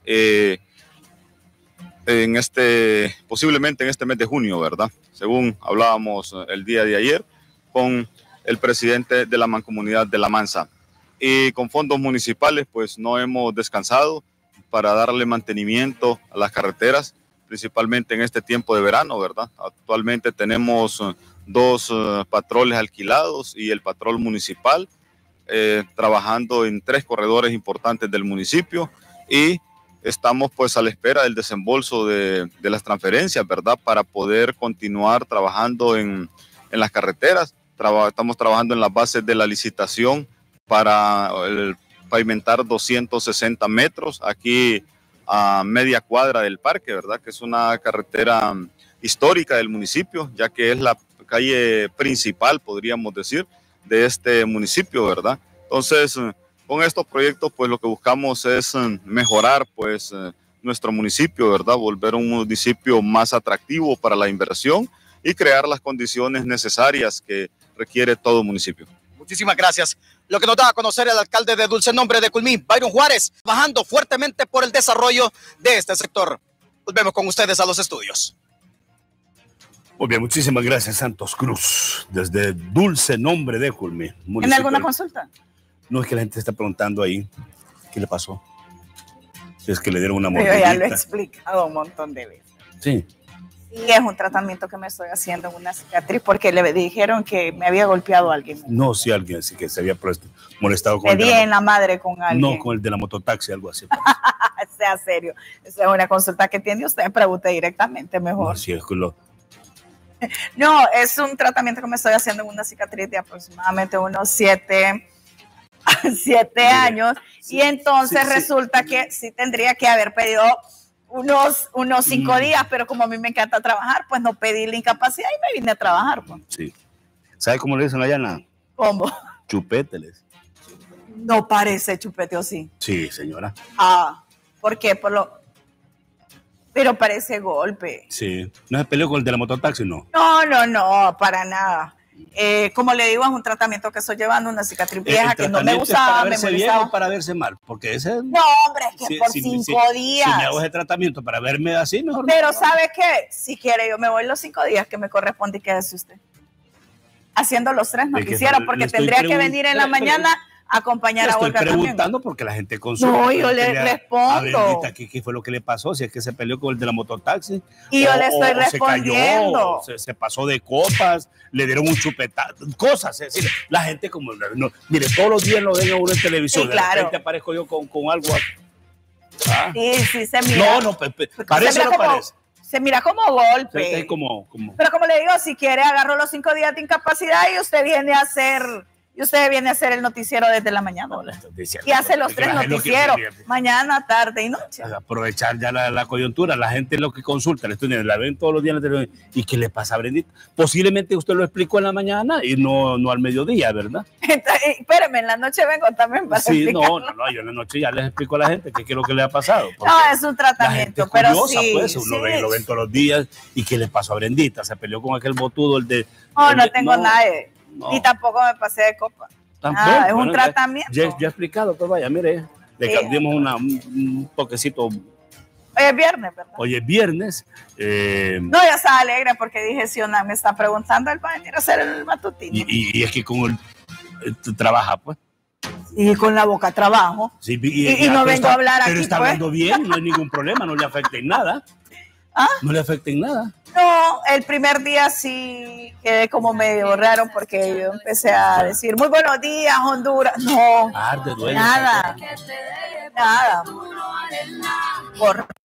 posiblemente en este mes de junio, ¿verdad? Según hablábamos el día de ayer con el presidente de la Mancomunidad de La Mansa. Y con fondos municipales pues no hemos descansado para darle mantenimiento a las carreteras, principalmente en este tiempo de verano, ¿verdad? Actualmente tenemos 2 patroles alquilados y el patrol municipal trabajando en 3 corredores importantes del municipio, y estamos pues a la espera del desembolso de las transferencias, ¿verdad? Para poder continuar trabajando en las carreteras. Estamos trabajando en las bases de la licitación para pavimentar 260 metros aquí a media cuadra del parque, ¿verdad? Que es una carretera histórica del municipio, ya que es la calle principal, podríamos decir, de este municipio, ¿verdad? Entonces, con estos proyectos, pues lo que buscamos es mejorar, pues, nuestro municipio, ¿verdad? Volver un municipio más atractivo para la inversión y crear las condiciones necesarias que requiere todo municipio. Muchísimas gracias. Lo que nos da a conocer el alcalde de Dulce Nombre de Culmí, Byron Juárez, trabajando fuertemente por el desarrollo de este sector. Volvemos con ustedes a los estudios. Muy bien, muchísimas gracias, Santos Cruz, desde Dulce Nombre de Culmí. ¿Tiene alguna consulta? No, es que la gente está preguntando ahí qué le pasó. Si es que le dieron una Yo mordidita. ya lo he explicado un montón de veces. Sí. Y es un tratamiento que me estoy haciendo en una cicatriz porque le dijeron que me había golpeado a alguien. No, sí, alguien sí que se había molestado con Me el di de en la madre con alguien. No, con el de la mototaxi, algo así. Sea serio. Esa es una consulta que tiene usted. Pregunte directamente mejor. No, sí, es que No, es un tratamiento que me estoy haciendo en una cicatriz de aproximadamente unos 7 años. Y entonces resulta que sí tendría que haber pedido unos 5 días, pero como a mí me encanta trabajar, pues no pedí la incapacidad y me vine a trabajar. Pues. Sí. ¿Sabe cómo le dicen allá en la ¿Cómo? chupeteles? No parece chupete, ¿o sí? Sí, señora. Ah, ¿por qué? Pero parece golpe. Sí. ¿No se peleó con el de la mototaxi? No. No, para nada. Como le digo, es un tratamiento que estoy llevando, una cicatriz vieja que no me gustaba, para me verse bien molestaba. o para verse mal, porque ese... No, hombre, es que por 5 días. Si me hago ese tratamiento para verme así, mejor. Pero ¿sabe qué? Si quiere, yo me voy los 5 días que me corresponde y quédese usted. Haciendo los 3 no quisiera, porque tendría que venir en la mañana a acompañar a Olga también. Estoy preguntando también. porque la gente consulta. No, yo le respondo. ¿Qué fue lo que le pasó? Si es que se peleó con el de la mototaxi. Y yo le estoy respondiendo. Se cayó, se pasó de copas, le dieron un chupetazo, cosas. Es decir, la gente como... No, mire, todos los días lo ven a uno en televisión. Sí, claro. De repente aparezco yo con algo. Sí, se mira. No, parece o no parece. Se mira como golpe. Es como... Pero como le digo, si quiere, agarro los 5 días de incapacidad y usted viene a hacer el noticiero desde la mañana. Y hace los 3 noticieros, mañana, tarde y noche. Aprovechar ya la coyuntura. La gente lo que consulta, la ven todos los días en la televisión. ¿Y qué le pasa a Brendita? Posiblemente usted lo explicó en la mañana y no al mediodía, ¿verdad? Espéreme, en la noche vengo también para explicarlo. No, yo en la noche ya les explico a la gente qué es lo que le ha pasado. No, es un tratamiento, pero curiosa, sí. Pues, uno lo ven todos los días. ¿Y qué le pasó a Brendita? Se peleó con aquel botudo, el de... No tengo nada y tampoco me pasé de copa. Es un tratamiento. Ya he explicado, pues vaya, mire, le cambiamos un toquecito. Hoy es viernes, ¿verdad? Hoy es viernes. No, yo estaba alegre porque dije, si una me está preguntando, él va a venir a hacer el matutino. Y es que con él trabaja, pues. Y con la boca trabajo. Sí, y no vengo a hablar aquí, pero está pues. hablando bien, no hay ningún problema, no le afecta en nada. No le afecta en nada. No, el primer día sí quedé como medio raro porque yo empecé a decir, muy buenos días, Honduras. No, nada. Por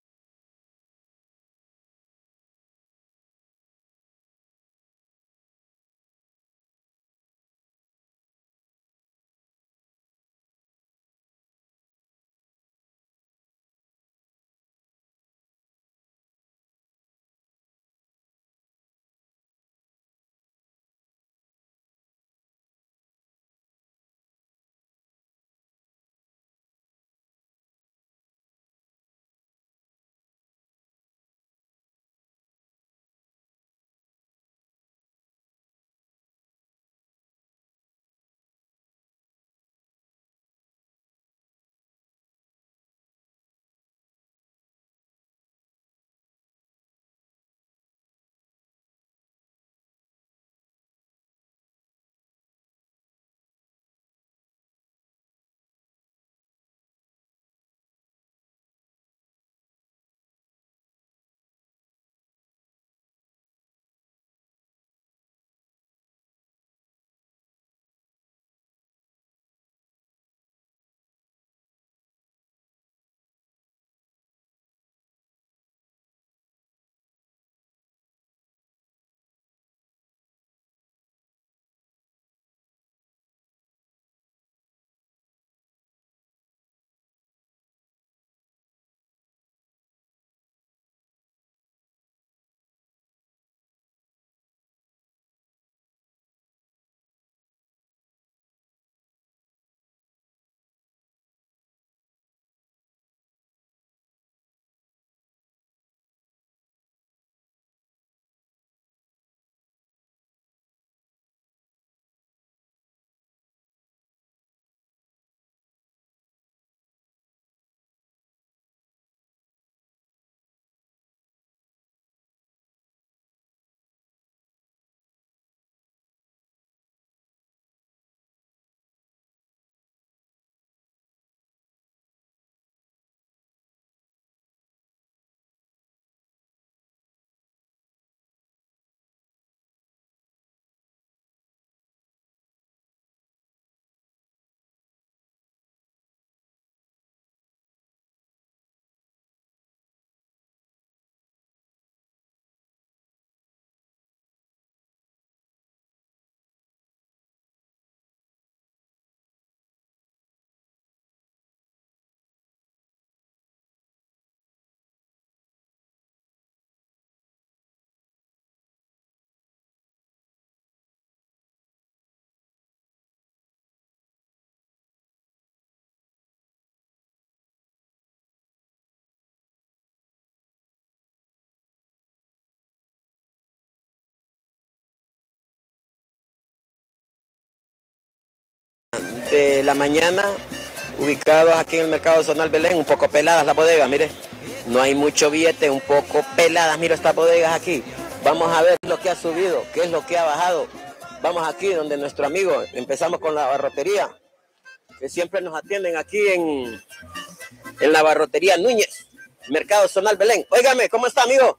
de la mañana, ubicados aquí en el mercado zonal Belén, un poco peladas las bodegas, mire. No hay mucho billete, un poco peladas, mira estas bodegas aquí. Vamos a ver lo que ha subido, qué es lo que ha bajado. Vamos aquí donde nuestro amigo, empezamos con la barrotería, que siempre nos atienden aquí en la barrotería Núñez, mercado zonal Belén. Óigame, ¿cómo está, amigo?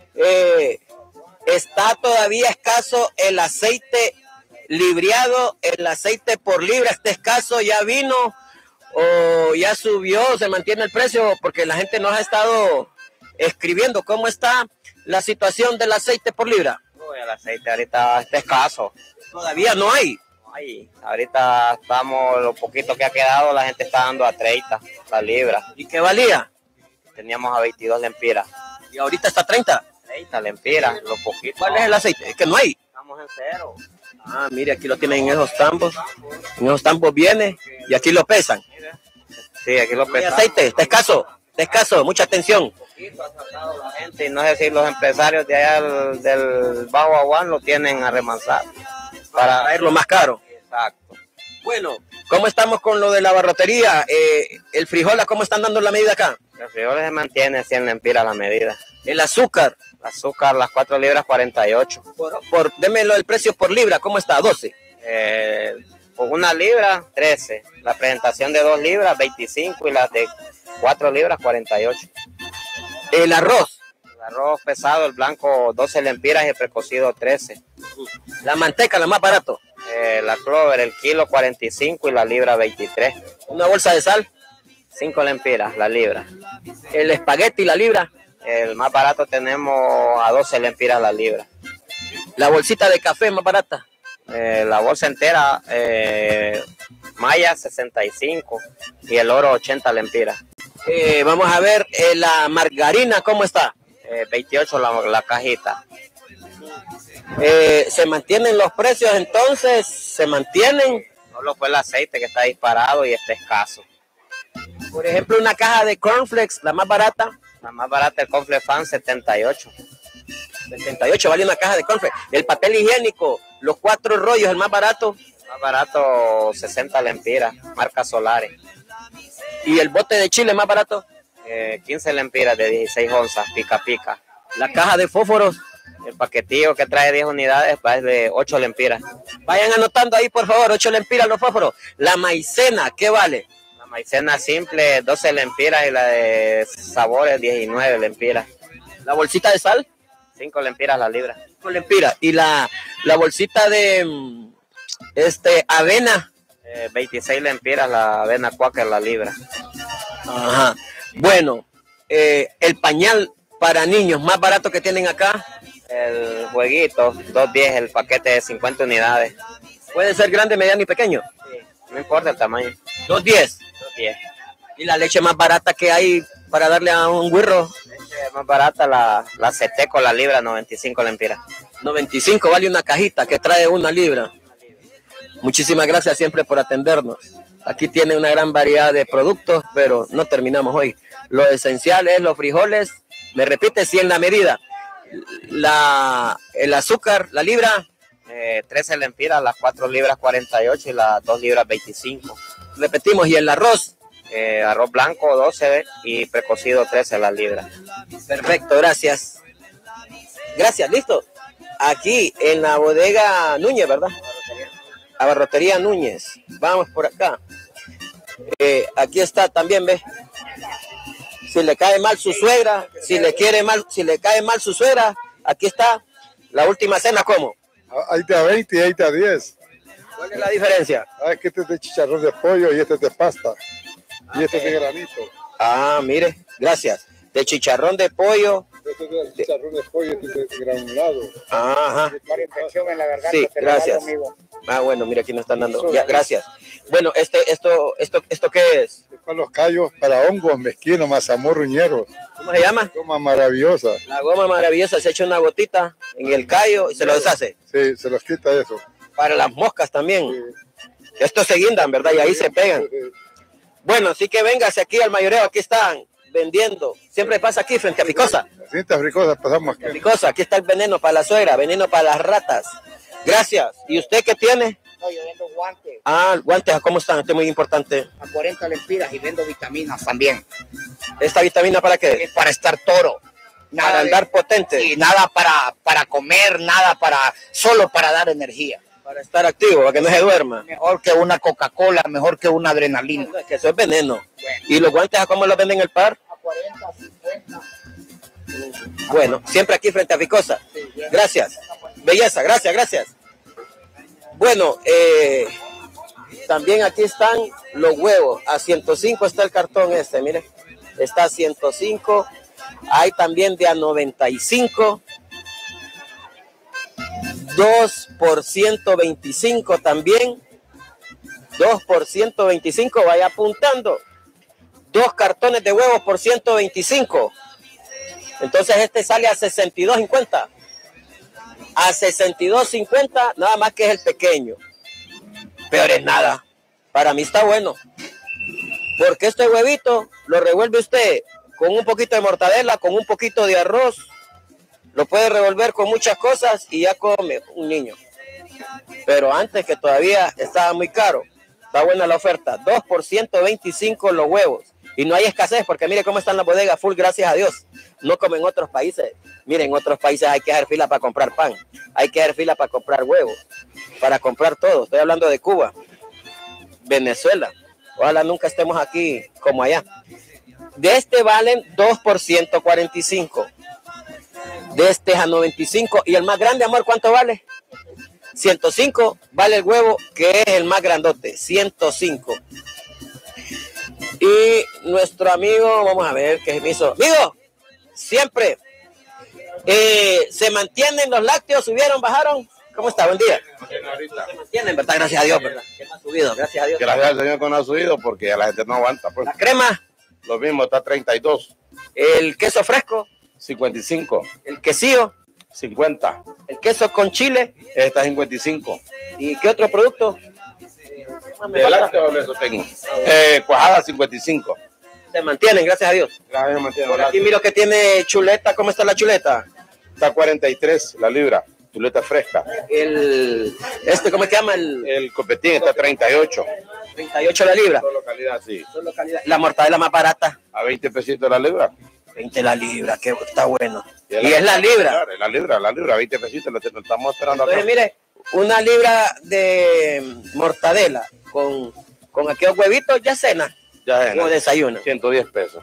Está todavía escaso el aceite libriado, el aceite por libra está escaso, ya vino o ya subió, se mantiene el precio, porque la gente nos ha estado escribiendo cómo está la situación del aceite por libra. Uy, el aceite ahorita está escaso. Todavía no hay. No hay. Ahorita estamos, lo poquito que ha quedado, la gente está dando a 30 la libra. ¿Y qué valía? Teníamos a 22 lempiras. ¿Y ahorita está a 30? 30 lempiras, lo poquito. ¿Cuál es el aceite? Es que no hay. Estamos en cero. Ah, mire, aquí lo tienen en esos tambos. En esos tambos viene y aquí lo pesan. Sí, aquí lo pesan. ¿Y aceite? Está escaso, mucha atención. La gente, y no sé si los empresarios de allá del Bajo Aguán lo tienen a remansar para traerlo más caro. Exacto. Bueno, ¿cómo estamos con lo de la barrotería? El frijol, ¿cómo están dando la medida acá? El frijol se mantiene 100 lempiras la medida. El azúcar. El azúcar, las 4 libras 48. Démelo el precio por libra, ¿cómo está? 12. Por 1 libra, 13. La presentación de 2 libras, 25. Y las de 4 libras, 48. El arroz. El arroz pesado, el blanco, 12 lempiras y el precocido, 13. La manteca, la más barato. La clover, el kilo, 45 y la libra, 23. Una bolsa de sal. 5 lempiras, la libra. El espagueti, la libra. El más barato tenemos a 12 lempiras la libra. La bolsita de café más barata. La bolsa entera, Maya 65 y el oro 80 lempiras. Vamos a ver la margarina, ¿cómo está? 28 la cajita. ¿Se mantienen los precios entonces? ¿Se mantienen? Solo fue el aceite que está disparado y está escaso. Por ejemplo, una caja de cornflakes, la más barata. La más barata, el cornflakes fan, 78. 78 vale una caja de cornflakes. El papel higiénico, los 4 rollos, el más barato. Más barato, 60 lempiras, marca Solares. ¿Y el bote de chile más barato? 15 lempiras de 16 onzas, pica pica. La caja de fósforos. El paquetillo que trae 10 unidades va de 8 lempiras. Vayan anotando ahí, por favor, 8 lempiras los fósforos. La maicena, ¿qué vale? La maicena simple, 12 lempiras y la de sabores, 19 lempiras. ¿La bolsita de sal? 5 lempiras la libra. 5 lempiras. ¿Y la bolsita de avena? 26 lempiras la avena Quaker la libra. Ajá. Bueno, el pañal para niños más barato que tienen acá. El jueguito, 2.10 el paquete de 50 unidades. ¿Puede ser grande, mediano y pequeño? Sí, no importa el tamaño. 2.10. 2.10. ¿Y la leche más barata que hay para darle a un güirro? Leche más barata, la Ceteco, la libra, 95 lempiras. 95 vale una cajita que trae 1 libra. Muchísimas gracias siempre por atendernos. Aquí tiene una gran variedad de productos, pero no terminamos hoy. Lo esencial es los frijoles. Me repite, 100 la medida. El azúcar, la libra. 13 lempiras, las 4 libras 48 y las 2 libras 25. Repetimos, ¿y el arroz? Arroz blanco 12 y precocido 13 la libra. Perfecto, gracias. Gracias, listo. Aquí en la bodega Núñez, ¿verdad? La barrotería Núñez. Vamos por acá. Aquí está también, ¿ves? Si le cae mal su suegra, si le cae mal su suegra, aquí está la última cena, ¿cómo? Ahí te a 20 y ahí te a 10. ¿Cuál es la diferencia? Es que este es de chicharrón de pollo y este es de pasta. Y este es de granito. Ah, mire, gracias. De chicharrón de pollo. Este es de chicharrón de pollo, este es de granulado. Ajá. Infección en la garganta, sí, gracias. Ah, bueno, mira, aquí nos están dando. Ya, gracias. Bueno, ¿esto qué es? Para los callos, para hongos, mezquinos, mazamorruñeros. ¿Cómo se llama? Goma maravillosa. La goma maravillosa, se echa una gotita en el callo y se lo deshace. Sí, se los quita eso. Para las moscas también. Sí. Estos se guindan, ¿verdad? Y ahí se pegan. Sí. Bueno, así que véngase aquí al mayoreo, aquí están vendiendo. Siempre pasa aquí frente a Picosa. Frente a Picosa pasamos aquí. Picosa, aquí está el veneno para la suegra, veneno para las ratas. Gracias. ¿Y usted qué tiene? No, yo vendo guantes. Ah, guantes, ¿a cómo están? Esto es muy importante. A 40 lempiras y vendo vitaminas también. ¿Esta vitamina para qué? Es para estar toro. Nada para andar potente. Y nada para comer, nada solo para dar energía. Para estar activo, para que no se duerma. Mejor que una Coca-Cola, mejor que una adrenalina. Que eso es veneno. Bueno. ¿Y los guantes a cómo los venden en el par? A 40, 50. Bueno, siempre aquí frente a Ficosa. Sí, gracias. Belleza, gracias. Bueno, también aquí están los huevos. A 105 está el cartón este, mire. Está a 105. Hay también de a 95. 2 por 125 también. 2 por 125, vaya apuntando. 2 cartones de huevos por 125. Entonces este sale a 62.50. A 62.50, nada más que es el pequeño. Peor es nada. Para mí está bueno. Porque este huevito lo revuelve usted con un poquito de mortadela, con un poquito de arroz. Lo puede revolver con muchas cosas y ya come un niño. Pero antes, que todavía estaba muy caro, está buena la oferta. 2 por 125 los huevos. Y no hay escasez, porque mire cómo están las bodegas full, gracias a Dios. No como en otros países. Miren, en otros países hay que hacer fila para comprar pan. Hay que hacer fila para comprar huevos. Para comprar todo. Estoy hablando de Cuba. Venezuela. Ojalá nunca estemos aquí como allá. De este valen 2 por 145. De este es a 95. Y el más grande, amor, ¿cuánto vale? 105 vale el huevo, que es el más grandote. 105. Y nuestro amigo, vamos a ver qué me hizo. Amigo, siempre se mantienen los lácteos, subieron, bajaron. ¿Cómo está? Buen día. Se mantienen, ¿verdad? Gracias a Dios, ¿verdad? Que no ha subido, gracias a Dios. Gracias al Señor que no ha subido, porque a la gente no aguanta. Pues. La crema. Lo mismo, está 32. El queso fresco. 55. El quesillo. 50. El queso con chile. Está 55. ¿Y qué otro producto? De lácteo eso tengo. Cuajada 55. Se mantienen, gracias a Dios. Gracias, mantienen. Por aquí miro que tiene chuleta. ¿Cómo está la chuleta? Está 43 la libra. Chuleta fresca. ¿Cómo se llama? El copetín está 38. 38 la libra. Solo calidad, sí. Solo calidad. La mortadela más barata. A 20 pesitos la libra. 20 la libra, que está bueno. Y es la libra. La libra, 20 pesitos, lo estamos esperando. Entonces, acá. Mire, una libra de mortadela con aquellos huevitos ya cena. Ya cena. O desayuno. 110 pesos.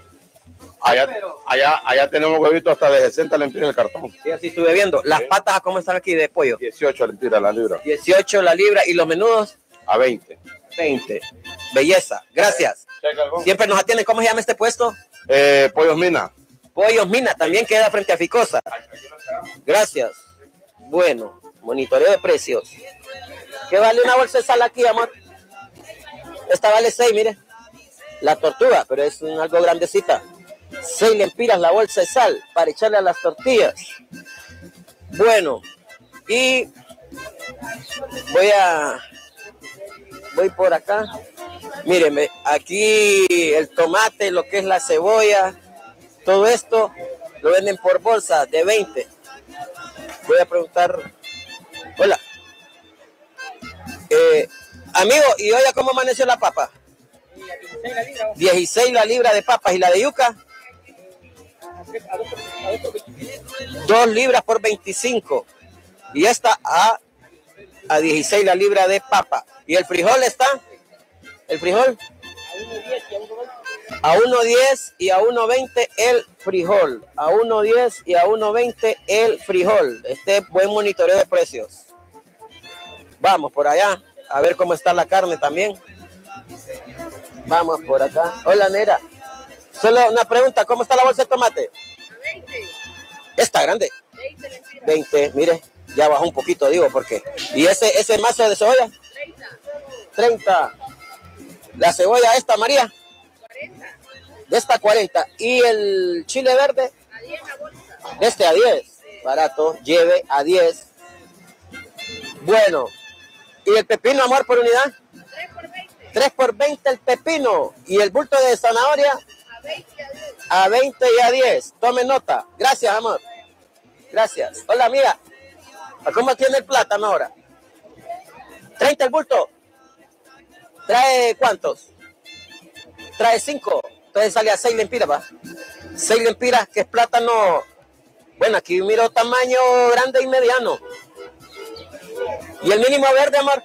Allá tenemos huevitos hasta de 60 lempiras el cartón. Sí, así estuve viendo. Las patas, ¿cómo están aquí de pollo? 18 lempiras la libra. 18 la libra. ¿Y los menudos? A 20. 20. Belleza. Gracias. Siempre nos atienden. ¿Cómo se llama este puesto? Pollos Mina. Pollos Mina, también queda frente a Ficosa. Gracias. Bueno, monitoreo de precios. ¿Qué vale una bolsa de sal aquí, amor? Esta vale 6, mire. La tortuga, pero es algo grandecita. 6 lempiras la bolsa de sal para echarle a las tortillas. Bueno, y voy por acá. Mírenme, aquí el tomate, lo que es la cebolla, todo esto lo venden por bolsa de 20. Voy a preguntar. Hola. Amigo, ¿y oiga cómo amaneció la papa? 16 la libra de papas. ¿Y la de yuca? 2 libras por 25. Y esta a 16 la libra de papa. ¿Y el frijol está? ¿El frijol? A 1.10 y a 1.20 el frijol. A 1.10 y a 1.20 el frijol. Este es buen monitoreo de precios. Vamos por allá a ver cómo está la carne también. Vamos por acá. Hola, Nera. Solo una pregunta, ¿cómo está la bolsa de tomate? 20. Está grande. 20, mire, ya bajó un poquito, digo, porque. ¿Y ese mazo de cebolla? 30. La cebolla esta, María. 40. De esta 40. ¿Y el chile verde? A 10 la bolsa. De este a 10. Barato, lleve a 10. Bueno. ¿Y el pepino, amor, por unidad? 3 por 20. 3 por 20 el pepino. ¿Y el bulto de zanahoria? A 20 y a 10. A 20 y a 10. Tome nota. Gracias, amor. Gracias. Hola, amiga. ¿Cómo tiene el plátano ahora? 30 el bulto. ¿Trae cuántos? Trae 5. Entonces sale a 6 lempiras, va. 6 lempiras, que es plátano. Bueno, aquí miro tamaño grande y mediano. ¿Y el mínimo verde, amor?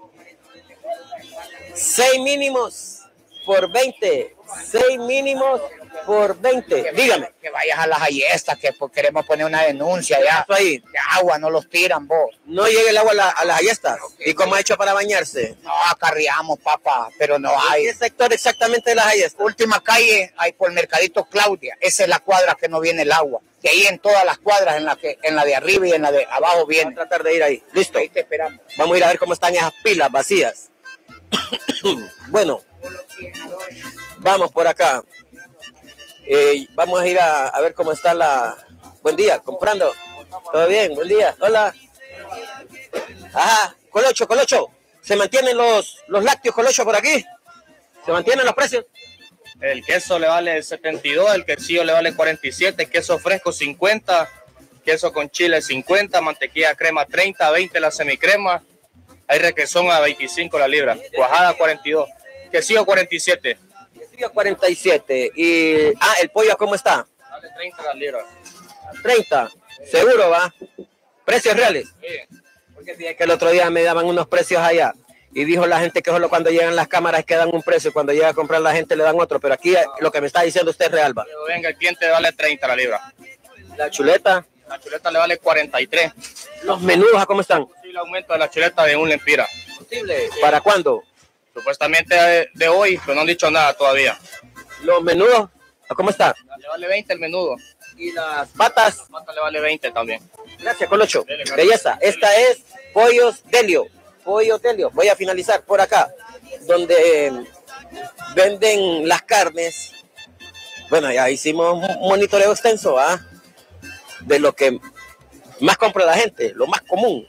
6 mínimos por 20. 6 mínimos por 20. Dígame. Que vayas a las ayestas, que pues, queremos poner una denuncia ya. Ahí. De agua, no los tiran, vos. No llega el agua a las ayestas. ¿Y cómo ha hecho para bañarse? No, acarreamos, papá, pero no hay. ¿Qué sector exactamente de las ayestas? Última calle, hay por Mercadito Claudia. Esa es la cuadra que no viene el agua. De ahí en todas las cuadras, en la de arriba y en la de abajo viene. Vamos a tratar de ir ahí. Listo. Ahí te esperamos. Vamos a ir a ver cómo están esas pilas vacías. Bueno, vamos por acá. Vamos a ir a ver cómo está la... Buen día, comprando. ¿Todo bien? Buen día. Hola. Ajá, Colocho. ¿Se mantienen los lácteos, Colocho, por aquí? ¿Se mantienen los precios? El queso le vale 72, el quesillo le vale 47, queso fresco 50, queso con chile 50, mantequilla crema 30, 20 la semicrema, hay requesón a 25 la libra, cuajada 42, quesillo 47. Quesillo 47. Y el pollo ¿cómo está? Vale 30 la libra. 30, seguro va. ¿Precios reales? Sí. Porque que el otro día me daban unos precios allá. Y dijo la gente que solo cuando llegan las cámaras que dan un precio, cuando llega a comprar la gente le dan otro, pero aquí lo que me está diciendo usted es real, va. Pero venga, el cliente le vale 30 la libra. ¿La chuleta? La chuleta le vale 43. ¿Los menudos cómo están? Posible aumento de la chuleta de 1 lempira. ¿Posible? ¿Para cuándo? Supuestamente de hoy, pero no han dicho nada todavía. ¿Los menudos? ¿Cómo está? Le vale 20 el menudo. ¿Y las patas? Las patas le vale 20 también. Gracias, Colocho. Belleza. Esta es Pollos Delio. Pollo Delio. Voy a finalizar por acá, donde venden las carnes. Bueno, ya hicimos un monitoreo extenso, de lo que más compra la gente, lo más común.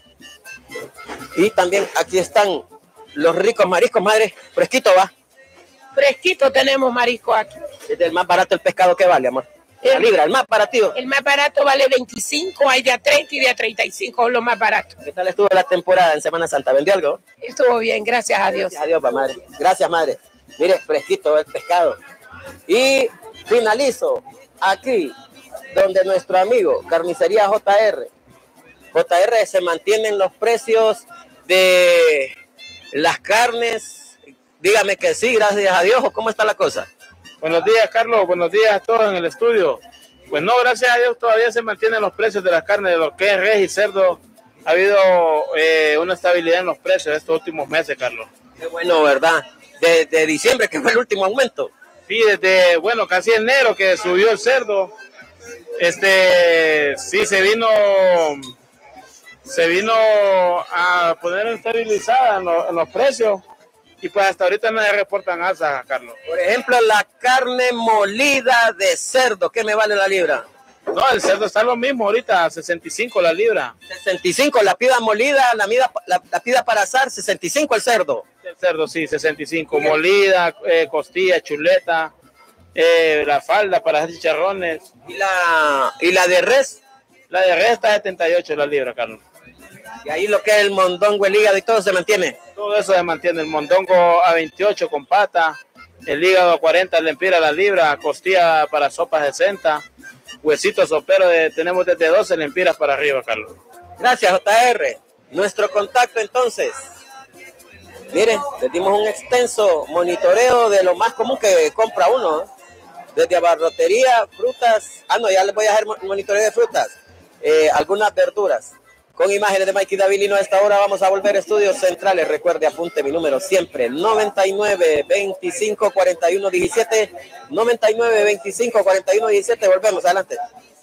Y también aquí están los ricos mariscos, madre. Fresquito, va. Fresquito tenemos marisco aquí. Es el más barato el pescado que vale, amor. La libra, el más barato. El más barato vale 25, hay de a 30 y de a 35, lo más barato. ¿Qué tal estuvo la temporada en Semana Santa? ¿Vendió algo? Estuvo bien, gracias a Dios. Gracias a Dios, madre. Gracias, madre. Mire, fresquito el pescado. Y finalizo aquí, donde nuestro amigo Carnicería JR. JR se mantienen los precios de las carnes. Dígame que sí, gracias a Dios. ¿Cómo está la cosa? Buenos días, Carlos. Buenos días a todos en el estudio. Pues no, gracias a Dios todavía se mantienen los precios de las carnes, de lo que es res y cerdo. Ha habido una estabilidad en los precios estos últimos meses, Carlos. Qué bueno, ¿verdad? De diciembre, que fue el último aumento. Sí, desde, bueno, casi enero que subió el cerdo. Sí, se vino a poner estabilizada en los precios. Y pues hasta ahorita no se reportan alzas, Carlos. Por ejemplo, la carne molida de cerdo, ¿qué me vale la libra? No, el cerdo está lo mismo ahorita, 65 la libra. 65, la pida molida, la pida para asar, 65 el cerdo. El cerdo, sí, 65. Molida, costilla, chuleta, la falda para hacer chicharrones. ¿Y la de res? La de res está 78 la libra, Carlos. Y ahí lo que es el mondongo, el hígado y todo se mantiene. Todo eso se mantiene. El mondongo a 28 con pata, el hígado a 40 lempiras la libra, costilla para sopas 60, huesitos soperos tenemos desde 12 lempiras para arriba, Carlos. Gracias, JR. Nuestro contacto entonces. Miren, les dimos un extenso monitoreo de lo más común que compra uno, ¿eh? Desde abarrotería, frutas. No, ya les voy a hacer monitoreo de frutas. Algunas verduras. Con imágenes de Mikey Davilino a esta hora vamos a volver a estudios centrales. Recuerde, apunte mi número siempre, 99 25 41 17, 99 25 41 17. Volvemos, adelante.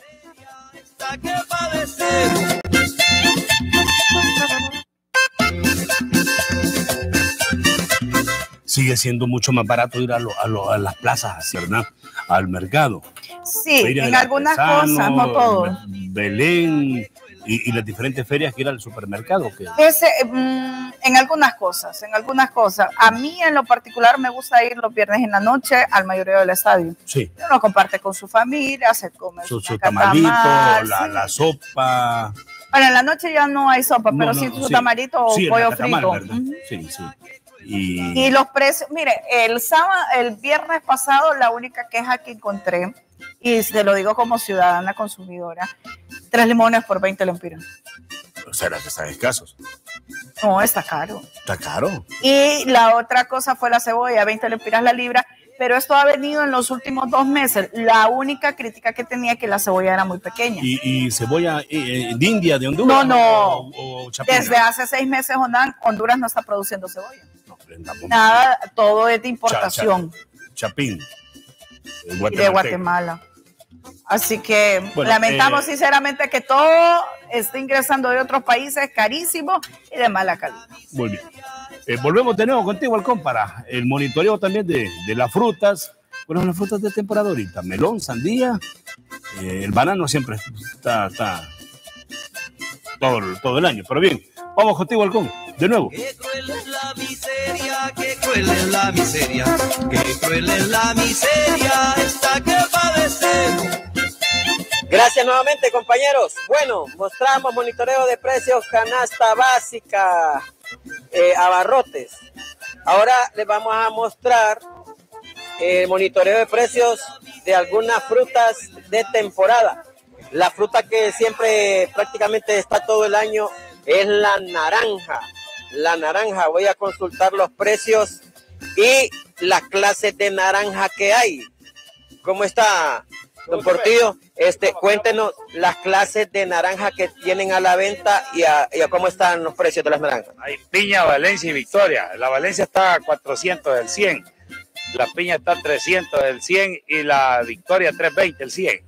Sigue siendo mucho más barato ir a las plazas, ¿verdad? Al mercado. Sí, Feria en del algunas Artesano, cosas, no todo. Belén y las diferentes ferias que ir al supermercado. En algunas cosas. A mí en lo particular me gusta ir los viernes en la noche al mayoreo del estadio. Sí. Uno comparte con su familia, se come su tamalito, tamal, la sopa. Bueno, en la noche ya no hay sopa, pero sí su tamarito o sí, pollo catamal, frito. ¿verdad? Sí, sí. Y Y los precios, mire, el viernes pasado la única queja que encontré, y se lo digo como ciudadana consumidora, 3 limones por 20 lempiras. ¿Será que están escasos? No, está caro. Está caro. Y la otra cosa fue la cebolla, 20 lempiras la libra, pero esto ha venido en los últimos 2 meses. La única crítica que tenía que la cebolla era muy pequeña. ¿Y cebolla de India, de Honduras? No. O chapina? Desde hace 6 meses Honduras no está produciendo cebolla. Nada, todo es de importación. Chapín. Y de Guatemala. Así que bueno, lamentamos sinceramente que todo esté ingresando de otros países carísimo y de mala calidad. Muy bien. Volvemos de nuevo contigo, Halcón, para el monitoreo también de las frutas. Bueno, las frutas de temporada ahorita. Melón, sandía, el banano siempre está todo el año. Pero bien, vamos contigo, Halcón, de nuevo. Qué cruel es la miseria, qué cruel es la miseria, qué cruel es la miseria esta que padecemos. Gracias nuevamente, compañeros. Bueno, mostramos monitoreo de precios, canasta básica, abarrotes. Ahora les vamos a mostrar el monitoreo de precios de algunas frutas de temporada. La fruta que siempre prácticamente está todo el año es la naranja. La naranja, voy a consultar los precios y las clases de naranja que hay. ¿Cómo está, don Portillo? Cuéntenos las clases de naranja que tienen a la venta y a cómo están los precios de las naranjas. Hay piña, Valencia y Victoria. La Valencia está a 400 del 100. La piña está a 300 del 100 y la Victoria a 320 el 100.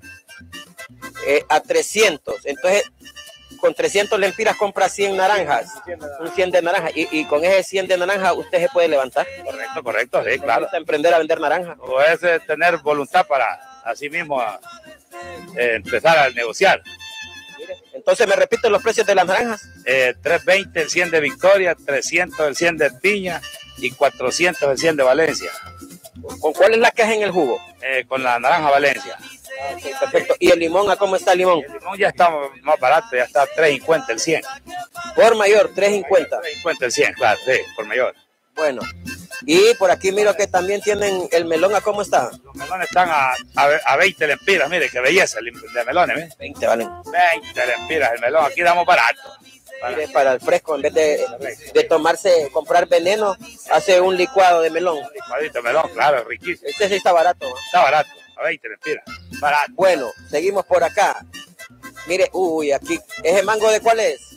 A 300. Entonces, con 300 lempiras compra 100 naranjas. Un 100 de naranja. Y con ese 100 de naranja usted se puede levantar. Correcto, sí, claro. Emprender a vender naranja. O es tener voluntad para así mismo empezar a negociar. Entonces, ¿me repiten los precios de las naranjas? 320 el 100 de Victoria, 300 el 100 de piña y 400 el 100 de Valencia. ¿Con cuál es la que es en el jugo? Con la naranja Valencia. Okay, perfecto. ¿Y el limón, a cómo está el limón? El limón ya está más barato, ya está a 3.50 el 100. Por mayor, 3.50. 3.50 el 100, claro, sí, por mayor. Bueno, y por aquí miro que también tienen el melón, ¿a cómo está? Los melones están a 20 lempiras, mire, qué belleza de melones, ¿ves? 20 valen. 20 lempiras el melón, aquí damos barato. Mire, para el fresco, en vez de comprar veneno, hace un licuado de melón. Un licuadito de melón, claro, riquísimo. Este sí está barato. Está barato, a 20 lempiras, barato. Bueno, seguimos por acá. Mire, uy, aquí, ¿ese mango de cuál es?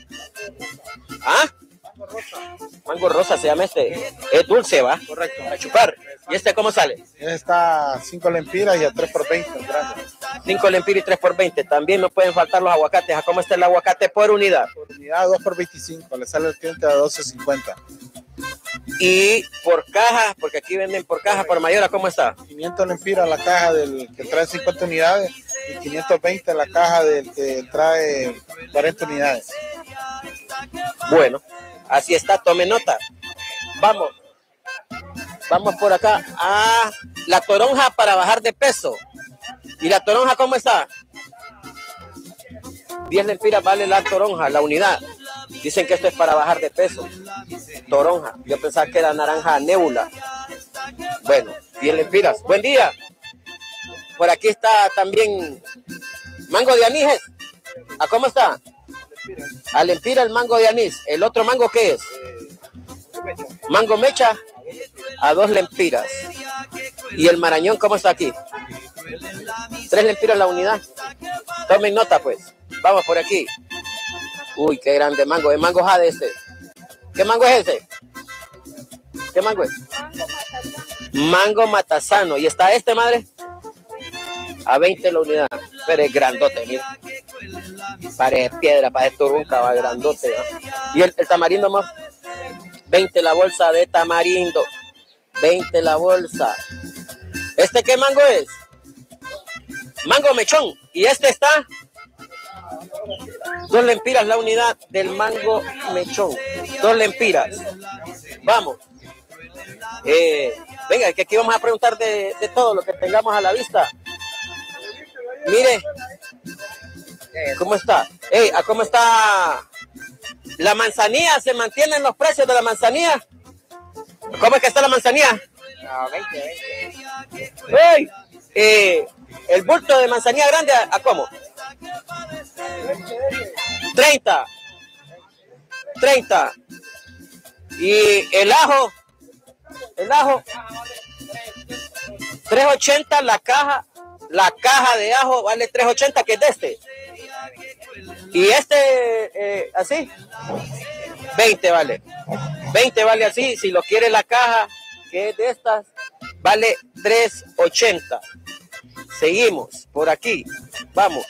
¿Ah? Mango rosa se llama este. Es dulce, ¿va? Correcto. A chupar. ¿Y este cómo sale? Está a 5 lempiras y a 3 por 20. Grande. 5 lempiras y 3 por 20. También no pueden faltar los aguacates. ¿A cómo está el aguacate por unidad? Por unidad 2 por 25. Le sale el cliente a 12.50. Y por caja, porque aquí venden por caja, por mayor, ¿a cómo está? 500 lempiras la caja del que trae 50 unidades y 520 la caja del que trae 40 unidades. Bueno, así está, tome nota. Vamos por acá. Ah, la toronja para bajar de peso. ¿Y la toronja cómo está? 10 lempiras vale la toronja, la unidad. Dicen que esto es para bajar de peso. Toronja. Yo pensaba que era naranja nébula. Bueno, 10 lempiras. Buen día. Por aquí está también mango de anís. ¿A cómo está? A lempira el mango de anís. ¿El otro mango qué es? Mango mecha a 2 lempiras. ¿Y el marañón cómo está aquí? 3 lempiras la unidad. Tomen nota pues. Vamos por aquí. Uy, qué grande mango. ¿El mango jade este? ¿Qué mango es ese? ¿Qué mango es? Mango matasano. ¿Y está este, madre? A 20 la unidad. Pero es grandote, mira. Parece piedra, parece turunca, va grandote, ¿no? ¿Y el tamarindo más? 20 la bolsa de tamarindo. 20 la bolsa. ¿Este qué mango es? Mango mechón. ¿Y este está? 2 lempiras la unidad del mango mechón. 2 lempiras. Vamos. Venga, que aquí vamos a preguntar de todo lo que tengamos a la vista. Mire, ¿Cómo está? Ey, ¿a cómo está la manzanilla? ¿Se mantienen los precios de la manzanilla? ¿Cómo es que está la manzanilla? No, 20. ¡Ey! El bulto de manzanilla grande, ¿a cómo? 30. Y el ajo 3.80 la caja de ajo vale 3.80, que es de este. Y este, así, 20 vale. 20 vale así, si lo quiere la caja, que es de estas, vale 3.80. Seguimos por aquí, vamos.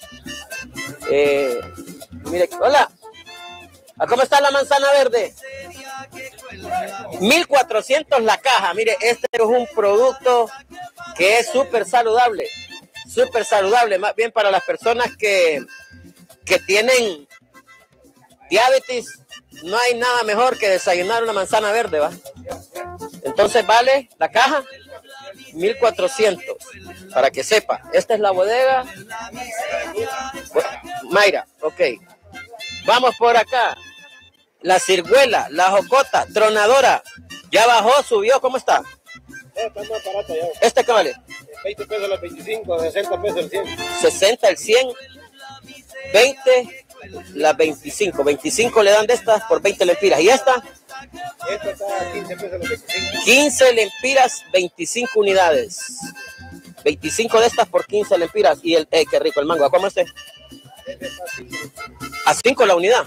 Mire, hola. ¿A cómo está la manzana verde? 1.400 la caja. Mire, este es un producto que es súper saludable, más bien para las personas que tienen diabetes. No hay nada mejor que desayunar una manzana verde, ¿va? Entonces vale la caja 1.400, para que sepa. Esta es la bodega Mayra, ok. Vamos por acá. La ciruela, la jocota, tronadora. Ya bajó, subió, ¿cómo está? Está más barata ya. ¿Este qué vale? 20 pesos las 25, 60 pesos el 100. 60 el 100, 20 las 25. 25 le dan de estas por 20 lempiras. ¿Y esta? Esta está a 15 pesos las 25. 15 lempiras, 25 unidades. 25 de estas por 15 lempiras. Y el, qué rico el mango. ¿A cómo este? A 5 la unidad.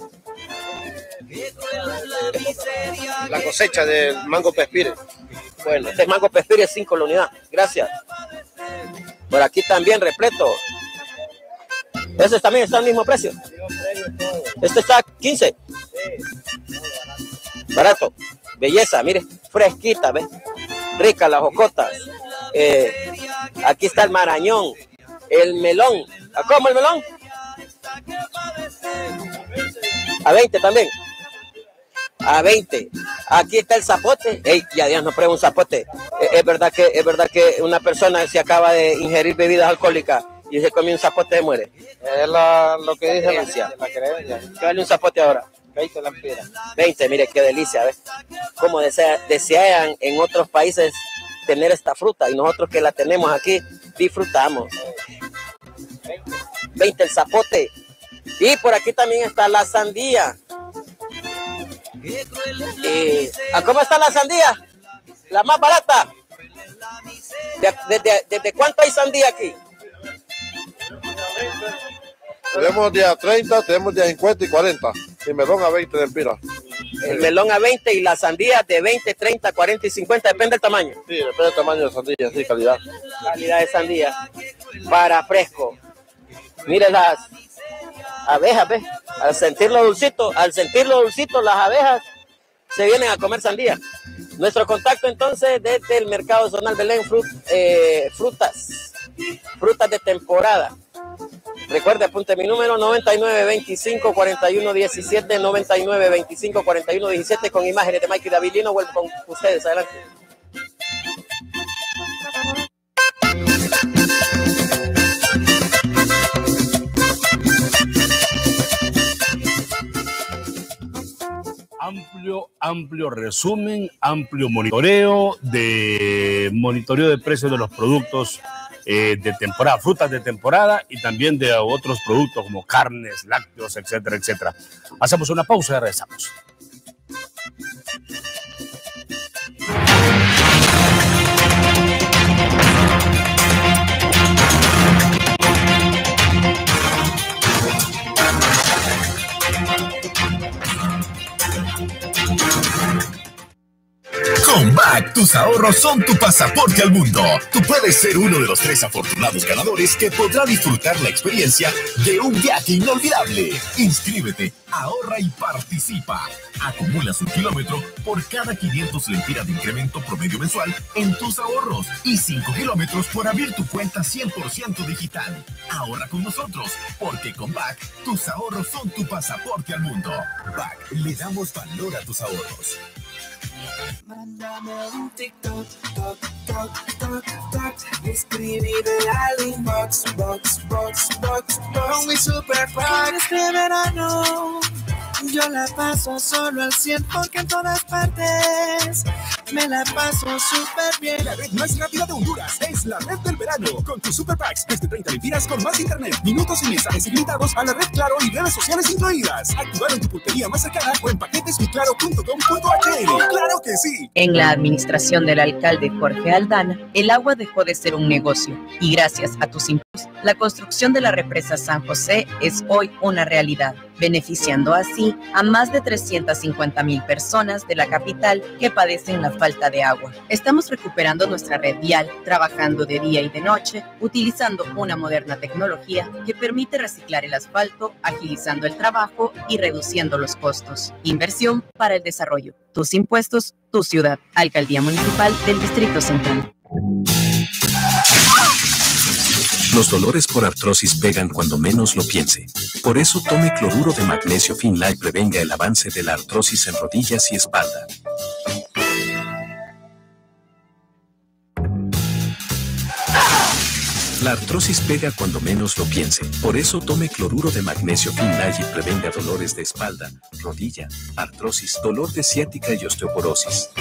La cosecha del mango Pespire. Bueno, este mango Pespire es 5 la unidad. Gracias. Por aquí también repleto. Ese también está al mismo precio. Este está 15. Barato. Belleza, mire. Fresquita, ¿ves? Rica las jocotas. Aquí está el marañón. El melón. ¿A cómo el melón? A 20 también. A 20. Aquí está el zapote. Ey, ya Dios, no prueba un zapote. Es verdad que una persona se acaba de ingerir bebidas alcohólicas y se come un zapote y muere. Es lo que dice la creencia. ¿Qué vale un zapote ahora? 20 lempiras. 20, mire qué delicia, ¿ves? Como desean en otros países tener esta fruta y nosotros que la tenemos aquí disfrutamos. 20 el zapote. Y por aquí también está la sandía. ¿A cómo está la sandía? La más barata. ¿Desde cuánto hay sandía aquí? Tenemos día 30, tenemos día 50 y 40. Y melón a 20 lempiras. El melón a 20 y la sandía de 20, 30, 40 y 50, depende del tamaño. Sí, depende del tamaño de sandía, sí, calidad. Calidad de sandía. Para fresco. Mire las abejas, ¿ves? Al sentirlo dulcito, las abejas se vienen a comer sandía. Nuestro contacto entonces desde el Mercado Zonal Belén, frutas de temporada. Recuerde, apunte mi número 99254117, 99254117, con imágenes de Mikey Davilino. Vuelvo con ustedes, adelante. Amplio resumen, amplio monitoreo de precios de los productos de temporada, frutas de temporada y también de otros productos como carnes, lácteos, etcétera, etcétera. Hacemos una pausa y regresamos. Con BAC, tus ahorros son tu pasaporte al mundo. Tú puedes ser uno de los 3 afortunados ganadores que podrá disfrutar la experiencia de un viaje inolvidable. Inscríbete, ahorra y participa. Acumulas 1 kilómetro por cada 500 lempiras de incremento promedio mensual en tus ahorros y 5 kilómetros por abrir tu cuenta 100% digital. Ahorra con nosotros, porque con BAC, tus ahorros son tu pasaporte al mundo. BAC, le damos valor a tus ahorros. Mándame un TikTok, toc, toc, toc, toc. Escribí al inbox, box. Con mi super pack este verano. Yo la paso solo al 100 porque en todas partes me la paso súper bien. La red más rápida de Honduras es la red del verano. Con tus super packs desde 30 lempiras con más internet, minutos y mensajes ilimitados a la red Claro y redes sociales incluidas. Activar en tu pulpería más cercana o en paquetesmiclaro.com.hn. ¡Claro que sí! En la administración del alcalde Jorge Aldana, el agua dejó de ser un negocio y gracias a tus impuestos, la construcción de la represa San José es hoy una realidad, beneficiando así a más de 350,000 personas de la capital que padecen la falta de agua. Estamos recuperando nuestra red vial, trabajando de día y de noche, utilizando una moderna tecnología que permite reciclar el asfalto, agilizando el trabajo y reduciendo los costos. Inversión para el desarrollo. Tus impuestos, tu ciudad. Alcaldía Municipal del Distrito Central. Los dolores por artrosis pegan cuando menos lo piense. Por eso tome cloruro de magnesio Finlay y prevenga el avance de la artrosis en rodillas y espalda. La artrosis pega cuando menos lo piense. Por eso tome cloruro de magnesio Finlay y prevenga dolores de espalda, rodilla, artrosis, dolor de ciática y osteoporosis.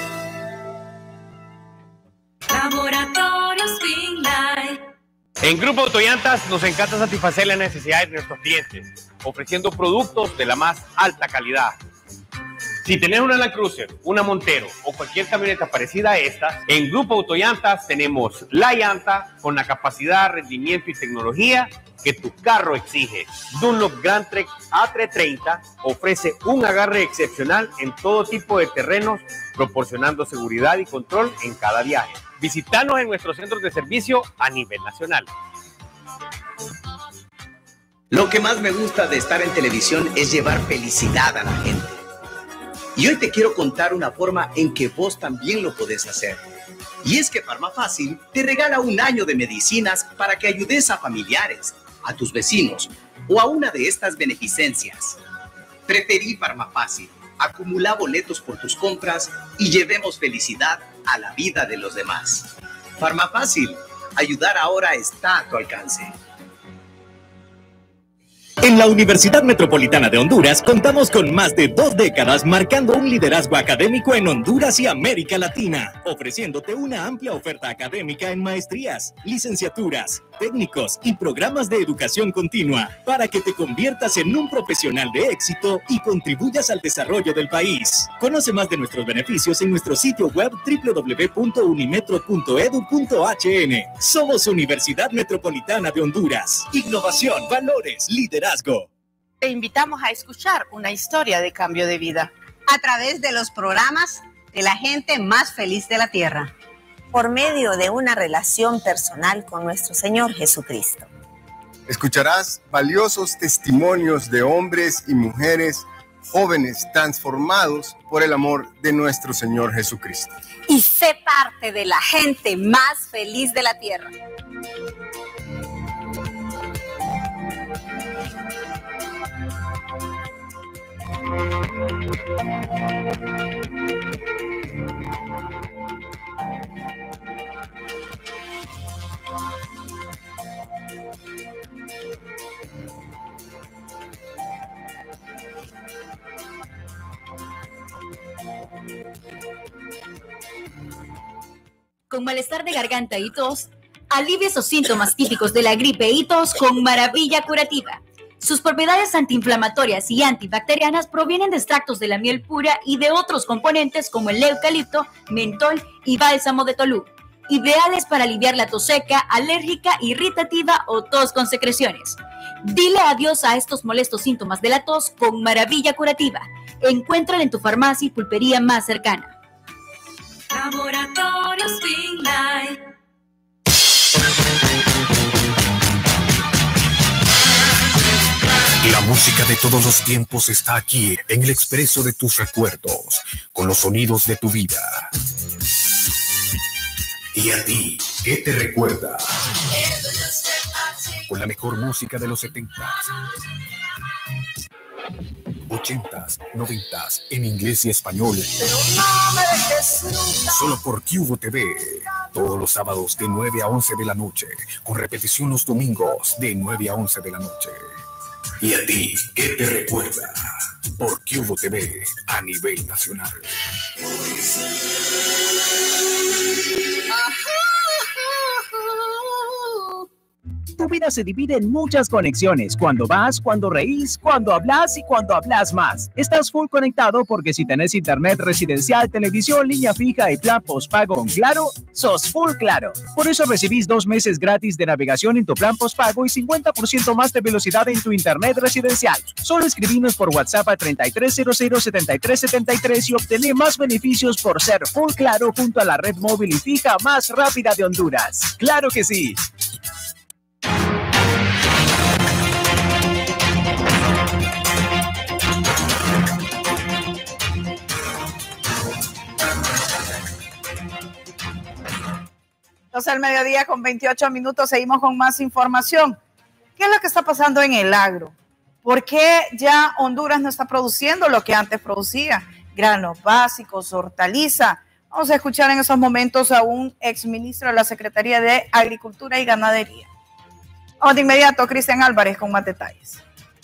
Laboratorios Finlay. En Grupo Autollantas nos encanta satisfacer las necesidades de nuestros clientes, ofreciendo productos de la más alta calidad. Si tenés una Land Cruiser, una Montero o cualquier camioneta parecida a esta, en Grupo Autollantas tenemos la llanta con la capacidad, rendimiento y tecnología que tu carro exige. Dunlop Grand Trek A330 ofrece un agarre excepcional en todo tipo de terrenos, proporcionando seguridad y control en cada viaje. Visítanos en nuestros centros de servicio a nivel nacional. Lo que más me gusta de estar en televisión es llevar felicidad a la gente. Y hoy te quiero contar una forma en que vos también lo podés hacer. Y es que Farmafácil te regala 1 año de medicinas para que ayudes a familiares, a tus vecinos o a una de estas beneficencias. Preferí Farmafácil. Acumula boletos por tus compras y llevemos felicidad a la vida de los demás. Farmafácil, ayudar ahora está a tu alcance. En la Universidad Metropolitana de Honduras contamos con más de 2 décadas marcando un liderazgo académico en Honduras y América Latina, ofreciéndote una amplia oferta académica en maestrías, licenciaturas, técnicos y programas de educación continua para que te conviertas en un profesional de éxito y contribuyas al desarrollo del país. Conoce más de nuestros beneficios en nuestro sitio web www.unimetro.edu.hn. Somos Universidad Metropolitana de Honduras. Innovación, valores, liderazgo. Te invitamos a escuchar una historia de cambio de vida a través de los programas de la gente más feliz de la tierra, por medio de una relación personal con nuestro Señor Jesucristo. Escucharás valiosos testimonios de hombres y mujeres jóvenes transformados por el amor de nuestro Señor Jesucristo. Y sé parte de la gente más feliz de la tierra. Con malestar de garganta y tos, alivia esos síntomas típicos de la gripe y tos con Maravilla Curativa. Sus propiedades antiinflamatorias y antibacterianas provienen de extractos de la miel pura y de otros componentes como el eucalipto, mentol y bálsamo de tolú, ideales para aliviar la tos seca, alérgica, irritativa o tos con secreciones. Dile adiós a estos molestos síntomas de la tos con Maravilla Curativa. Encuéntrala en tu farmacia y pulpería más cercana. Laboratorios Finlay. La música de todos los tiempos está aquí, en el expreso de tus recuerdos, con los sonidos de tu vida. ¿Y a ti, qué te recuerda? Con la mejor música de los 70. 80s, 90s, en inglés y español. Pero no me dejes nunca. Solo por Cubo TV. Todos los sábados de 9 a 11 de la noche. Con repetición los domingos de 9 a 11 de la noche. ¿Y a ti qué te recuerda? Por Cubo TV a nivel nacional. Tu vida se divide en muchas conexiones. Cuando vas, cuando reís, cuando hablas y cuando hablas más. Estás full conectado porque si tenés internet residencial, televisión, línea fija y plan postpago con Claro, sos full Claro. Por eso recibís 2 meses gratis de navegación en tu plan postpago y 50% más de velocidad en tu internet residencial. Solo escribinos por WhatsApp a 3300-7373 y obtené más beneficios por ser full Claro junto a la red móvil y fija más rápida de Honduras. ¡Claro que sí! Entonces, al mediodía con 28 minutos, seguimos con más información. ¿Qué es lo que está pasando en el agro? ¿Por qué ya Honduras no está produciendo lo que antes producía? Granos básicos, hortaliza. Vamos a escuchar en esos momentos a un exministro de la Secretaría de Agricultura y Ganadería. Vamos de inmediato, Cristian Álvarez, con más detalles.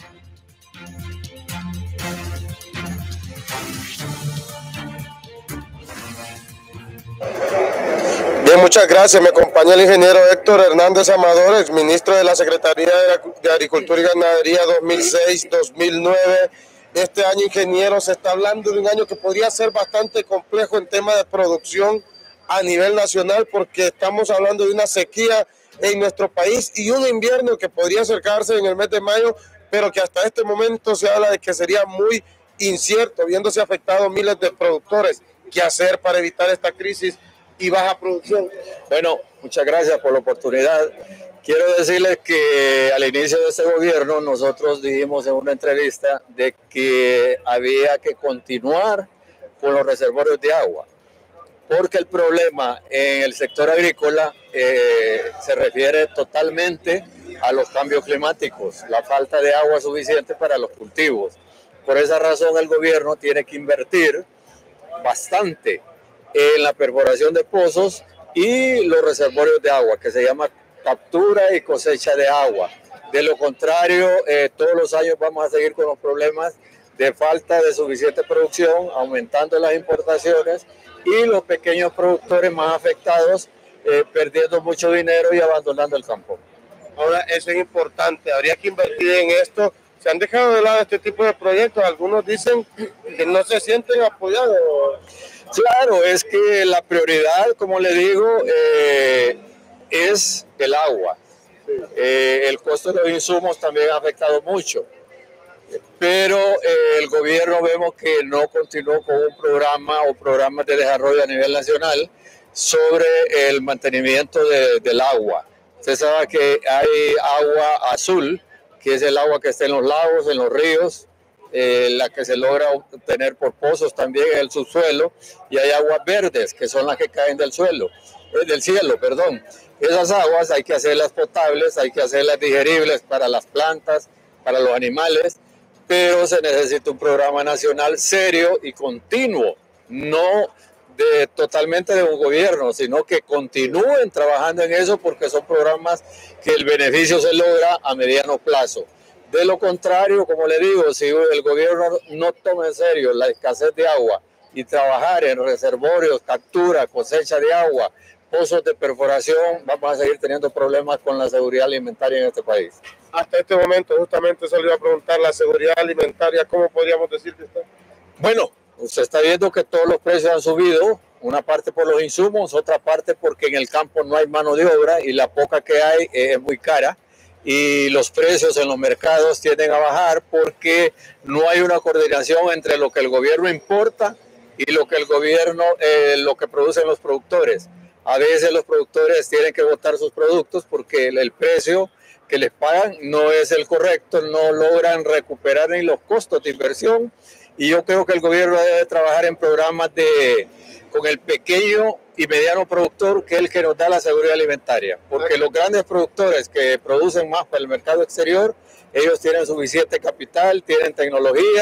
Bien, muchas gracias. Me acompaña el ingeniero Héctor Hernández Amador, exministro de la Secretaría de Agricultura y Ganadería 2006-2009. Este año, ingeniero, se está hablando de un año que podría ser bastante complejo en tema de producción a nivel nacional, porque estamos hablando de una sequía en nuestro país y un invierno que podría acercarse en el mes de mayo, pero que hasta este momento se habla de que sería muy incierto, viéndose afectados miles de productores. ¿Qué hacer para evitar esta crisis y baja producción? Bueno, muchas gracias por la oportunidad. Quiero decirles que al inicio de este gobierno nosotros dijimos en una entrevista de que había que continuar con los reservorios de agua, porque el problema en el sector agrícola se refiere totalmente a los cambios climáticos, la falta de agua suficiente para los cultivos. Por esa razón el gobierno tiene que invertir bastante en la perforación de pozos y los reservorios de agua, que se llama captura y cosecha de agua. De lo contrario, todos los años vamos a seguir con los problemas de falta de suficiente producción, aumentando las importaciones y los pequeños productores más afectados, perdiendo mucho dinero y abandonando el campo. Ahora, eso es importante, habría que invertir en esto. Se han dejado de lado este tipo de proyectos, algunos dicen que no se sienten apoyados. Claro, es que la prioridad, como le digo, es el agua. El costo de los insumos también ha afectado mucho, pero el gobierno vemos que no continuó con un programa o programas de desarrollo a nivel nacional sobre el mantenimiento del agua. Usted sabe que hay agua azul, que es el agua que está en los lagos, en los ríos, la que se logra obtener por pozos también en el subsuelo, y hay aguas verdes, que son las que caen del cielo. Esas aguas hay que hacerlas potables, hay que hacerlas digeribles para las plantas, para los animales, pero se necesita un programa nacional serio y continuo, no totalmente de un gobierno, sino que continúen trabajando en eso, porque son programas que el beneficio se logra a mediano plazo. De lo contrario, como le digo, si el gobierno no toma en serio la escasez de agua y trabajar en reservorios, captura, cosecha de agua, pozos de perforación, vamos a seguir teniendo problemas con la seguridad alimentaria en este país. Hasta este momento, justamente se le iba a preguntar, la seguridad alimentaria, ¿cómo podríamos decir que está? Bueno, usted está viendo que todos los precios han subido, una parte por los insumos, otra parte porque en el campo no hay mano de obra y la poca que hay es muy cara, y los precios en los mercados tienden a bajar porque no hay una coordinación entre lo que el gobierno importa y lo que el gobierno, lo que producen los productores. A veces los productores tienen que botar sus productos porque el precio que les pagan no es el correcto, no logran recuperar ni los costos de inversión, y yo creo que el gobierno debe trabajar en programas con el pequeño y mediano productor, que es el que nos da la seguridad alimentaria, porque los grandes productores que producen más para el mercado exterior, ellos tienen suficiente capital, tienen tecnología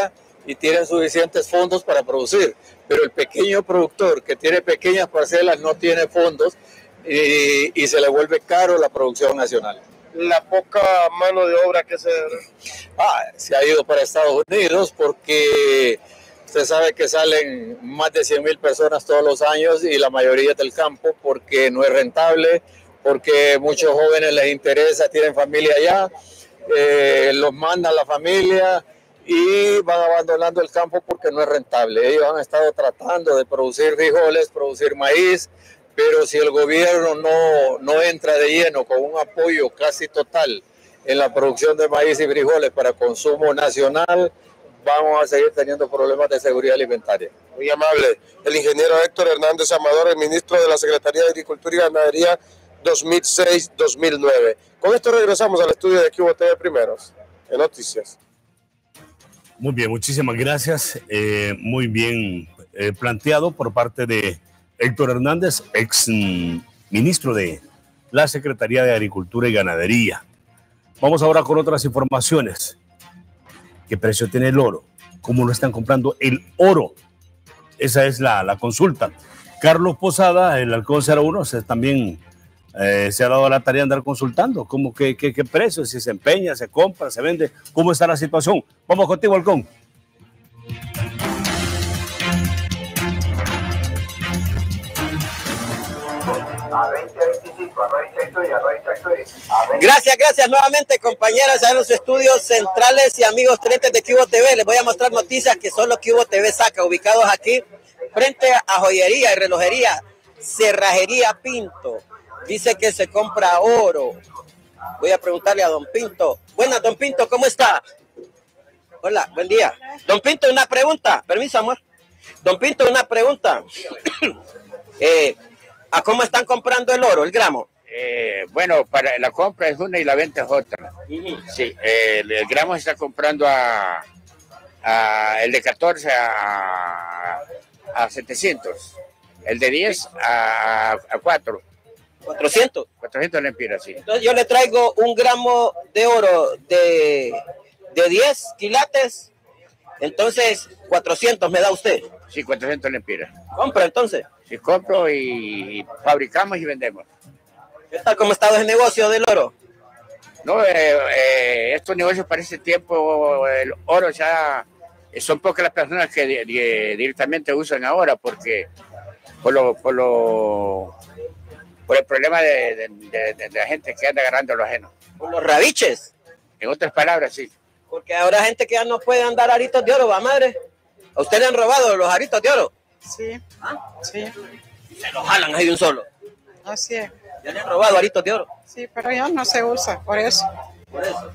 y tienen suficientes fondos para producir. Pero el pequeño productor que tiene pequeñas parcelas no tiene fondos y se le vuelve caro la producción nacional. La poca mano de obra que se ha ido para Estados Unidos porque usted sabe que salen más de 100,000 personas todos los años y la mayoría del campo porque no es rentable, porque muchos jóvenes les interesa, tienen familia allá, los mandan la familia y van abandonando el campo porque no es rentable. Ellos han estado tratando de producir frijoles, producir maíz, pero si el gobierno no entra de lleno con un apoyo casi total en la producción de maíz y frijoles para consumo nacional, vamos a seguir teniendo problemas de seguridad alimentaria. Muy amable. El ingeniero Héctor Hernández Amador, el ministro de la Secretaría de Agricultura y Ganadería 2006-2009. Con esto regresamos al estudio de Cubo TV Primeros, en Noticias. Muy bien, muchísimas gracias. Muy bien planteado por parte de Héctor Hernández, ex ministro de la Secretaría de Agricultura y Ganadería. Vamos ahora con otras informaciones. ¿Qué precio tiene el oro? ¿Cómo lo están comprando el oro? Esa es la consulta. Carlos Posada, el Halcón 01, también se ha dado la tarea de andar consultando. ¿Cómo qué precio? Si se empeña, se compra, se vende. ¿Cómo está la situación? Vamos contigo, Halcón. Gracias nuevamente, compañeras, en los estudios centrales y amigos clientes de Cubo TV. Les voy a mostrar noticias que solo Cubo TV saca, ubicados aquí frente a joyería y relojería Cerrajería Pinto. Dice que se compra oro. Voy a preguntarle a don Pinto. Buenas, don Pinto, ¿cómo está? Hola, buen día. Don Pinto, una pregunta. Permiso, amor. Don Pinto, una pregunta. ¿A cómo están comprando el oro, el gramo? Bueno, para la compra es una y la venta es otra. Sí, el gramo se está comprando el de 14 a 700, el de 10 a 4. 400. 400 lempiras, sí. Entonces yo le traigo un gramo de oro de 10 quilates, entonces 400 me da usted. Sí, 400 lempiras. ¿Compra entonces? Sí, compro y fabricamos y vendemos. ¿Qué tal cómo está el negocio del oro? No, estos negocios para este tiempo, el oro ya son pocas las personas que directamente usan ahora porque por el problema de la gente que anda agarrando lo ajeno. ¿Por los rabiches? En otras palabras, sí. Porque habrá gente que ya no puede andar aritos de oro, ¿va, madre? ¿A usted le han robado los aritos de oro? Sí. ¿Ah? Sí. Se los jalan ahí un solo. Así es. ¿Ya le han robado aritos de oro? Sí, pero ya no se usa, por eso. Por eso.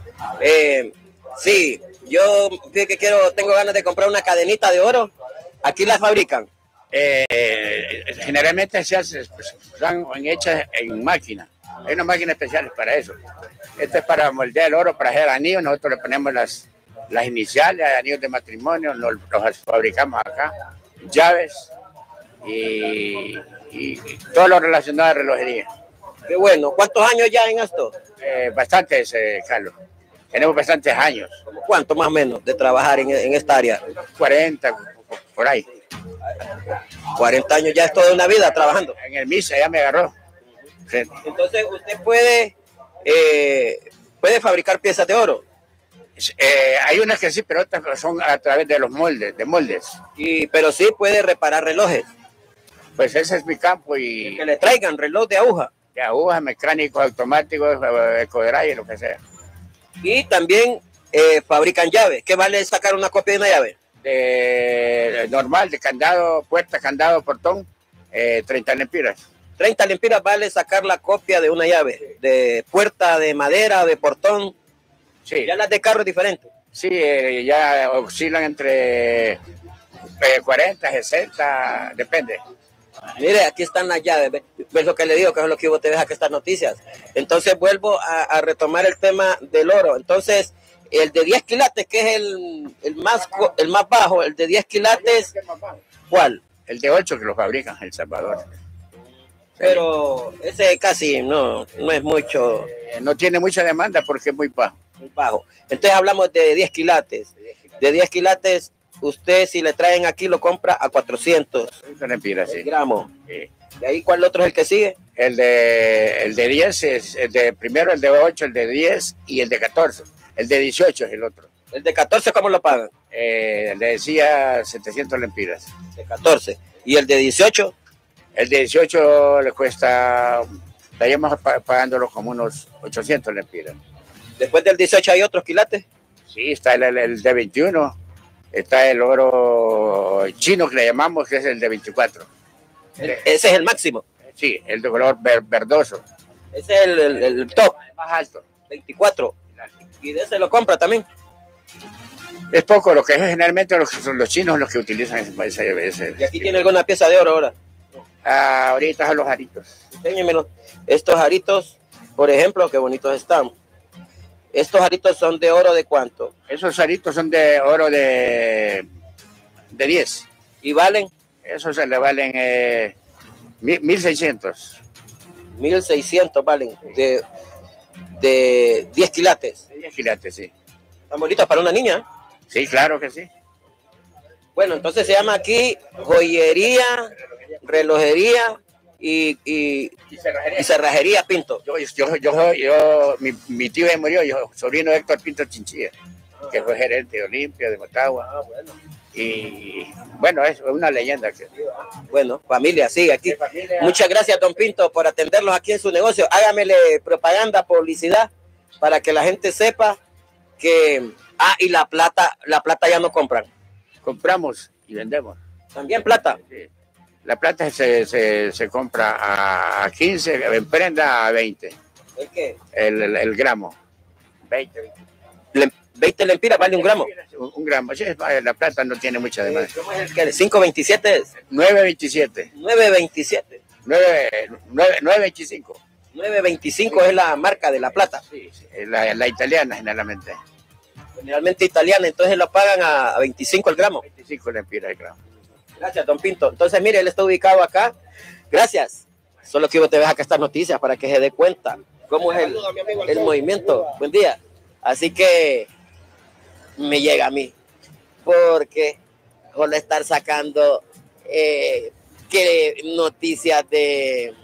Sí, yo tengo ganas de comprar una cadenita de oro. ¿Aquí las fabrican? Generalmente se hace, están hechas en máquina. Hay una máquina especial para eso. Esto es para moldear el oro, para hacer anillos. Nosotros le ponemos las iniciales, anillos de matrimonio, los fabricamos acá, llaves y todo lo relacionado a relojería. Qué bueno. ¿Cuántos años ya en esto? Bastantes, Carlos. Tenemos bastantes años. ¿Cuánto más o menos de trabajar en esta área? 40, por ahí. 40 años ya es toda una vida trabajando. En el MISA ya me agarró. Sí. Entonces usted puede fabricar piezas de oro. Hay unas que sí, pero otras son a través de los moldes. Pero sí puede reparar relojes. Pues ese es mi campo y que le traigan reloj de aguja. De agujas, mecánicos, automáticos, ecodray, lo que sea. Y también fabrican llaves. ¿Qué vale sacar una copia de una llave? Normal, de candado, puerta, candado, portón, 30 lempiras. 30 lempiras vale sacar la copia de una llave, de puerta, de madera, de portón. Sí. Ya las de carro es diferente. Sí, ya oscilan entre 40, 60, depende. Mire, aquí están las llaves. ¿Ves lo que le digo? Que es lo que vos te ves aquí estas noticias. Entonces vuelvo a retomar el tema del oro. Entonces, el de 10 quilates, que es el más bajo, el de 10 quilates, ¿cuál? El de 8 que lo fabrican en El Salvador. Pero ese casi no es mucho. No tiene mucha demanda porque es muy bajo. Muy bajo. Entonces hablamos de 10 quilates. De 10 quilates, usted si le traen aquí lo compra a 400 lempiras, sí. gramos. Sí. ¿De ahí cuál otro es el que sigue? El de 10 es el de primero, el de 8, el de 10 y el de 14. El de 18 es el otro. ¿El de 14 cómo lo pagan? Le decía 700 lempiras. De 14. ¿Y el de 18? El de 18 le cuesta, estaríamos pagándolo como unos 800 lempiras. ¿Después del 18 hay otros quilates? Sí, está el de 21, está el oro chino que le llamamos, que es el de 24. Ese es el máximo. Sí, el de color verdoso. Ese es el top. El más alto. 24. ¿Y de ese lo compra también? Es poco, lo que es generalmente son los chinos los que utilizan ese. ¿Y aquí tiene alguna pieza de oro ahora? Ahorita son los aritos. Enséñemelo. Estos aritos, por ejemplo, qué bonitos están. ¿Estos aritos son de oro de cuánto? Esos aritos son de oro de 10. ¿Y valen? Esos se le valen 1.600. 1.600 valen. De 10 quilates. De 10 quilates, sí. ¿Están bonitos para una niña? Sí, claro que sí. Bueno, entonces se llama aquí joyería, relojería y cerrajería Pinto. Mi tío ya murió, sobrino de Héctor Pinto Chinchilla, que fue gerente de Olimpia, de Motagua. Y bueno, es una leyenda. Bueno, familia, sigue aquí. Muchas gracias, don Pinto, por atenderlos aquí en su negocio. Hágamele propaganda, publicidad, para que la gente sepa que... y la plata ya no compran. Compramos y vendemos. ¿También plata? Sí. La plata se compra a 15, en prenda a 20. ¿El qué? El gramo. 20. 20 lempiras vale un gramo. Un gramo. Sí, la plata no tiene mucha demanda. ¿Cómo es el que? ¿5.27 es? 9.27. 9.27. 9.25. 9.25 es la marca de la plata. Sí, la italiana generalmente. Generalmente italiana, entonces lo pagan a 25 el gramo. 25 lempiras el gramo. Gracias, don Pinto. Entonces, mire, él está ubicado acá. Gracias. Solo quiero que te veas acá estas noticias para que se dé cuenta cómo es el movimiento. Buen día. Así que me llega a mí, porque con estar sacando que noticias de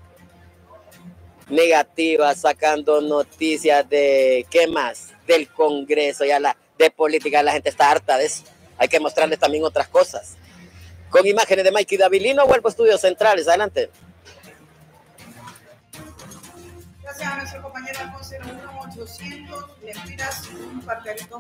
negativas, sacando noticias de ¿qué más? Del Congreso, de política, la gente está harta de eso. Hay que mostrarles también otras cosas. Con imágenes de Mikey Davilino, vuelvo a Estudios Centrales. Adelante. Gracias a nuestro compañero Alfonso 800 lempiras, un parterito.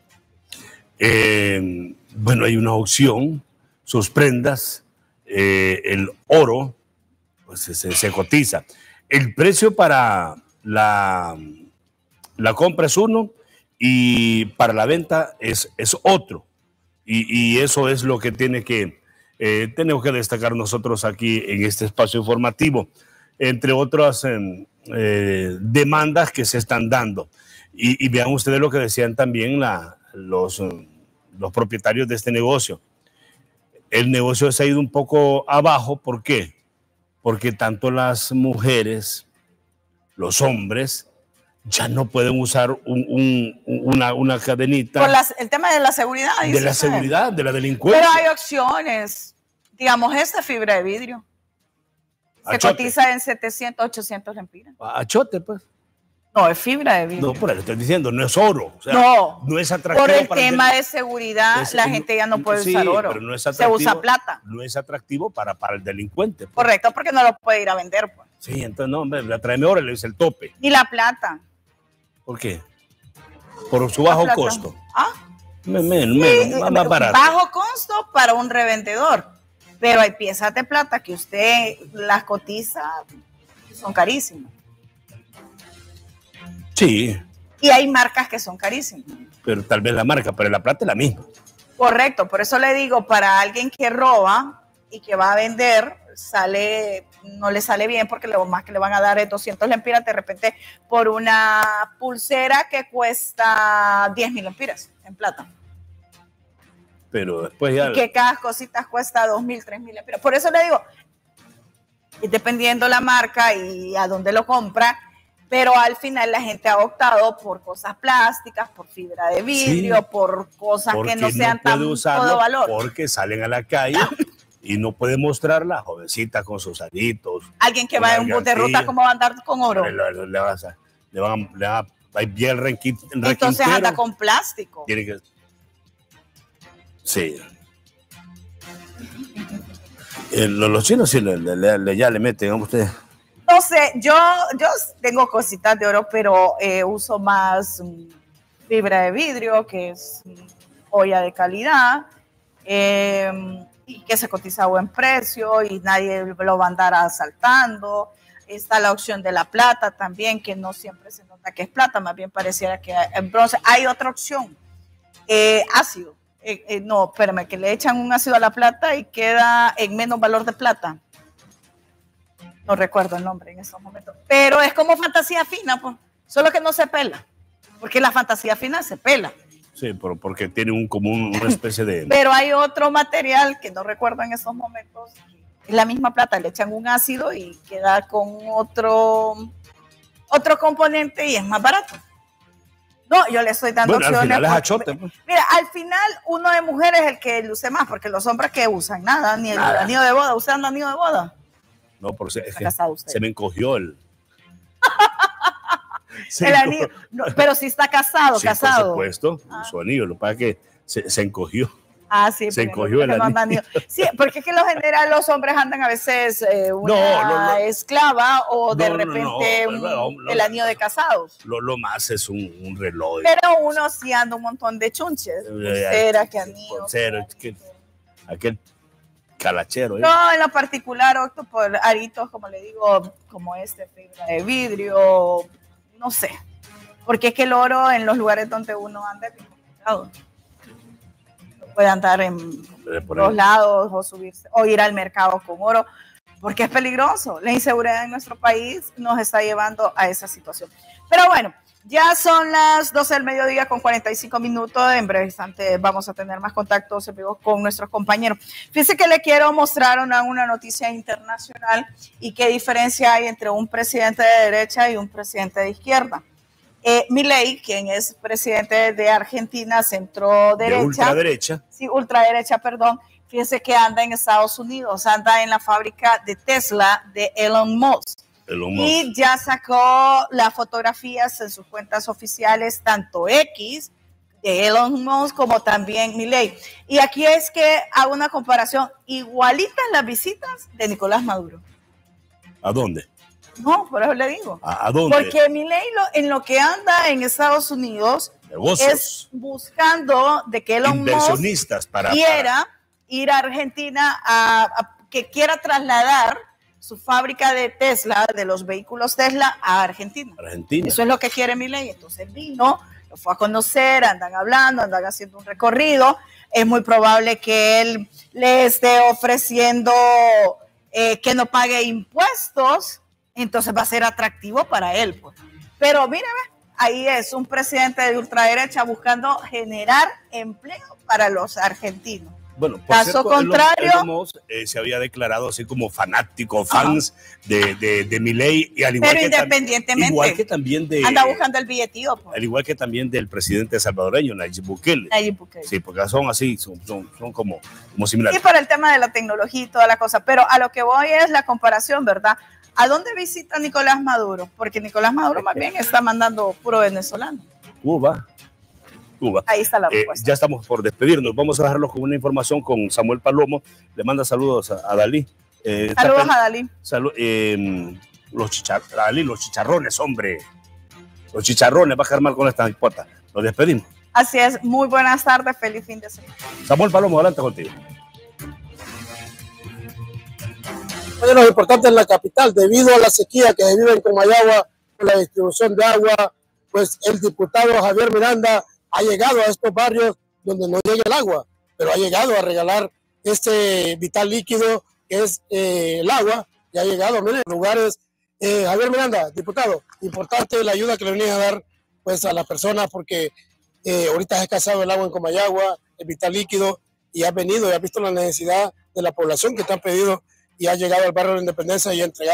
Bueno, hay una opción, sus prendas, el oro, pues se cotiza. El precio para la compra es uno y para la venta es otro. Y eso es lo que tenemos que destacar nosotros aquí en este espacio informativo, entre otras demandas que se están dando. Y vean ustedes lo que decían también los propietarios de este negocio. El negocio se ha ido un poco abajo. ¿Por qué? Porque tanto las mujeres, los hombres, ya no pueden usar una cadenita. Por el tema de la seguridad. De la seguridad, de la delincuencia. Pero hay opciones. Digamos, esta fibra de vidrio. Se cotiza en 700, 800 lempiras. Achote, pues. No, es fibra de vidrio. No, por ahí estoy diciendo, no es oro. O sea, no es atractivo. Por el tema de seguridad, la gente ya no puede usar oro. Pero no es se usa plata. No es atractivo para el delincuente. Pues. Correcto, porque no lo puede ir a vender. Pues. Sí, entonces no, hombre, tráeme oro, le dice el tope. Ni la plata. ¿Por qué? Por su bajo costo. Más barato. Bajo costo para un revendedor. Pero hay piezas de plata que usted las cotiza, son carísimas. Sí. Y hay marcas que son carísimas. Pero tal vez la marca, pero la plata es la misma. Correcto, por eso le digo, para alguien que roba y que va a vender, no le sale bien porque lo más que le van a dar es 200 lempiras de repente por una pulsera que cuesta 10,000 lempiras en plata. Pero después ya... Y que cada cosita cuesta 2,000, 3,000 lempiras. Por eso le digo, dependiendo la marca y a dónde lo compra, pero al final la gente ha optado por cosas plásticas, por fibra de vidrio, Sí, por cosas que no porque sean puede tan usarlo de valor. porque salen a la calle y no puede mostrar la jovencita con sus aritos. Alguien que con va en un bus de ruta, gargantillas. ¿cómo va a andar con oro? Le va a ir bien Entonces anda con plástico. Tiene que... Sí. Los chinos sí ya le meten a ustedes. No sé, yo tengo cositas de oro, pero uso más fibra de vidrio, que es joya de calidad, y que se cotiza a buen precio y nadie lo va a andar asaltando. Está la opción de la plata también, que no siempre se nota que es plata, más bien pareciera que es bronce. Hay otra opción, ácido. No, espérame, que le echan un ácido a la plata y queda en menos valor de plata. No recuerdo el nombre en estos momentos. Pero es como fantasía fina, pues. Solo que no se pela. Porque la fantasía fina se pela. Sí, porque tiene una especie de... Pero hay otro material que no recuerdo en estos momentos. Es la misma plata, le echan un ácido y queda con otro componente y es más barato. No, yo le estoy dando opciones. Al final es achote, pues. Mira, al final uno de mujeres es el que luce más, porque los hombres que usan nada, ni el anillo de boda, ¿usan anillo de boda? No, porque se me encogió el... El anillo, no, pero si está casado, sí, casado. por supuesto, su anillo, lo que pasa es que se encogió. Sí, se encogió el anillo. Sí, porque es que en lo general los hombres andan a veces una esclava o de repente el anillo de casados. Lo más es un reloj. Pero uno sí anda un montón de chunches, pulseras, que anillos. Aquel calachero. No, en lo particular opto por aritos, como le digo, como fibra de vidrio, no sé. Porque es que el oro en los lugares donde uno anda es bien complicado. Puede andar en los lados o subirse o ir al mercado con oro, porque es peligroso. La inseguridad en nuestro país nos está llevando a esa situación. Pero bueno, ya son las 12 del mediodía con 45 minutos. En breve instante vamos a tener más contactos en vivo con nuestros compañeros. Fíjense que le quiero mostrar una noticia internacional y qué diferencia hay entre un presidente de derecha y un presidente de izquierda. Milei, quien es presidente de Argentina, centro derecha. De ultraderecha. Sí, ultraderecha, perdón. Fíjense que anda en Estados Unidos, anda en la fábrica de Tesla de Elon Musk. Y ya sacó las fotografías en sus cuentas oficiales, tanto X de Elon Musk como también Milei. Y aquí es que hago una comparación, igualitas las visitas de Nicolás Maduro. ¿A dónde? No, por eso le digo. ¿A dónde? Porque Milei en lo que anda en Estados Unidos es buscando de que Elon inversionistas Musk quiera ir a Argentina, que quiera trasladar su fábrica de Tesla, de los vehículos Tesla, a Argentina. Eso es lo que quiere Milei. Entonces vino, lo fue a conocer, andan hablando, andan haciendo un recorrido. Es muy probable que él le esté ofreciendo que no pague impuestos. Entonces va a ser atractivo para él, pues. Pero mírame, ahí es un presidente de ultraderecha buscando generar empleo para los argentinos. Bueno, por caso cierto, contrario, Elon Musk se había declarado así como fanático, fans de Milei, y al igual pero que independientemente, igual que también anda buscando el billetío, pues. al igual que también del presidente salvadoreño Nayib Bukele. Sí, porque son así, son como similares. Y por el tema de la tecnología y toda la cosa, pero a lo que voy es la comparación, ¿verdad? ¿A dónde visita Nicolás Maduro? Porque Nicolás Maduro más bien está mandando puro venezolano. Cuba. Ahí está la respuesta. Ya estamos por despedirnos. Vamos a dejarlos con una información con Samuel Palomo. Le manda saludos a Dalí. Saludos a Dalí. Los chicharrones, hombre. Los chicharrones, va a quedar mal con esta hipota. Nos despedimos. Así es. Muy buenas tardes. Feliz fin de semana. Samuel Palomo, adelante contigo. Bueno, lo importante en la capital, debido a la sequía que se vive en Comayagua, con la distribución de agua, pues el diputado Javier Miranda ha llegado a estos barrios donde no llega el agua, pero ha llegado a regalar este vital líquido que es el agua, y ha llegado, miren, lugares. Javier Miranda, diputado, importante la ayuda que le venía a dar pues a las personas, porque ahorita es escaseado el agua en Comayagua, el vital líquido, y ha venido y ha visto la necesidad de la población que te han pedido, y ha llegado al barrio de la Independencia y a entregar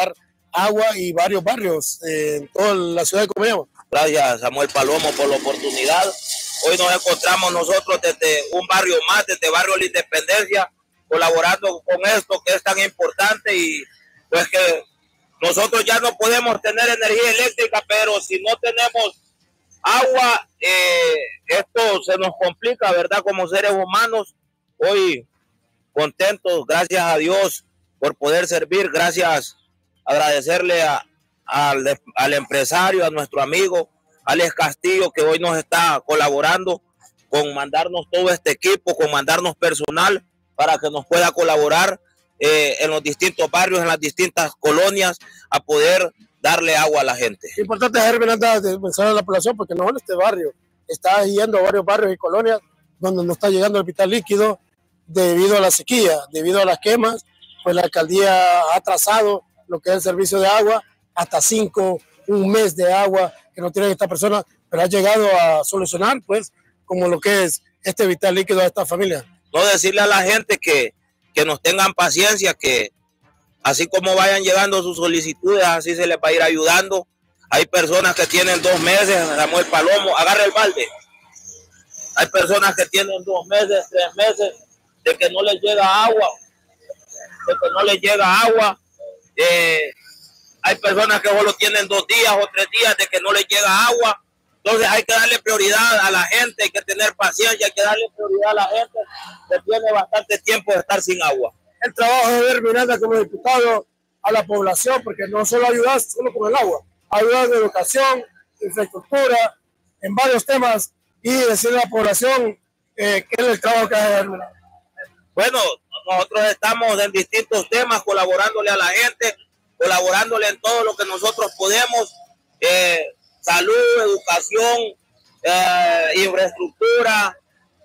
agua y varios barrios en toda la ciudad de Comayagua. Gracias, Samuel Palomo, por la oportunidad. Hoy nos encontramos nosotros desde un barrio más, desde Barrio La Independencia, colaborando con esto que es tan importante, y pues que nosotros ya no podemos tener energía eléctrica, pero si no tenemos agua, esto se nos complica, ¿verdad? Como seres humanos, hoy contentos, gracias a Dios por poder servir, gracias, agradecerle al empresario, a nuestro amigo Alex Castillo, que hoy nos está colaborando con mandarnos todo este equipo, con mandarnos personal para que nos pueda colaborar en los distintos barrios, en las distintas colonias, a poder darle agua a la gente. Importante, Javier Miranda, de mencionar a la población, porque no solo este barrio, está yendo a varios barrios y colonias donde no está llegando el vital líquido debido a la sequía, debido a las quemas, pues la alcaldía ha atrasado lo que es el servicio de agua, hasta un mes de agua que no tienen estas personas, pero ha llegado a solucionar, pues, como lo que es este vital líquido a esta familia. No decirle a la gente que nos tengan paciencia, que así como vayan llegando sus solicitudes, así se les va a ir ayudando. Hay personas que tienen 2 meses, Samuel Palomo, agarra el balde. Hay personas que tienen 2 meses, 3 meses de que no les llega agua, hay personas que solo tienen 2 días o 3 días de que no les llega agua. Entonces hay que darle prioridad a la gente, hay que tener paciencia, hay que darle prioridad a la gente que tiene bastante tiempo de estar sin agua. El trabajo de Javier Miranda como diputado a la población, porque no solo ayudar solo con el agua, ayudar en educación, infraestructura, en varios temas, y decirle a la población qué es el trabajo que hace Javier Miranda. Bueno, nosotros estamos en distintos temas colaborándole a la gente, colaborándole en todo lo que nosotros podemos, salud, educación, infraestructura,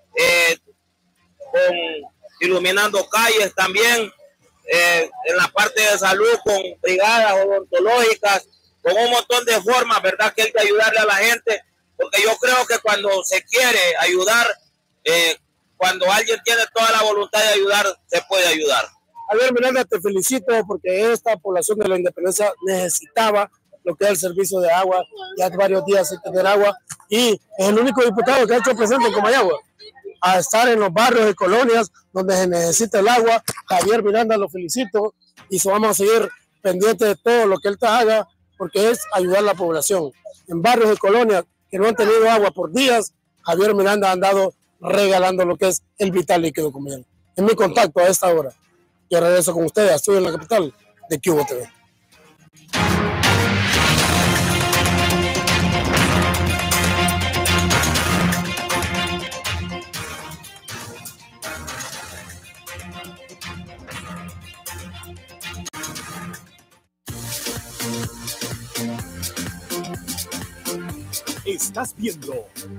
con iluminando calles también, en la parte de salud con brigadas odontológicas, con un montón de formas, ¿verdad? Que hay que ayudarle a la gente, porque yo creo que cuando se quiere ayudar, cuando alguien tiene toda la voluntad de ayudar, se puede ayudar. Javier Miranda, te felicito porque esta población de La Independencia necesitaba lo que es el servicio de agua, ya varios días sin tener agua, y es el único diputado que ha hecho presente en Comayagua a estar en los barrios y colonias donde se necesita el agua. Javier Miranda, lo felicito, y vamos a seguir pendientes de todo lo que él te haga, porque es ayudar a la población. En barrios y colonias que no han tenido agua por días, Javier Miranda ha andado regalando lo que es el vital líquido conmigo. En mi contacto a esta hora. Y regreso con ustedes, estoy en la capital de QVO TV. Estás viendo